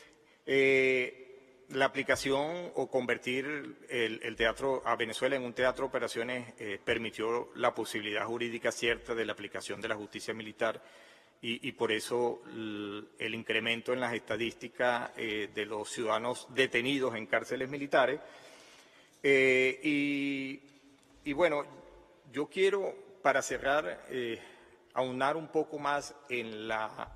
Eh, la aplicación o convertir el, el teatro a Venezuela en un teatro de operaciones eh, permitió la posibilidad jurídica cierta de la aplicación de la justicia militar. Y, y por eso el, el incremento en las estadísticas eh, de los ciudadanos detenidos en cárceles militares. Eh, y, y bueno, yo quiero, para cerrar, eh, aunar un poco más en la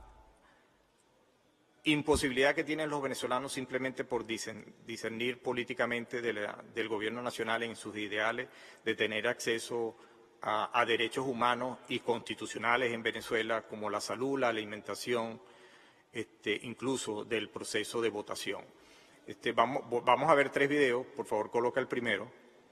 imposibilidad que tienen los venezolanos simplemente por discernir políticamente de la, del gobierno nacional en sus ideales de tener acceso A, a derechos humanos y constitucionales en Venezuela, como la salud, la alimentación, este, incluso del proceso de votación. Este, vamos, vamos a ver tres videos, por favor coloca el primero.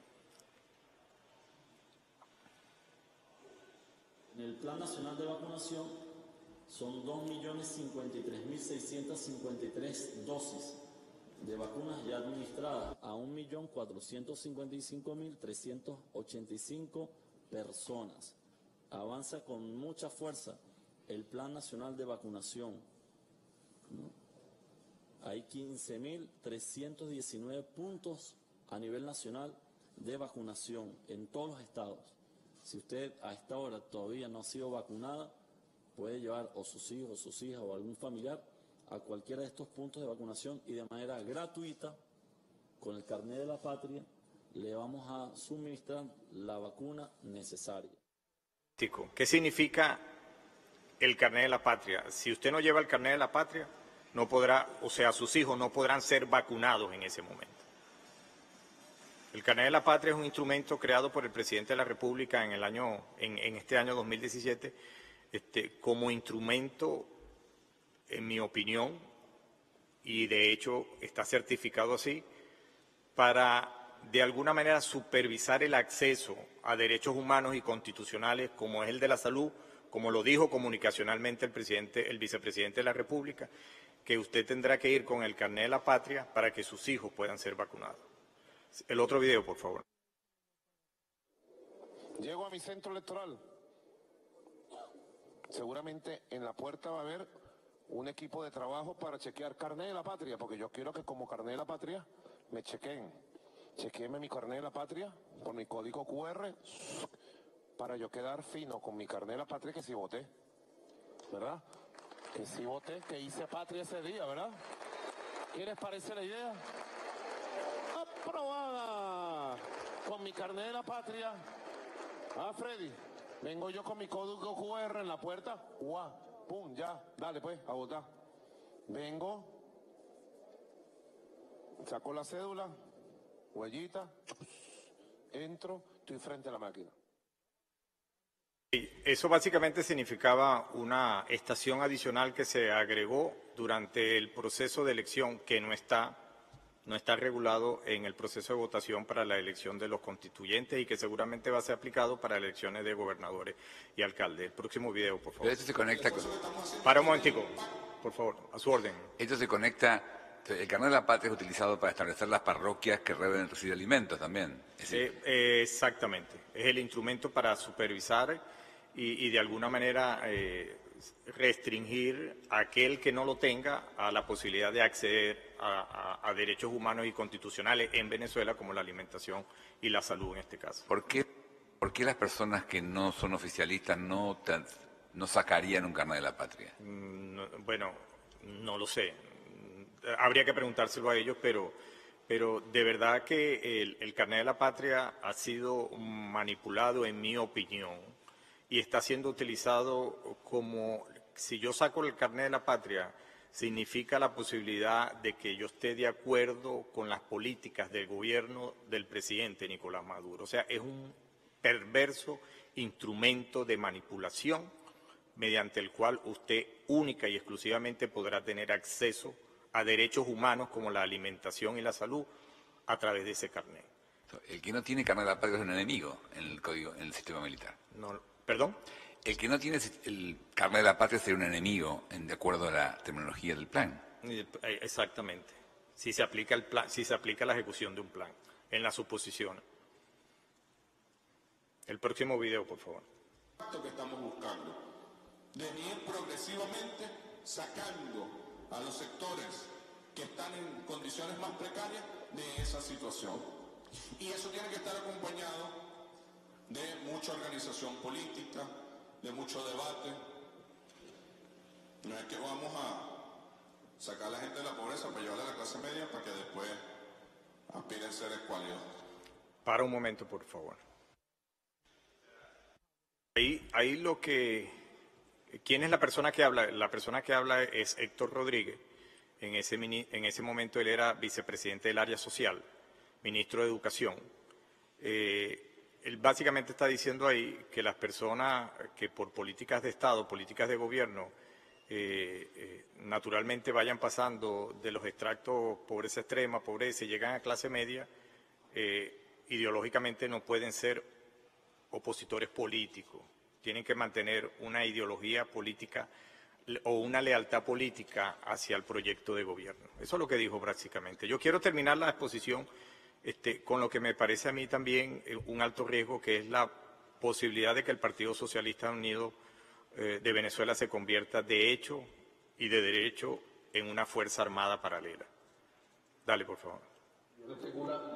En el Plan Nacional de Vacunación son dos millones cincuenta y tres mil seiscientas cincuenta y tres dosis de vacunas ya administradas a un millón cuatrocientos cincuenta y cinco mil trescientos ochenta y cinco personas. Avanza con mucha fuerza el Plan Nacional de Vacunación, ¿no? Hay quince mil trescientos diecinueve puntos a nivel nacional de vacunación en todos los estados. Si usted a esta hora todavía no ha sido vacunada, puede llevar o sus hijos, o sus hijas o algún familiar a cualquiera de estos puntos de vacunación y de manera gratuita, con el carnet de la patria, le vamos a suministrar la vacuna necesaria. ¿Qué significa el carnet de la patria? Si usted no lleva el carnet de la patria, no podrá, o sea, sus hijos no podrán ser vacunados en ese momento. El carnet de la patria es un instrumento creado por el presidente de la República en el año, en, en este año dos mil diecisiete, este, como instrumento, en mi opinión, y de hecho está certificado así, para de alguna manera supervisar el acceso a derechos humanos y constitucionales como es el de la salud, como lo dijo comunicacionalmente el presidente, el vicepresidente de la República, que usted tendrá que ir con el carnet de la patria para que sus hijos puedan ser vacunados. El otro video, por favor. Llego a mi centro electoral. Seguramente en la puerta va a haber un equipo de trabajo para chequear carnet de la patria, porque yo quiero que como carnet de la patria me chequeen. Chequéeme mi carnet de la patria por mi código cu erre para yo quedar fino con mi carnet de la patria que sí voté, ¿verdad? Que sí voté, que hice patria ese día, ¿verdad? ¿Qué les parece la idea? Aprobada. Con mi carnet de la patria. Ah, Freddy, vengo yo con mi código cu erre en la puerta. Guau, pum, ya. Dale pues, a votar. Vengo. Saco la cédula. Huellita. Entro. Estoy frente a la máquina. Eso básicamente significaba una estación adicional que se agregó durante el proceso de elección que no está, no está regulado en el proceso de votación para la elección de los constituyentes y que seguramente va a ser aplicado para elecciones de gobernadores y alcaldes. El próximo video, por favor. Pero esto se conecta con... Para un momentico, por favor, a su orden. Esto se conecta... El carnet de la patria es utilizado para establecer las parroquias que deben recibir alimentos también. Es decir, Eh, eh, exactamente. Es el instrumento para supervisar y, y de alguna manera eh, restringir a aquel que no lo tenga a la posibilidad de acceder a, a, a derechos humanos y constitucionales en Venezuela, como la alimentación y la salud en este caso. ¿por qué, por qué las personas que no son oficialistas no, te- no sacarían un carnet de la patria? Mm, no- bueno, no lo sé. Habría que preguntárselo a ellos, pero, pero de verdad que el, el carnet de la patria ha sido manipulado, en mi opinión, y está siendo utilizado como, si yo saco el carnet de la patria, significa la posibilidad de que yo esté de acuerdo con las políticas del gobierno del presidente Nicolás Maduro. O sea, es un perverso instrumento de manipulación mediante el cual usted única y exclusivamente podrá tener acceso a derechos humanos como la alimentación y la salud a través de ese carnet. El que no tiene carnet de la patria es un enemigo en el código, en el sistema militar. No, ¿Perdón? El que no tiene el carnet de la patria sería un enemigo, en, de acuerdo a la terminología del plan. Eh, Exactamente. Si se aplica el plan, si se aplica la ejecución de un plan, en la suposición. El próximo video, por favor. Esto que estamos buscando, de ir progresivamente sacando a los sectores que están en condiciones más precarias de esa situación. Y eso tiene que estar acompañado de mucha organización política, de mucho debate. No es que vamos a sacar a la gente de la pobreza para llevarla a la clase media para que después aspiren a ser escuálidos. Para un momento, por favor. Ahí, ahí lo que... ¿Quién es la persona que habla? La persona que habla es Héctor Rodríguez. En ese, mini- en ese momento él era vicepresidente del área social, ministro de Educación. Eh, él básicamente está diciendo ahí que las personas que por políticas de Estado, políticas de gobierno, eh, eh, naturalmente vayan pasando de los extractos pobreza extrema, pobreza y llegan a clase media, eh, ideológicamente no pueden ser opositores políticos. Tienen que mantener una ideología política o una lealtad política hacia el proyecto de gobierno. Eso es lo que dijo básicamente. Yo quiero terminar la exposición este, con lo que me parece a mí también eh, un alto riesgo, que es la posibilidad de que el Partido Socialista Unido eh, de Venezuela se convierta de hecho y de derecho en una fuerza armada paralela. Dale, por favor. Yo les tengo una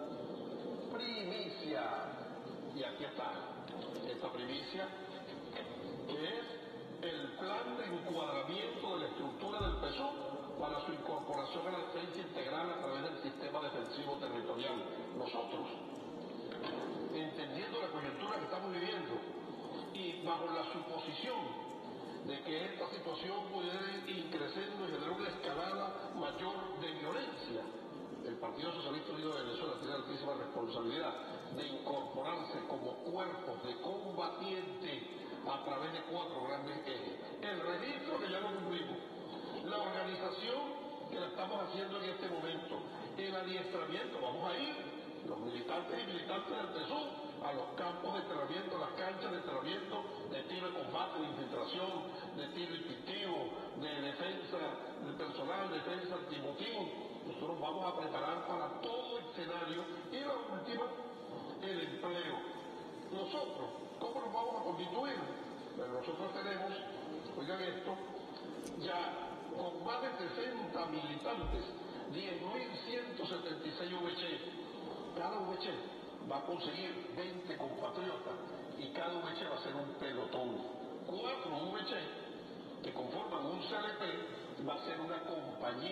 primicia, y aquí está, esta primicia, que es el plan de encuadramiento de la estructura del P S U V para su incorporación a la defensa integral a través del sistema defensivo territorial. Nosotros, entendiendo la coyuntura que estamos viviendo y bajo la suposición de que esta situación pudiera ir creciendo y generar una escalada mayor de violencia, el Partido Socialista Unido de Venezuela tiene altísima responsabilidad de incorporarse como cuerpo de combatiente a través de cuatro grandes ejes. El registro, que ya lo cumplimos, la organización, que la estamos haciendo en este momento, el adiestramiento, vamos a ir, los militantes y militantes del P S U V, a los campos de entrenamiento, a las canchas de entrenamiento, de tiro de combate, de infiltración, de tiro intuitivo, de defensa del personal, defensa antimotivo. Nosotros vamos a preparar para todo escenario y la última, el empleo. Nosotros, ¿cómo nos vamos a constituir? Bueno, nosotros tenemos, oigan esto, ya con más de sesenta militantes, diez mil ciento setenta y seis V C. Cada V C va a conseguir veinte compatriotas y cada V C va a ser un pelotón. Cuatro V C que conforman un C L P va a ser una compañía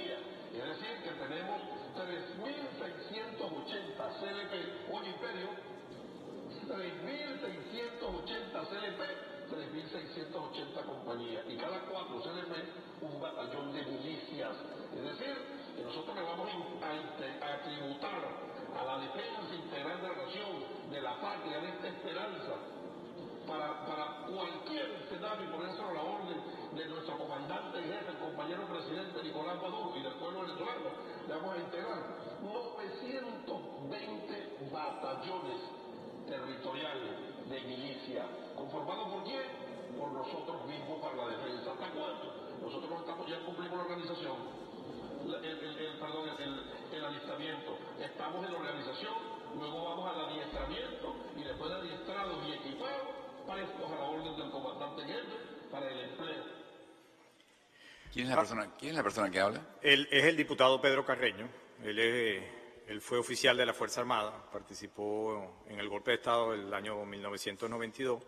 Es decir, que tenemos tres mil seiscientos ochenta C L P, hoy Imperio, tres mil seiscientos ochenta C L P, tres mil seiscientos ochenta compañías, y cada cuatro C L P un batallón de milicias. Es decir, que nosotros le vamos a, a tributar a la defensa integral de la nación, de la patria, de esta esperanza, para, para cualquier escenario, y ponerse a la orden de nuestro comandante en jefe, el compañero presidente Nicolás Maduro, y del pueblo venezolano. Le vamos a integrar novecientos veinte batallones territoriales de milicia, conformados por quién? Por nosotros mismos para la defensa. ¿Hasta cuándo? Nosotros estamos, ya cumplimos la organización, el, el, el, perdón, el, el alistamiento, estamos en la organización, luego vamos al adiestramiento, y después de adiestrados y equipados, prestos a la orden del comandante en jefe para el empleo. ¿Quién es la persona, ¿quién es la persona que habla? Él es el diputado Pedro Carreño. Él, es, él fue oficial de la Fuerza Armada, participó en el golpe de Estado del año mil novecientos noventa y dos.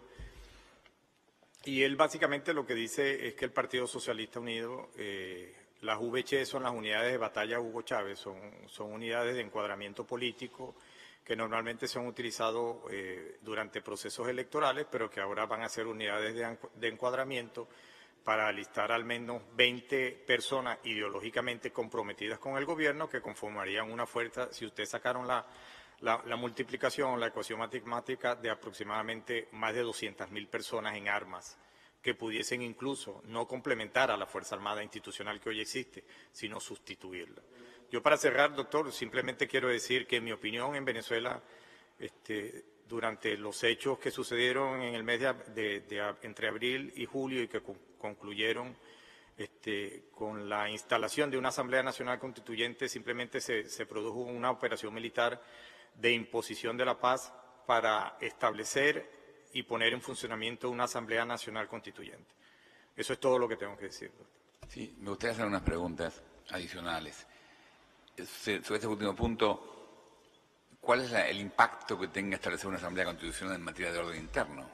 Y él básicamente lo que dice es que el Partido Socialista Unido, eh, las U V H son las unidades de batalla Hugo Chávez, son, son unidades de encuadramiento político que normalmente son utilizados eh, durante procesos electorales, pero que ahora van a ser unidades de, de encuadramiento para alistar al menos veinte personas ideológicamente comprometidas con el gobierno que conformarían una fuerza, si ustedes sacaron la, la, la multiplicación, la ecuación matemática, de aproximadamente más de doscientas mil personas en armas, que pudiesen incluso no complementar a la Fuerza Armada institucional que hoy existe, sino sustituirla. Yo, para cerrar, doctor, simplemente quiero decir que en mi opinión en Venezuela, este, durante los hechos que sucedieron en el mes de, de, de entre abril y julio y que con, concluyeron este, con la instalación de una Asamblea Nacional Constituyente, simplemente se, se produjo una operación militar de imposición de la paz para establecer y poner en funcionamiento una Asamblea Nacional Constituyente. Eso es todo lo que tengo que decir, doctor. Sí, me gustaría hacer unas preguntas adicionales. Sobre este último punto, ¿cuál es la, el impacto que tenga establecer una Asamblea Constitucional en materia de orden interno?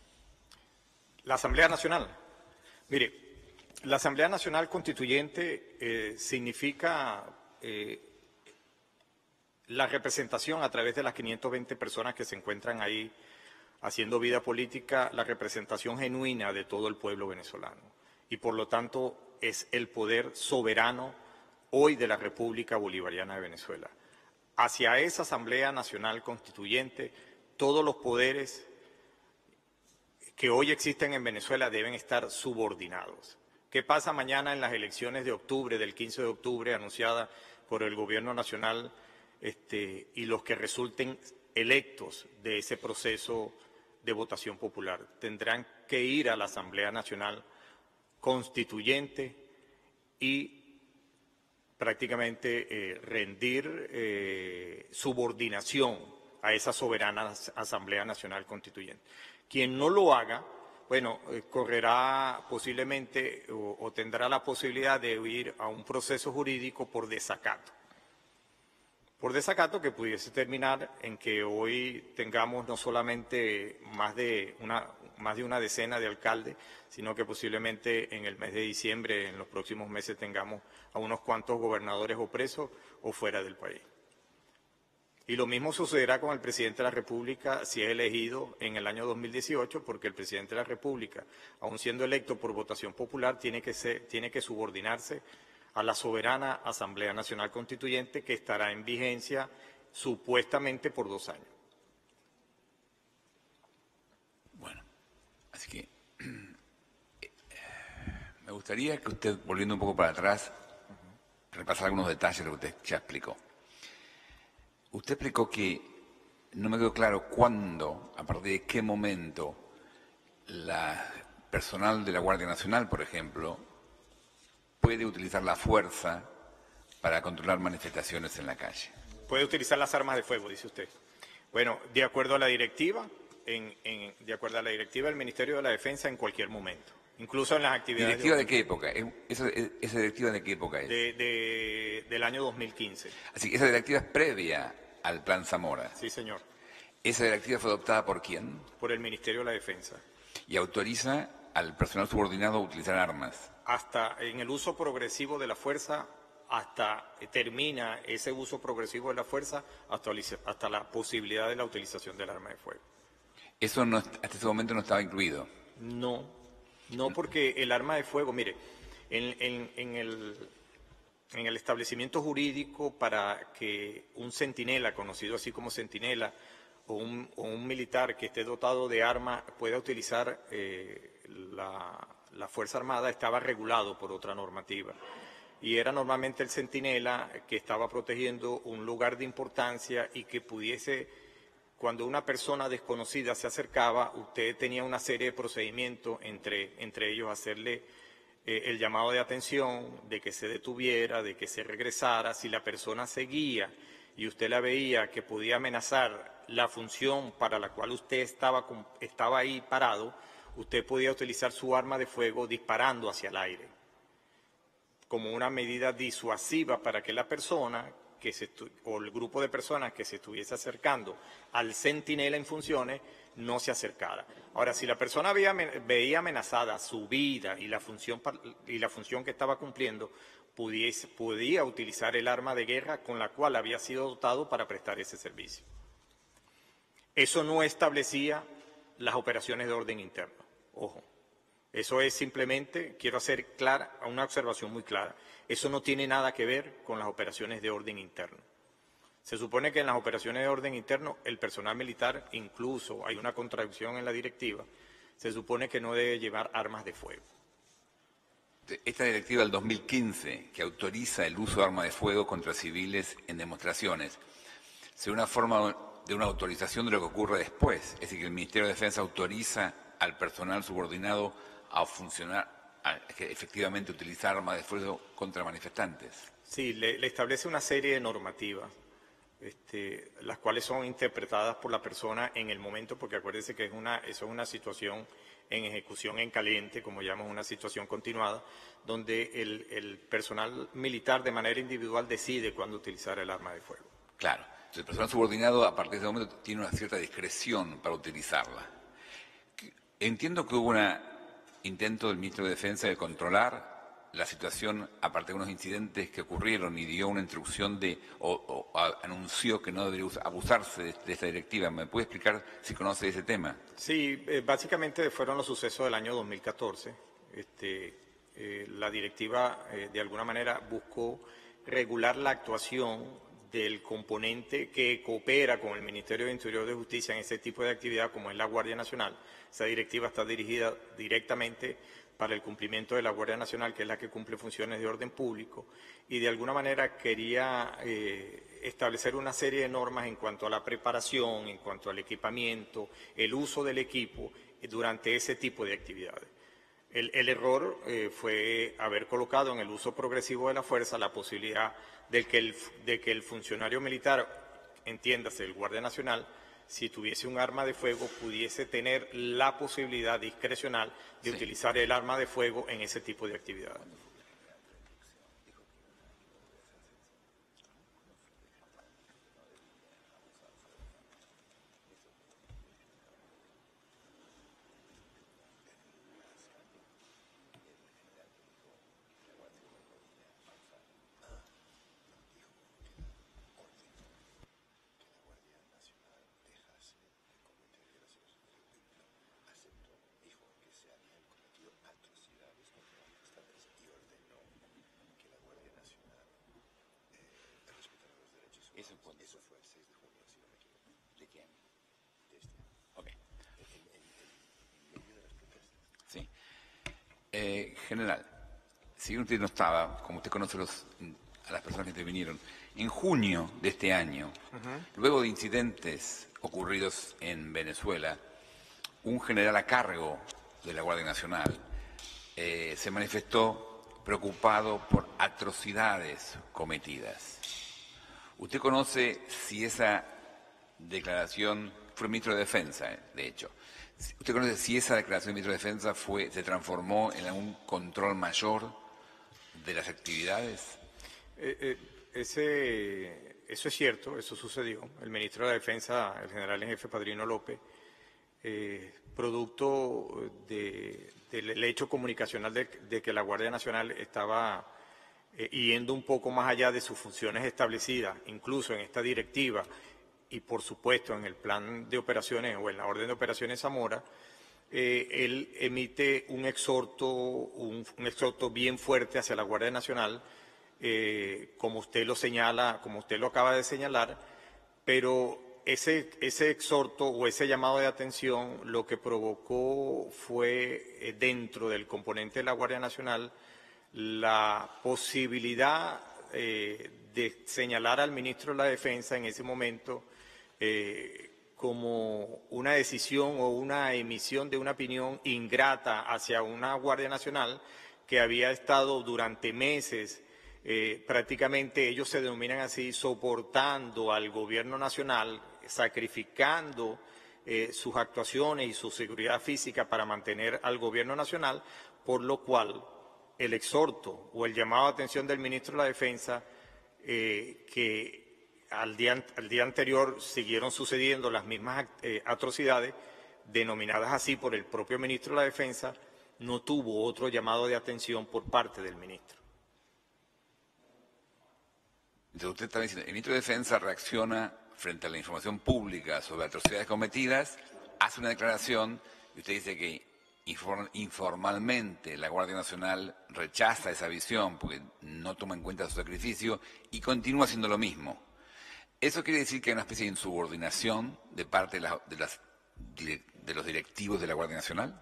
La Asamblea Nacional. Mire, la Asamblea Nacional Constituyente eh, significa eh, la representación a través de las quinientas veinte personas que se encuentran ahí haciendo vida política, la representación genuina de todo el pueblo venezolano. Y por lo tanto es el poder soberano hoy de la República Bolivariana de Venezuela. Hacia esa Asamblea Nacional Constituyente, todos los poderes que hoy existen en Venezuela deben estar subordinados. ¿Qué pasa mañana en las elecciones de octubre, del quince de octubre, anunciadas por el Gobierno Nacional, este, y los que resulten electos de ese proceso de votación popular? Tendrán que ir a la Asamblea Nacional Constituyente y prácticamente eh, rendir eh, subordinación a esa soberana Asamblea Nacional Constituyente. Quien no lo haga, bueno, eh, correrá posiblemente o, o tendrá la posibilidad de ir a un proceso jurídico por desacato. Por desacato que pudiese terminar en que hoy tengamos no solamente más de una, más de una decena de alcaldes, sino que posiblemente en el mes de diciembre, en los próximos meses, tengamos a unos cuantos gobernadores o presos o fuera del país. Y lo mismo sucederá con el presidente de la República si es elegido en el año dos mil dieciocho, porque el presidente de la República, aun siendo electo por votación popular, tiene que ser, tiene que subordinarse a la soberana Asamblea Nacional Constituyente, que estará en vigencia supuestamente por dos años. Bueno, así que me gustaría que usted, volviendo un poco para atrás, repasara algunos detalles de lo que usted ya explicó. Usted explicó que no me quedó claro cuándo, a partir de qué momento, la personal de la Guardia Nacional, por ejemplo, puede utilizar la fuerza para controlar manifestaciones en la calle. Puede utilizar las armas de fuego, dice usted. Bueno, de acuerdo a la directiva, en, en, de acuerdo a la directiva del Ministerio de la Defensa, en cualquier momento, incluso en las actividades... ¿Directiva de, de qué época? ¿Esa, ¿Esa directiva de qué época es? De, de, del año dos mil quince. Así que esa directiva es previa al Plan Zamora. Sí, señor. ¿Esa directiva fue adoptada por quién? Por el Ministerio de la Defensa. Y autoriza al personal subordinado a utilizar armas. Hasta en el uso progresivo de la fuerza hasta termina ese uso progresivo de la fuerza hasta, hasta la posibilidad de la utilización del arma de fuego. Eso no, hasta ese momento no estaba incluido. No, no porque el arma de fuego, mire, en, en, en, el, en el establecimiento jurídico para que un centinela, conocido así como centinela, o un, o un militar que esté dotado de arma pueda utilizar eh, la, la Fuerza Armada, estaba regulado por otra normativa. Y era normalmente el centinela que estaba protegiendo un lugar de importancia y que pudiese, cuando una persona desconocida se acercaba, usted tenía una serie de procedimientos, entre, entre ellos hacerle eh, el llamado de atención, de que se detuviera, de que se regresara. Si la persona seguía y usted la veía que podía amenazar la función para la cual usted estaba, estaba ahí parado, usted podía utilizar su arma de fuego disparando hacia el aire, como una medida disuasiva para que la persona que se o el grupo de personas que se estuviese acercando al centinela en funciones no se acercara. Ahora, si la persona veía, veía amenazada su vida y la función, y la función que estaba cumpliendo, pudiese, podía utilizar el arma de guerra con la cual había sido dotado para prestar ese servicio. Eso no establecía las operaciones de orden interno. Ojo, eso es simplemente, quiero hacer clara, una observación muy clara, eso no tiene nada que ver con las operaciones de orden interno. Se supone que en las operaciones de orden interno el personal militar, incluso hay una contradicción en la directiva, se supone que no debe llevar armas de fuego. Esta directiva del dos mil quince, que autoriza el uso de armas de fuego contra civiles en demostraciones, ¿será una forma de una autorización de lo que ocurre después? Es decir, que el Ministerio de Defensa autoriza al personal subordinado a funcionar, a efectivamente utilizar armas de fuego contra manifestantes. Sí, le, le establece una serie de normativas, este, las cuales son interpretadas por la persona en el momento, porque acuérdese que es una, eso es una situación en ejecución en caliente, como llamamos una situación continuada, donde el, el personal militar de manera individual decide cuándo utilizar el arma de fuego. Claro, entonces el personal subordinado a partir de ese momento tiene una cierta discreción para utilizarla. Entiendo que hubo un intento del ministro de Defensa de controlar la situación a partir de unos incidentes que ocurrieron y dio una instrucción de, o, o a, anunció que no debería abusarse de, de esta directiva. ¿Me puede explicar si conoce ese tema? Sí, eh, básicamente fueron los sucesos del año dos mil catorce. Este, eh, la directiva, eh, de alguna manera, buscó regular la actuación del componente que coopera con el Ministerio de Interior de Justicia en ese tipo de actividad, como es la Guardia Nacional. Esa directiva está dirigida directamente para el cumplimiento de la Guardia Nacional, que es la que cumple funciones de orden público, y de alguna manera quería eh, establecer una serie de normas en cuanto a la preparación, en cuanto al equipamiento, el uso del equipo durante ese tipo de actividades. El, el error eh, fue haber colocado en el uso progresivo de la fuerza la posibilidad de que el, de que el funcionario militar, entiéndase, el Guardia Nacional, si tuviese un arma de fuego, pudiese tener la posibilidad discrecional de sí. utilizar el arma de fuego en ese tipo de actividades. Eso fue, eso fue el seis de junio, si no me equivoco. ¿De quién? De este año. Ok. En, en, en, en medio de las protestas. Sí. Eh, general, si usted no estaba, como usted conoce los, a las personas que intervinieron, en junio de este año, uh-huh. luego de incidentes ocurridos en Venezuela, un general a cargo de la Guardia Nacional eh, se manifestó preocupado por atrocidades cometidas. ¿Usted conoce si esa declaración, fue ministro de Defensa, de hecho, ¿usted conoce si esa declaración del ministro de Defensa fue, se transformó en algún control mayor de las actividades? Eh, eh, ese, eso es cierto, eso sucedió. El ministro de Defensa, el general en jefe Padrino López, eh, producto de, del hecho comunicacional de, de que la Guardia Nacional estaba eh, yendo un poco más allá de sus funciones establecidas, incluso en esta directiva y por supuesto en el plan de operaciones o en la orden de operaciones Zamora, eh, él emite un exhorto, un, un exhorto bien fuerte hacia la Guardia Nacional, eh, como usted lo señala, como usted lo acaba de señalar, pero ese, ese exhorto o ese llamado de atención lo que provocó fue, eh, dentro del componente de la Guardia Nacional, la posibilidad eh, de señalar al ministro de la Defensa en ese momento eh, como una decisión o una emisión de una opinión ingrata hacia una Guardia Nacional que había estado durante meses, eh, prácticamente ellos se denominan así, soportando al gobierno nacional, sacrificando eh, sus actuaciones y su seguridad física para mantener al gobierno nacional, por lo cual el exhorto o el llamado de atención del ministro de la Defensa, eh, que al día, al día anterior siguieron sucediendo las mismas eh, atrocidades, denominadas así por el propio ministro de la Defensa, no tuvo otro llamado de atención por parte del ministro. Entonces usted está diciendo, el ministro de Defensa reacciona frente a la información pública sobre atrocidades cometidas, hace una declaración y usted dice que informalmente la Guardia Nacional rechaza esa visión porque no toma en cuenta su sacrificio y continúa haciendo lo mismo. ¿Eso quiere decir que hay una especie de insubordinación de parte de, la, de, las, de los directivos de la Guardia Nacional?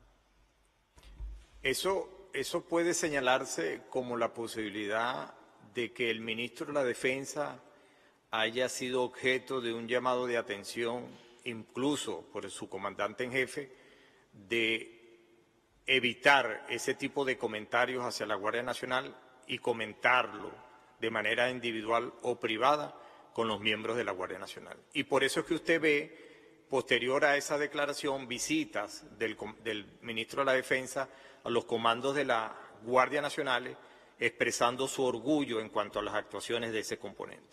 Eso, eso puede señalarse como la posibilidad de que el ministro de la Defensa haya sido objeto de un llamado de atención, incluso por su comandante en jefe, de evitar ese tipo de comentarios hacia la Guardia Nacional y comentarlo de manera individual o privada con los miembros de la Guardia Nacional. Y por eso es que usted ve, posterior a esa declaración, visitas del, del ministro de la Defensa a los comandos de la Guardia Nacional, expresando su orgullo en cuanto a las actuaciones de ese componente.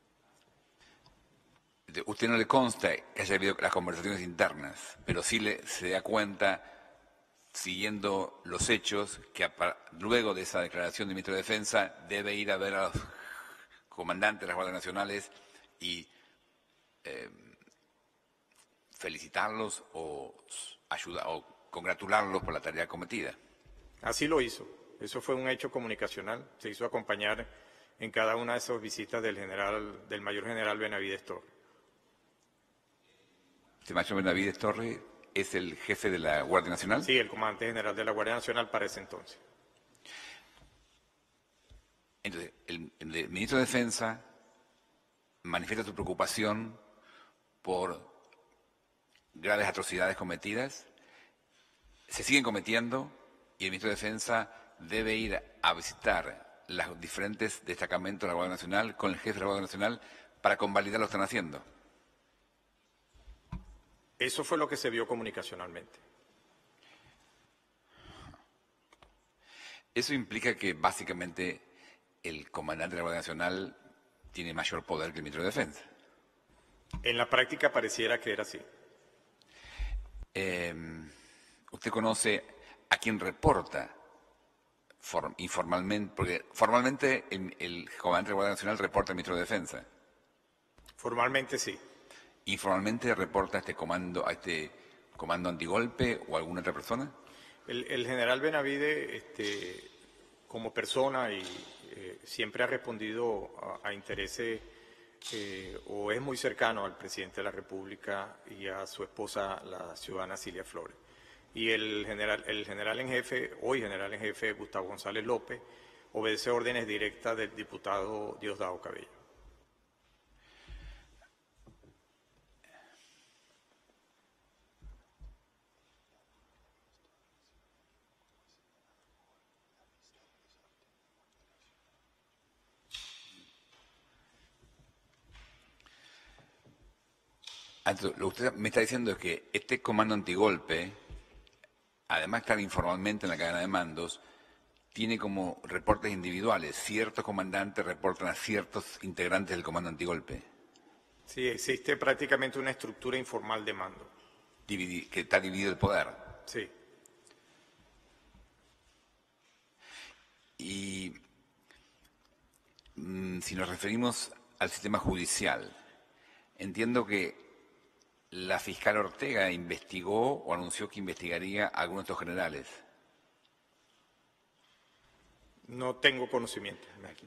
Usted no le consta que haya habido las conversaciones internas, pero sí le, se da cuenta, siguiendo los hechos, que a, luego de esa declaración del ministro de Defensa debe ir a ver a los comandantes de las Guardias Nacionales y eh, felicitarlos o, ayudar, o congratularlos por la tarea cometida. Así lo hizo. Eso fue un hecho comunicacional. Se hizo acompañar en cada una de esas visitas del general, del mayor general Benavides Torres. ¿Este mayor Benavides Torres es el jefe de la Guardia Nacional? Sí, el comandante general de la Guardia Nacional para ese entonces. Entonces, el, el ministro de Defensa manifiesta su preocupación por graves atrocidades cometidas, se siguen cometiendo y el ministro de Defensa debe ir a visitar los diferentes destacamentos de la Guardia Nacional con el jefe de la Guardia Nacional para convalidar lo que están haciendo. Eso fue lo que se vio comunicacionalmente. Eso implica que básicamente el comandante de la Guardia Nacional tiene mayor poder que el ministro de Defensa. En la práctica pareciera que era así. Eh, ¿Usted conoce a quién reporta form, informalmente? Porque formalmente el, el comandante de la Guardia Nacional reporta al ministro de Defensa. Formalmente sí. ¿Informalmente reporta a este comando, a este comando antigolpe o a alguna otra persona? El, el general Benavides, este, como persona, y eh, siempre ha respondido a, a intereses eh, o es muy cercano al presidente de la República y a su esposa, la ciudadana Cilia Flores. Y el general, el general en jefe, hoy general en jefe, Gustavo González López, obedece órdenes directas del diputado Diosdado Cabello. Entonces, lo que usted me está diciendo es que este comando antigolpe, además de estar informalmente en la cadena de mandos, tiene como reportes individuales. Ciertos comandantes reportan a ciertos integrantes del comando antigolpe. Sí, existe prácticamente una estructura informal de mando. Dividi- que está dividido el poder. Sí. Y mm, si nos referimos al sistema judicial, entiendo que la fiscal Ortega investigó o anunció que investigaría a algunos de estos generales. No tengo conocimiento.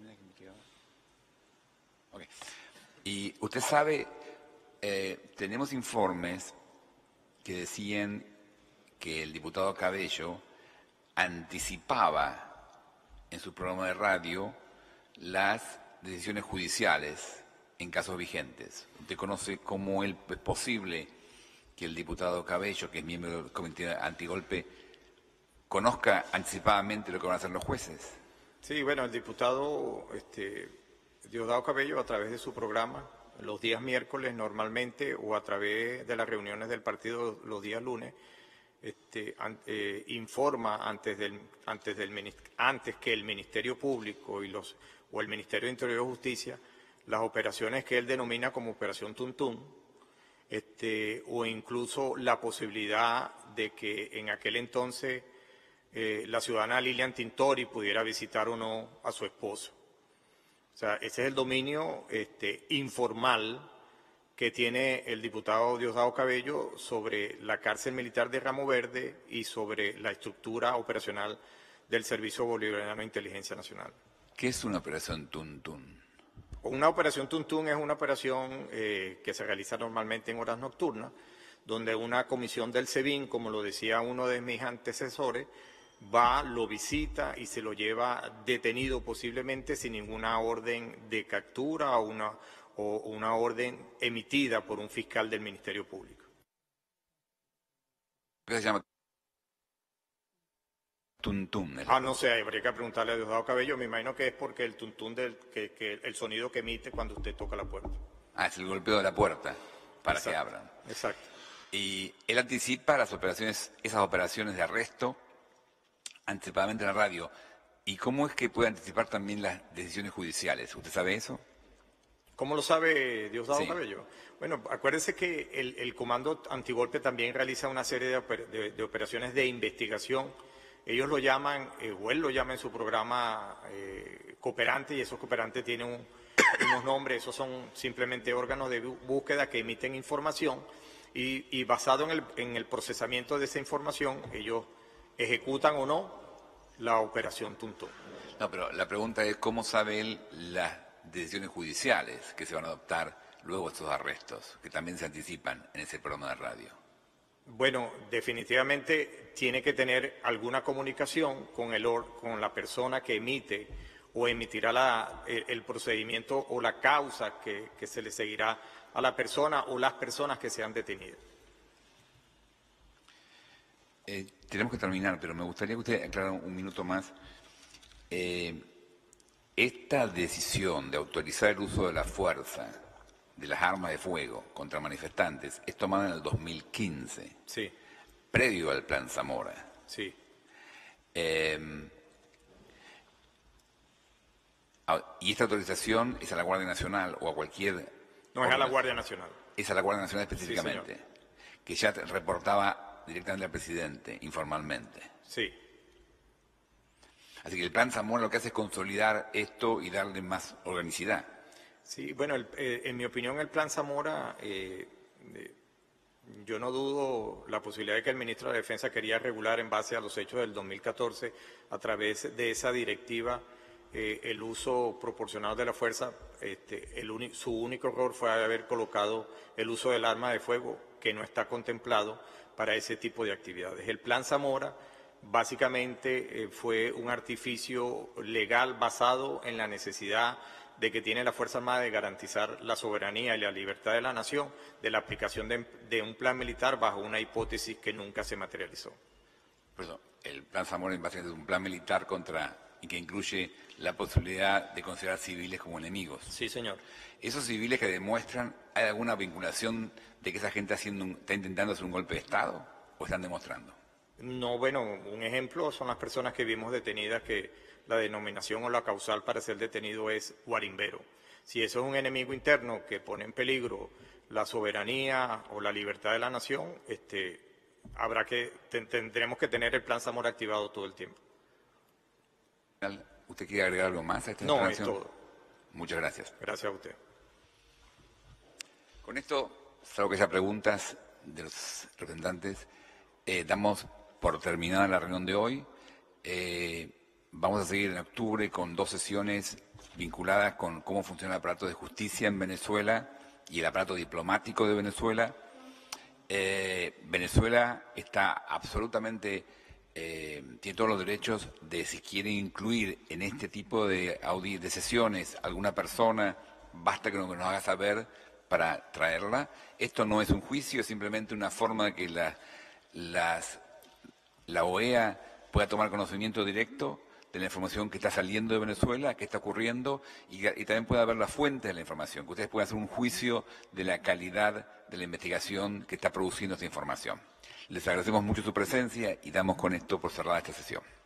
Okay. Y usted sabe, eh, tenemos informes que decían que el diputado Cabello anticipaba en su programa de radio las decisiones judiciales en casos vigentes. Usted conoce cómo es posible que el diputado Cabello, que es miembro del Comité Antigolpe, conozca anticipadamente lo que van a hacer los jueces. Sí, bueno, el diputado este, Diosdado Cabello, a través de su programa, los días miércoles normalmente, o a través de las reuniones del partido los días lunes, este, an, eh, informa antes, del, antes, del, antes que el Ministerio Público y los, o el Ministerio de Interior y Justicia las operaciones que él denomina como Operación Tuntún, este, o incluso la posibilidad de que en aquel entonces eh, la ciudadana Lilian Tintori pudiera visitar o no a su esposo. O sea, ese es el dominio este, informal que tiene el diputado Diosdado Cabello sobre la cárcel militar de Ramo Verde y sobre la estructura operacional del Servicio Bolivariano de Inteligencia Nacional. ¿Qué es una operación Tuntún? Una operación Tuntún es una operación eh, que se realiza normalmente en horas nocturnas, donde una comisión del SEBIN, como lo decía uno de mis antecesores, va, lo visita y se lo lleva detenido posiblemente sin ninguna orden de captura o una, o una orden emitida por un fiscal del Ministerio Público. ¿Qué se llama? Tuntún. Ah, no sé, habría que preguntarle a Diosdado Cabello, me imagino que es porque el tuntún del que, que el sonido que emite cuando usted toca la puerta. Ah, es el golpeo de la puerta para Exacto, que abran. Exacto. Y él anticipa las operaciones, esas operaciones de arresto anticipadamente en la radio. ¿Y cómo es que puede anticipar también las decisiones judiciales? ¿Usted sabe eso? ¿Cómo lo sabe Diosdado Sí. Cabello? Bueno, acuérdese que el, el Comando Antigolpe también realiza una serie de, oper, de, de operaciones de investigación. Ellos lo llaman, eh, o él lo llama en su programa eh, cooperante, y esos cooperantes tienen un, unos nombres, esos son simplemente órganos de búsqueda que emiten información y, y basado en el, en el procesamiento de esa información, ellos ejecutan o no la operación Tuntún. No, pero la pregunta es cómo sabe él las decisiones judiciales que se van a adoptar luego de estos arrestos, que también se anticipan en ese programa de radio. Bueno, definitivamente tiene que tener alguna comunicación con, el, con la persona que emite o emitirá la, el, el procedimiento o la causa que, que se le seguirá a la persona o las personas que sean detenidas. Eh, tenemos que terminar, pero me gustaría que usted aclarara un minuto más. Eh, esta decisión de autorizar el uso de la fuerza, de las armas de fuego contra manifestantes, es tomada en el dos mil quince, Sí, previo al Plan Zamora. sí. Eh, ¿Y esta autorización es a la Guardia Nacional o a cualquier...? No, es a la Guardia Nacional. Es a la Guardia Nacional específicamente, Sí, que ya reportaba directamente al presidente, informalmente. Sí. Así que el Plan Zamora lo que hace es consolidar esto y darle más organicidad. Sí, bueno, el, eh, en mi opinión el Plan Zamora, eh, eh, yo no dudo la posibilidad de que el ministro de Defensa quería regular en base a los hechos del dos mil catorce a través de esa directiva eh, el uso proporcional de la fuerza. Este, el uni, su único error fue haber colocado el uso del arma de fuego, que no está contemplado para ese tipo de actividades. El Plan Zamora básicamente eh, fue un artificio legal basado en la necesidad de que tiene la Fuerza Armada de garantizar la soberanía y la libertad de la nación, de la aplicación de, de un plan militar bajo una hipótesis que nunca se materializó. Por eso, el Plan Zamora es básicamente un plan militar contra y que incluye la posibilidad de considerar civiles como enemigos. Sí, señor. Esos civiles que demuestran, ¿hay alguna vinculación de que esa gente haciendo un, está intentando hacer un golpe de Estado o están demostrando? No, bueno, un ejemplo son las personas que vimos detenidas que la denominación o la causal para ser detenido es guarimbero. Si eso es un enemigo interno que pone en peligro la soberanía o la libertad de la nación, este, habrá que, tendremos que tener el Plan Zamora activado todo el tiempo. ¿Usted quiere agregar algo más a esta No, declaración? es todo. Muchas gracias. Gracias a usted. Con esto, salvo que haya preguntas de los representantes, eh, damos por terminada la reunión de hoy. Eh, vamos a seguir en octubre con dos sesiones vinculadas con cómo funciona el aparato de justicia en Venezuela y el aparato diplomático de Venezuela. Eh, Venezuela está absolutamente, eh, tiene todos los derechos de, si quiere incluir en este tipo de, audi de sesiones alguna persona, basta que nos, nos haga saber para traerla. Esto no es un juicio, es simplemente una forma de que la, las, la O E A pueda tomar conocimiento directo de la información que está saliendo de Venezuela, que está ocurriendo, y, y también pueda ver la fuente de la información, que ustedes puedan hacer un juicio de la calidad de la investigación que está produciendo esta información. Les agradecemos mucho su presencia y damos con esto por cerrada esta sesión.